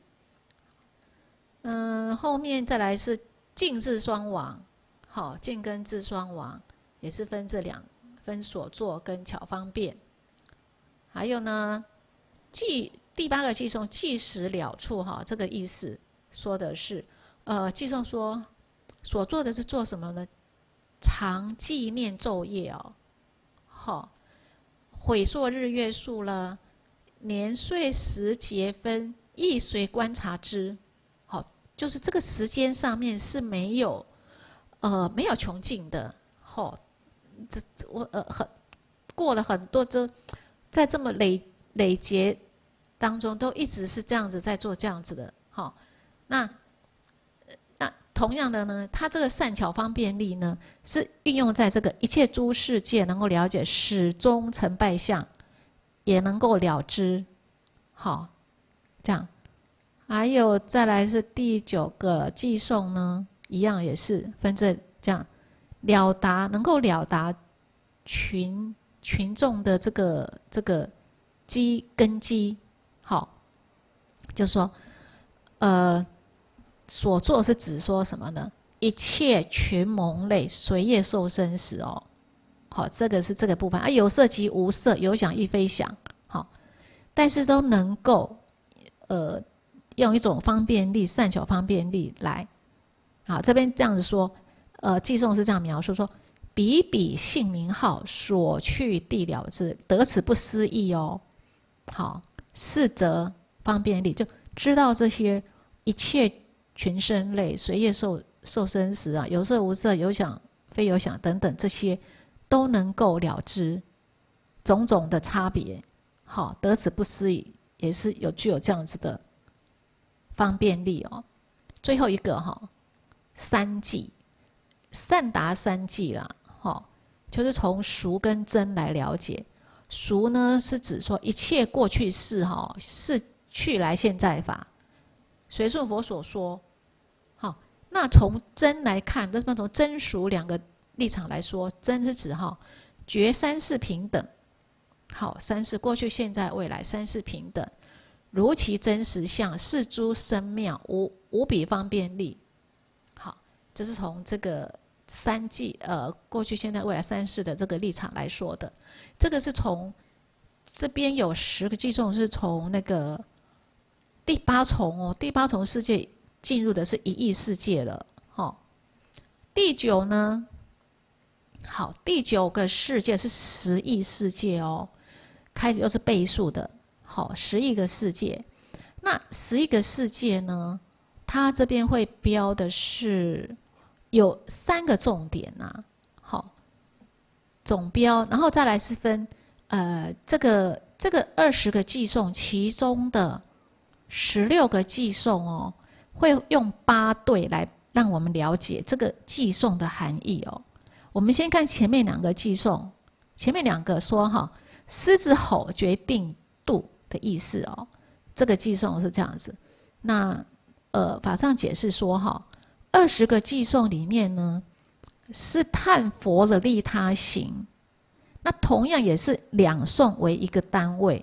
嗯、呃，后面再来是静智双亡，好，静跟智双亡也是分这两分所作跟巧方便。还有呢，即第八个偈颂即时了处哈，这个意思说的是，呃，偈颂说所做的是做什么呢？常纪念昼夜哦，好，毁烁日月数啦，年岁时节分，亦随观察之。好，就是这个时间上面是没有，呃，没有穷尽的。好，这我呃很过了很多这，在这么累累劫当中都一直是这样子在做这样子的。好，那那同样的呢，它这个善巧方便力呢，是运用在这个一切诸世界能够了解始终成败相，也能够了知。好，这样。还有再来是第九个偈颂呢，一样也是分这这样了达，能够了达群群众的这个这个基根基。好，就说，呃，所作是指说什么呢？一切群蒙类随业受生死哦。好，这个是这个部分啊，有色即无色，有想亦非想。好，但是都能够，呃，用一种方便力、善巧方便力来。好，这边这样子说，呃，偈颂是这样描述说：彼彼姓名号，所去地了知，得此不思议哦。好。四则方便力，就知道这些一切群生类随业受受生死啊，有色无色，有想非有想等等，这些都能够了知种种的差别。好，得此不思议，也是有具有这样子的方便力哦。最后一个哈，三际，善达三际啦，哈，就是从俗跟真来了解。俗呢是指说一切过去式哈，是去来现在法，随顺佛所说。好，那从真来看，这是从真俗两个立场来说，真是指哈觉三世平等。好，三世过去、现在、未来三世平等，如其真实相，是诸深妙，无无比方便力。好，这是从这个三际呃过去、现在、未来三世的这个立场来说的。这个是从这边有十个偈颂，是从那个第八重哦，第八重世界进入的是一亿世界了。哦，第九呢，好，第九个世界是十亿世界哦，开始又是倍数的。好，十亿个世界，那十亿个世界呢，它这边会标的是有三个重点啊。好。总标，然后再来是分，呃，这个这个二十个偈颂，其中的十六个偈颂哦，会用八对来让我们了解这个偈颂的含义哦。我们先看前面两个偈颂，前面两个说哈，狮子吼决定度的意思哦，这个偈颂是这样子。那呃，法上解释说哈，二十个偈颂里面呢。是叹佛的利他行，那同样也是两颂为一个单位，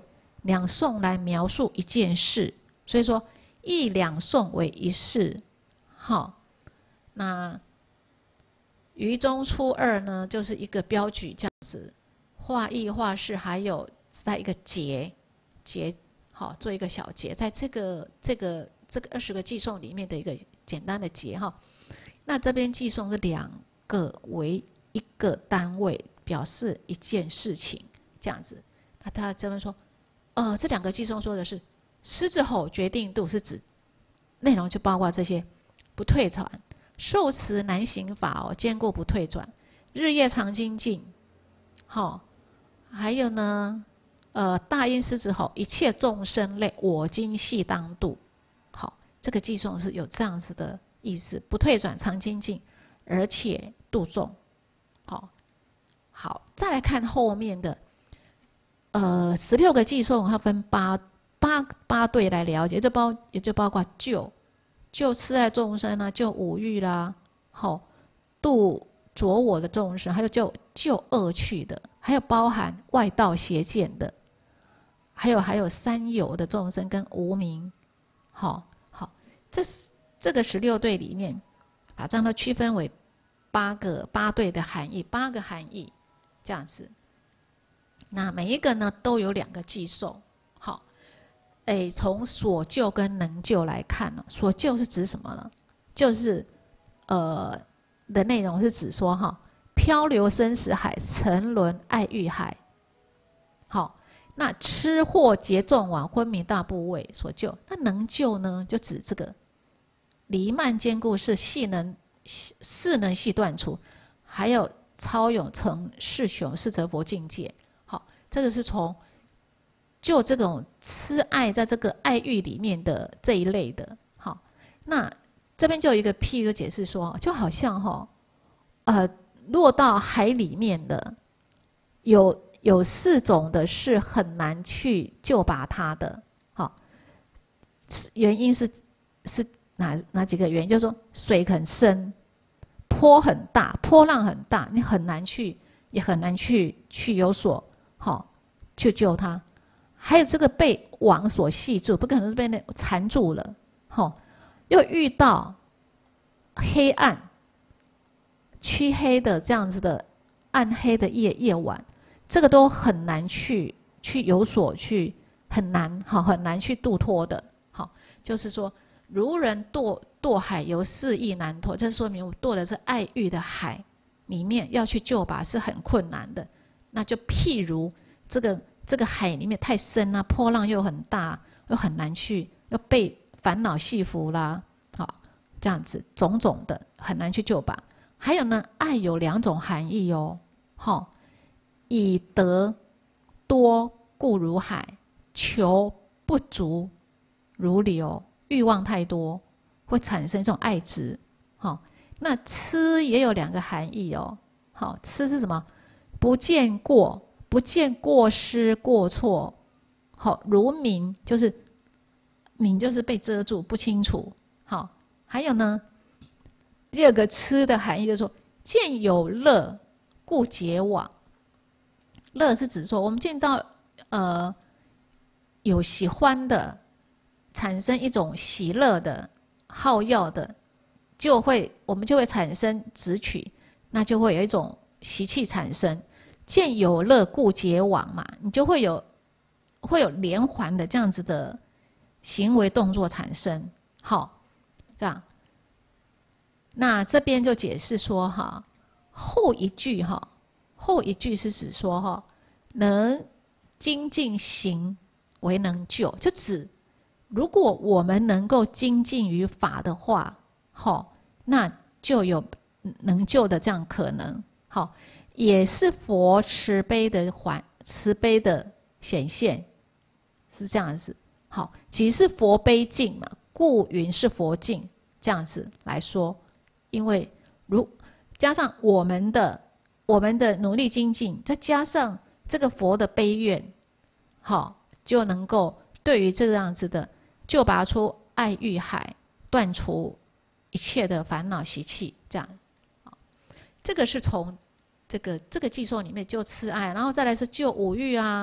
两颂来描述一件事，所以说一两颂为一事。好，那于中初二呢，就是一个标举这样子，画意画事，还有在一个节节，好做一个小节，在这个这个这个二十个寄颂里面的一个简单的节哈。那这边寄颂是两个为一个单位，表示一件事情这样子。那他这边说，呃，这两个寄颂说的是狮子吼决定度，是指内容就包括这些不退转。受持难行法哦，坚固不退转，日夜常精进，好、哦，还有呢，呃，大音狮子吼，一切众生类，我今悉当度，好，这个寄颂是有这样子的意思，不退转，常精进，而且度众，好，好，再来看后面的，呃，十六个寄颂，它分八八八对来了解，这包也就包括救。救痴爱众生啊，救五欲啦，好，度着我的众生，还有救救恶趣的，还有包含外道邪见的，还有还有三有的众生跟无明，好好，这这个十六对里面，把这样的区分为八个八对的含义，八个含义这样子。那每一个呢都有两个寄颂，好。哎，从所救跟能救来看呢，所救是指什么呢？就是呃的内容是指说哈，漂流生死海，沉沦爱欲海。好，那吃货劫众往，昏迷大部位所救。那能救呢，就指这个离慢坚固是细能势能细断除，还有超勇成世雄是则佛境界。好，这个是从就这种痴爱在这个爱欲里面的这一类的，好，那这边就有一个譬如解释说，就好像哈、哦，呃，落到海里面的有有四种的是很难去救拔它的，好，原因是是哪哪几个原因？就是说水很深，波很大，波浪很大，你很难去，也很难去去有所好去救它。还有这个被网所系住，不可能是被那缠住了，吼，又遇到黑暗、黢黑的这样子的暗黑的夜夜晚，这个都很难去去有所去，很难好很难去度脱的，好，就是说如人堕堕海游四意难脱，这说明我堕的是爱欲的海里面，要去救拔是很困难的。那就譬如这个。这个海里面太深啦、啊，波浪又很大，又很难去，要被烦恼系缚啦，好，这样子种种的很难去救拔。还有呢，爱有两种含义哦，好，以得多故如海，求不足如流，欲望太多会产生这种爱执，好，那痴也有两个含义哦，好，痴是什么？不见过。不见过失过错，好，如明就是明就是被遮住不清楚，好，还有呢，第二个痴的含义就是说见有乐故结网，乐是指说我们见到呃有喜欢的，产生一种喜乐的好要的，就会我们就会产生执取，那就会有一种习气产生。见有乐故结网嘛，你就会有会有连环的这样子的行为动作产生，好，这样。那这边就解释说哈，后一句哈，后一句是指说哈，能精进行为能救，就指如果我们能够精进于法的话，好，那就有能救的这样可能，好。也是佛慈悲的还慈悲的显现，是这样子。好，即是佛悲境嘛，故云是佛境，这样子来说。因为如加上我们的我们的努力精进，再加上这个佛的悲愿，好，就能够对于这样子的就拔出爱欲海，断除一切的烦恼习气，这样。这个是从这个这个寄颂里面救痴爱，然后再来是救五欲啊，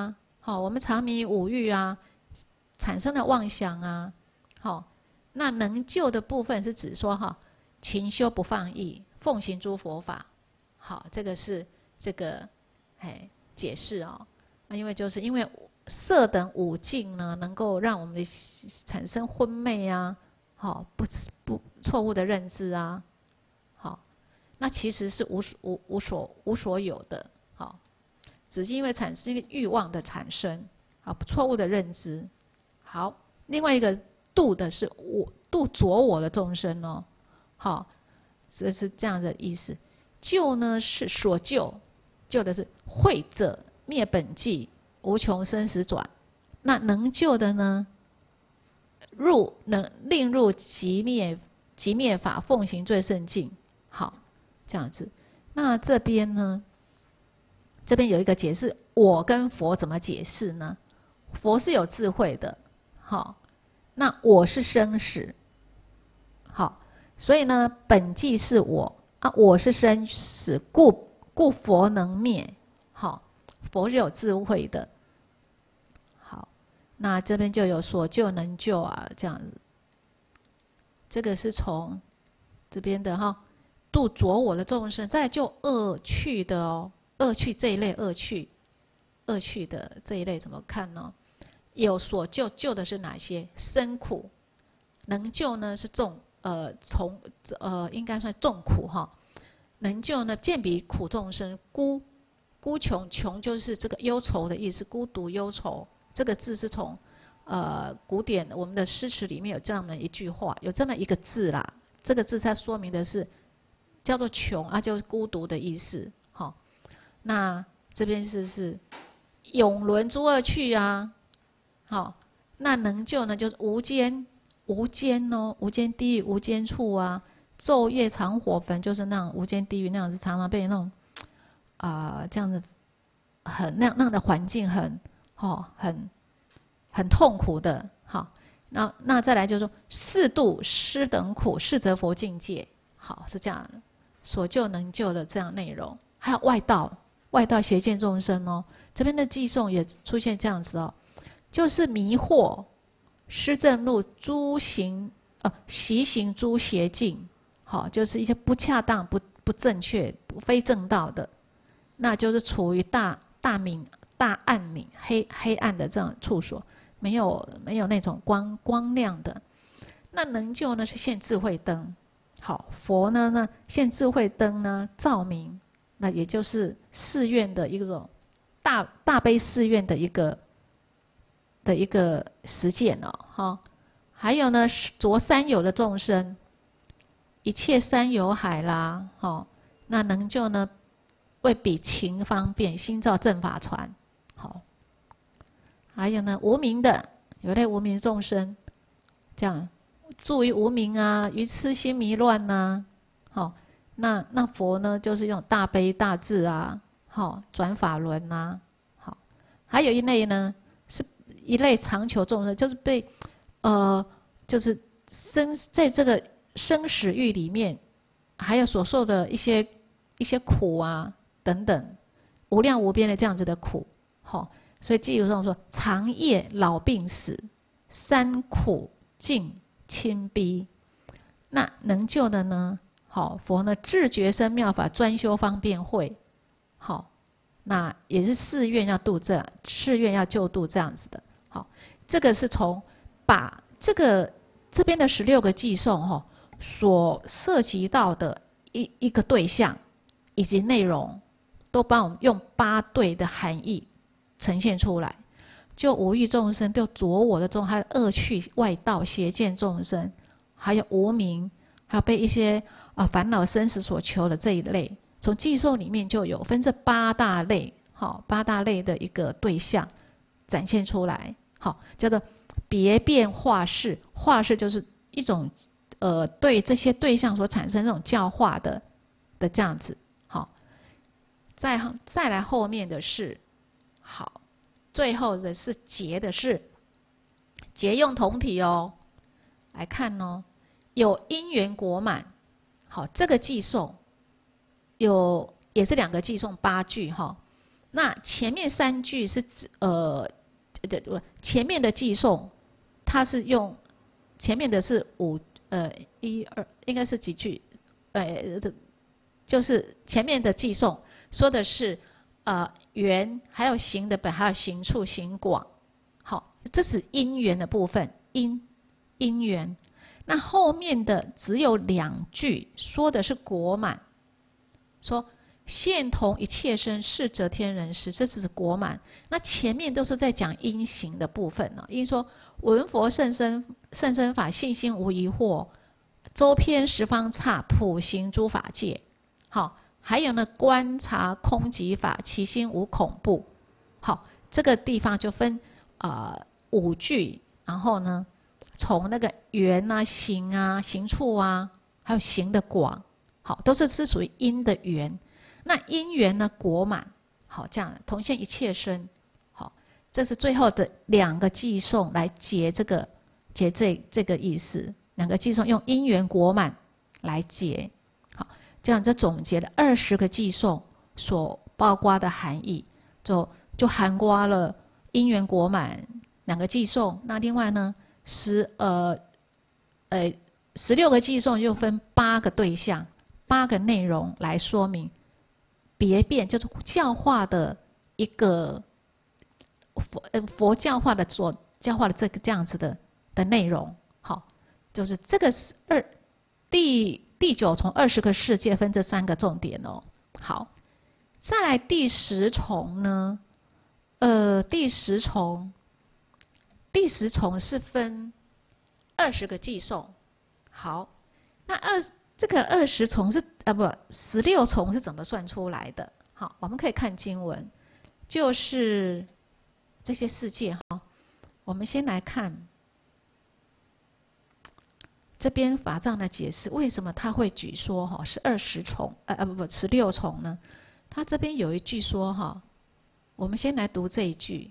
好，我们常迷五欲啊，产生的妄想啊，好，那能救的部分是指说哈，勤修不放逸，奉行诸佛法。好，这个是这个哎解释哦。那因为就是因为色等五境呢，能够让我们的产生昏昧啊，好不不错误的认知啊，好，那其实是无无无所无所有的，好，只是因为产生一个欲望的产生，啊，错误的认知。好，另外一个度的是我度着我的众生哦，好，这是这样的意思。救呢是所救，救的是慧者灭本际，无穷生死转。那能救的呢，入能令入即灭即灭法，奉行最胜境。好，这样子。那这边呢，这边有一个解释，我跟佛怎么解释呢？佛是有智慧的，好，那我是生死，好，所以呢，本际是我。啊，我是生死，故故佛能灭。好，佛是有智慧的。好，那这边就有所救能救啊，这样子。这个是从这边的哈，度着我的众生，再来就恶趣的哦，恶趣这一类恶趣，恶趣的这一类怎么看呢？有所救，救的是哪些？生苦，能救呢是众。呃，从呃应该算众苦哈，能救呢，见彼苦众生，孤孤穷，穷就是这个忧愁的意思，孤独忧愁。这个字是从呃古典我们的诗词里面有这样的一句话，有这么一个字啦。这个字它说明的是叫做穷啊，就是孤独的意思。好，那这边是是永轮诸恶趣啊。好，那能救呢，就是无间。无间哦，无间地狱、无间处啊，昼夜长火焚，就是那种无间地狱那样子，常常被那种啊、呃、这样子很那样那样的环境很哦很很痛苦的。好，那那再来就是说四度失等苦，是则佛境界。好，是这样所救能救的这样内容。还有外道，外道邪见众生哦，这边的寄颂也出现这样子哦，就是迷惑。失正路诸行呃习行诸邪境，好，就是一些不恰当、不不正确、不非正道的，那就是处于大大明、大暗明、黑黑暗的这样处所，没有没有那种光光亮的。那能救呢是现智慧灯，好，佛呢呢现智慧灯呢照明，那也就是寺院的一种大大悲寺院的一个。的一个实践哦，哈，还有呢，着三有的众生，一切三有海啦，哈，那能救呢，为彼勤方便，心造正法船，好，还有呢，无明的，有类无明众生，这样住于无明啊，于痴心迷乱呐，好，那那佛呢，就是用大悲大智啊，好，转法轮呐，好，还有一类呢。一类常求众生，就是被，呃，就是生在这个生死狱里面，还有所受的一些一些苦啊等等，无量无边的这样子的苦，好、哦，所以记住上说，长夜老病死，三苦尽亲逼，那能救的呢？好、哦，佛呢自觉生妙法，专修方便慧，好、哦，那也是寺院要度这，寺院要救度这样子的。好，这个是从把这个这边的十六个寄颂哈、哦，所涉及到的一一个对象以及内容，都帮我们用八对的含义呈现出来。就无欲众生，就着我的众，还有恶趣外道邪见众生，还有无明，还有被一些啊烦恼生死所求的这一类，从寄颂里面就有分这八大类，好、哦，八大类的一个对象展现出来。好，叫做别变化式，化式就是一种呃对这些对象所产生这种教化的的这样子。好，再再来后面的是好，最后的是结的是结用同体哦。来看哦，有因缘果满，好，这个寄颂有也是两个寄颂八句哈。 那前面三句是呃，这不前面的寄送，它是用前面的是五呃一二应该是几句，呃，就是前面的寄送说的是呃缘，还有行的本，还有行处、行广，好，这是因缘的部分，因因缘。那后面的只有两句说的是果满，说。现同一切身，是则天人师，这只是果满。那前面都是在讲因行的部分呢、啊。因说闻佛甚深甚深法，信心无疑惑，周遍十方刹，普行诸法界。好，还有呢，观察空寂法，其心无恐怖。好，这个地方就分啊、呃、五句，然后呢，从那个缘啊、行啊、行处啊，还有行的广，好，都是是属于因的缘。那因缘呢？果满，好，这样同现一切身，好，这是最后的两个寄送来解这个解这这个意思。两个寄送用因缘果满来解，好，这样就总结了二十个寄送所包括的含义，就就含括了因缘果满两个寄送。那另外呢，十呃呃十六个寄送又分八个对象、八个内容来说明。别变就是教化的一个佛呃佛教化的所教化的这个这样子的的内容，好，就是这个是二第第九重二十个世界分这三个重点哦。好，再来第十重呢，呃，第十重第十重是分二十个寄送。好，那二。这个二十重是啊不，十六重是怎么算出来的？好，我们可以看经文，就是这些世界哈。我们先来看这边法藏的解释，为什么他会举说哈是二十重，呃呃不不十六重呢？他这边有一句说哈，我们先来读这一句，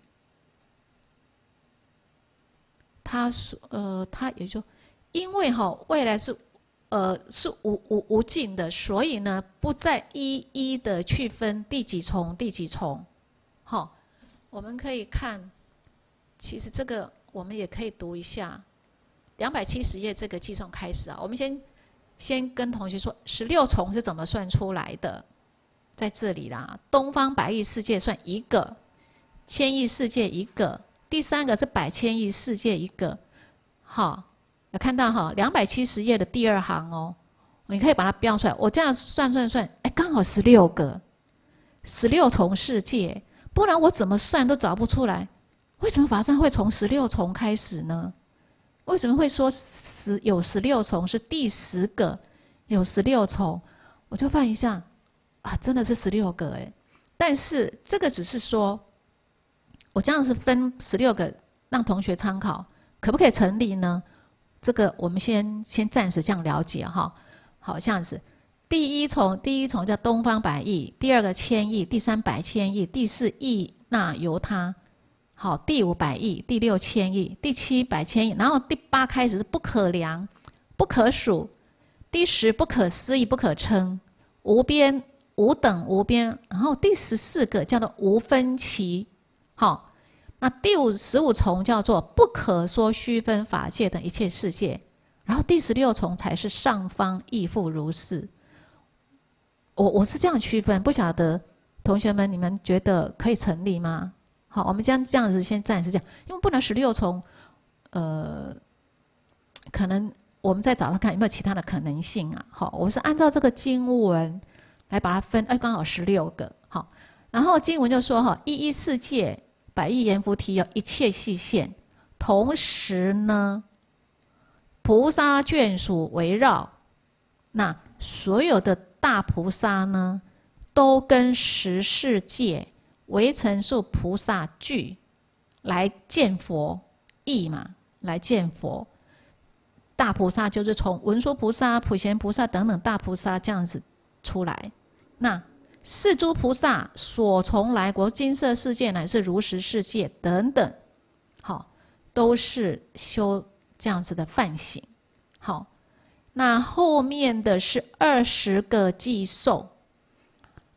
他说呃他也就因为哈未来是。呃，是无无无尽的，所以呢，不再一一的去分第几重、第几重。好、哦，我们可以看，其实这个我们也可以读一下，两百七十页这个计算开始啊。我们先先跟同学说，十六重是怎么算出来的？在这里啦，东方百亿世界算一个，千亿世界一个，第三个是百千亿世界一个。好、哦。有看到哈，两百七十页的第二行哦，你可以把它标出来。我这样算算算，哎，刚好十六个，十六重世界，不然我怎么算都找不出来。为什么法上会从十六重开始呢？为什么会说十有十六重是第十个，有十六重？我就翻一下，啊，真的是十六个哎。但是这个只是说，我这样是分十六个，让同学参考，可不可以成立呢？这个我们先先暂时这样了解哈，好像是第一重，第一重叫东方百亿，第二个千亿，第三百千亿，第四亿那由他，好，第五百亿，第六千亿，第七百千亿，然后第八开始是不可量、不可数，第十不可思议、不可称，无边、无等、无边，然后第十四个叫做无分期，好。那第五十五重叫做不可说虚分法界等一切世界，然后第十六重才是上方亦复如是。我我是这样区分，不晓得同学们你们觉得可以成立吗？好，我们将这样子先暂时讲，因为不能十六重，呃，可能我们再找找看有没有其他的可能性啊。好，我是按照这个经文来把它分，哎，刚好十六个。好，然后经文就说哈，一一世界。百亿阎浮提有一切细现，同时呢，菩萨眷属围绕，那所有的大菩萨呢，都跟十世界为成数菩萨聚来见佛意嘛，来见佛。大菩萨就是从文殊菩萨、普贤菩萨等等大菩萨这样子出来，那。是诸菩萨所从来国金色世界乃是如实世界等等，好，都是修这样子的梵行。好，那后面的是二十个寄送，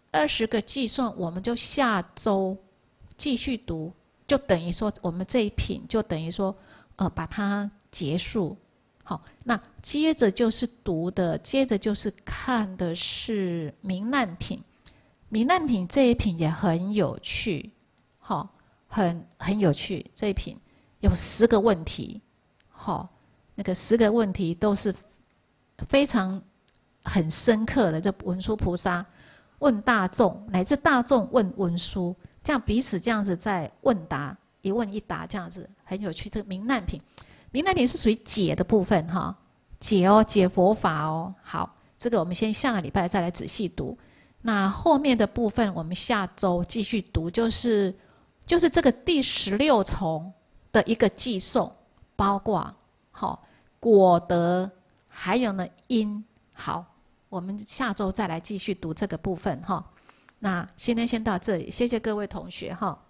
二十个寄送，我们就下周继续读，就等于说我们这一品就等于说，呃，把它结束。好，那接着就是读的，接着就是看的是明难品。明难品这一品也很有趣，好，很很有趣。这一品有十个问题，好，那个十个问题都是非常很深刻的。这文殊菩萨问大众，乃至大众问文殊，这样彼此这样子在问答，一问一答，这样子很有趣。这个明难品。明难品是属于解的部分哈，解哦，解佛法哦。好，这个我们先下个礼拜再来仔细读。那后面的部分我们下周继续读，就是就是这个第十六重的一个寄送，包括好果德，还有呢因。好，我们下周再来继续读这个部分哈。那今天先到这里，谢谢各位同学哈。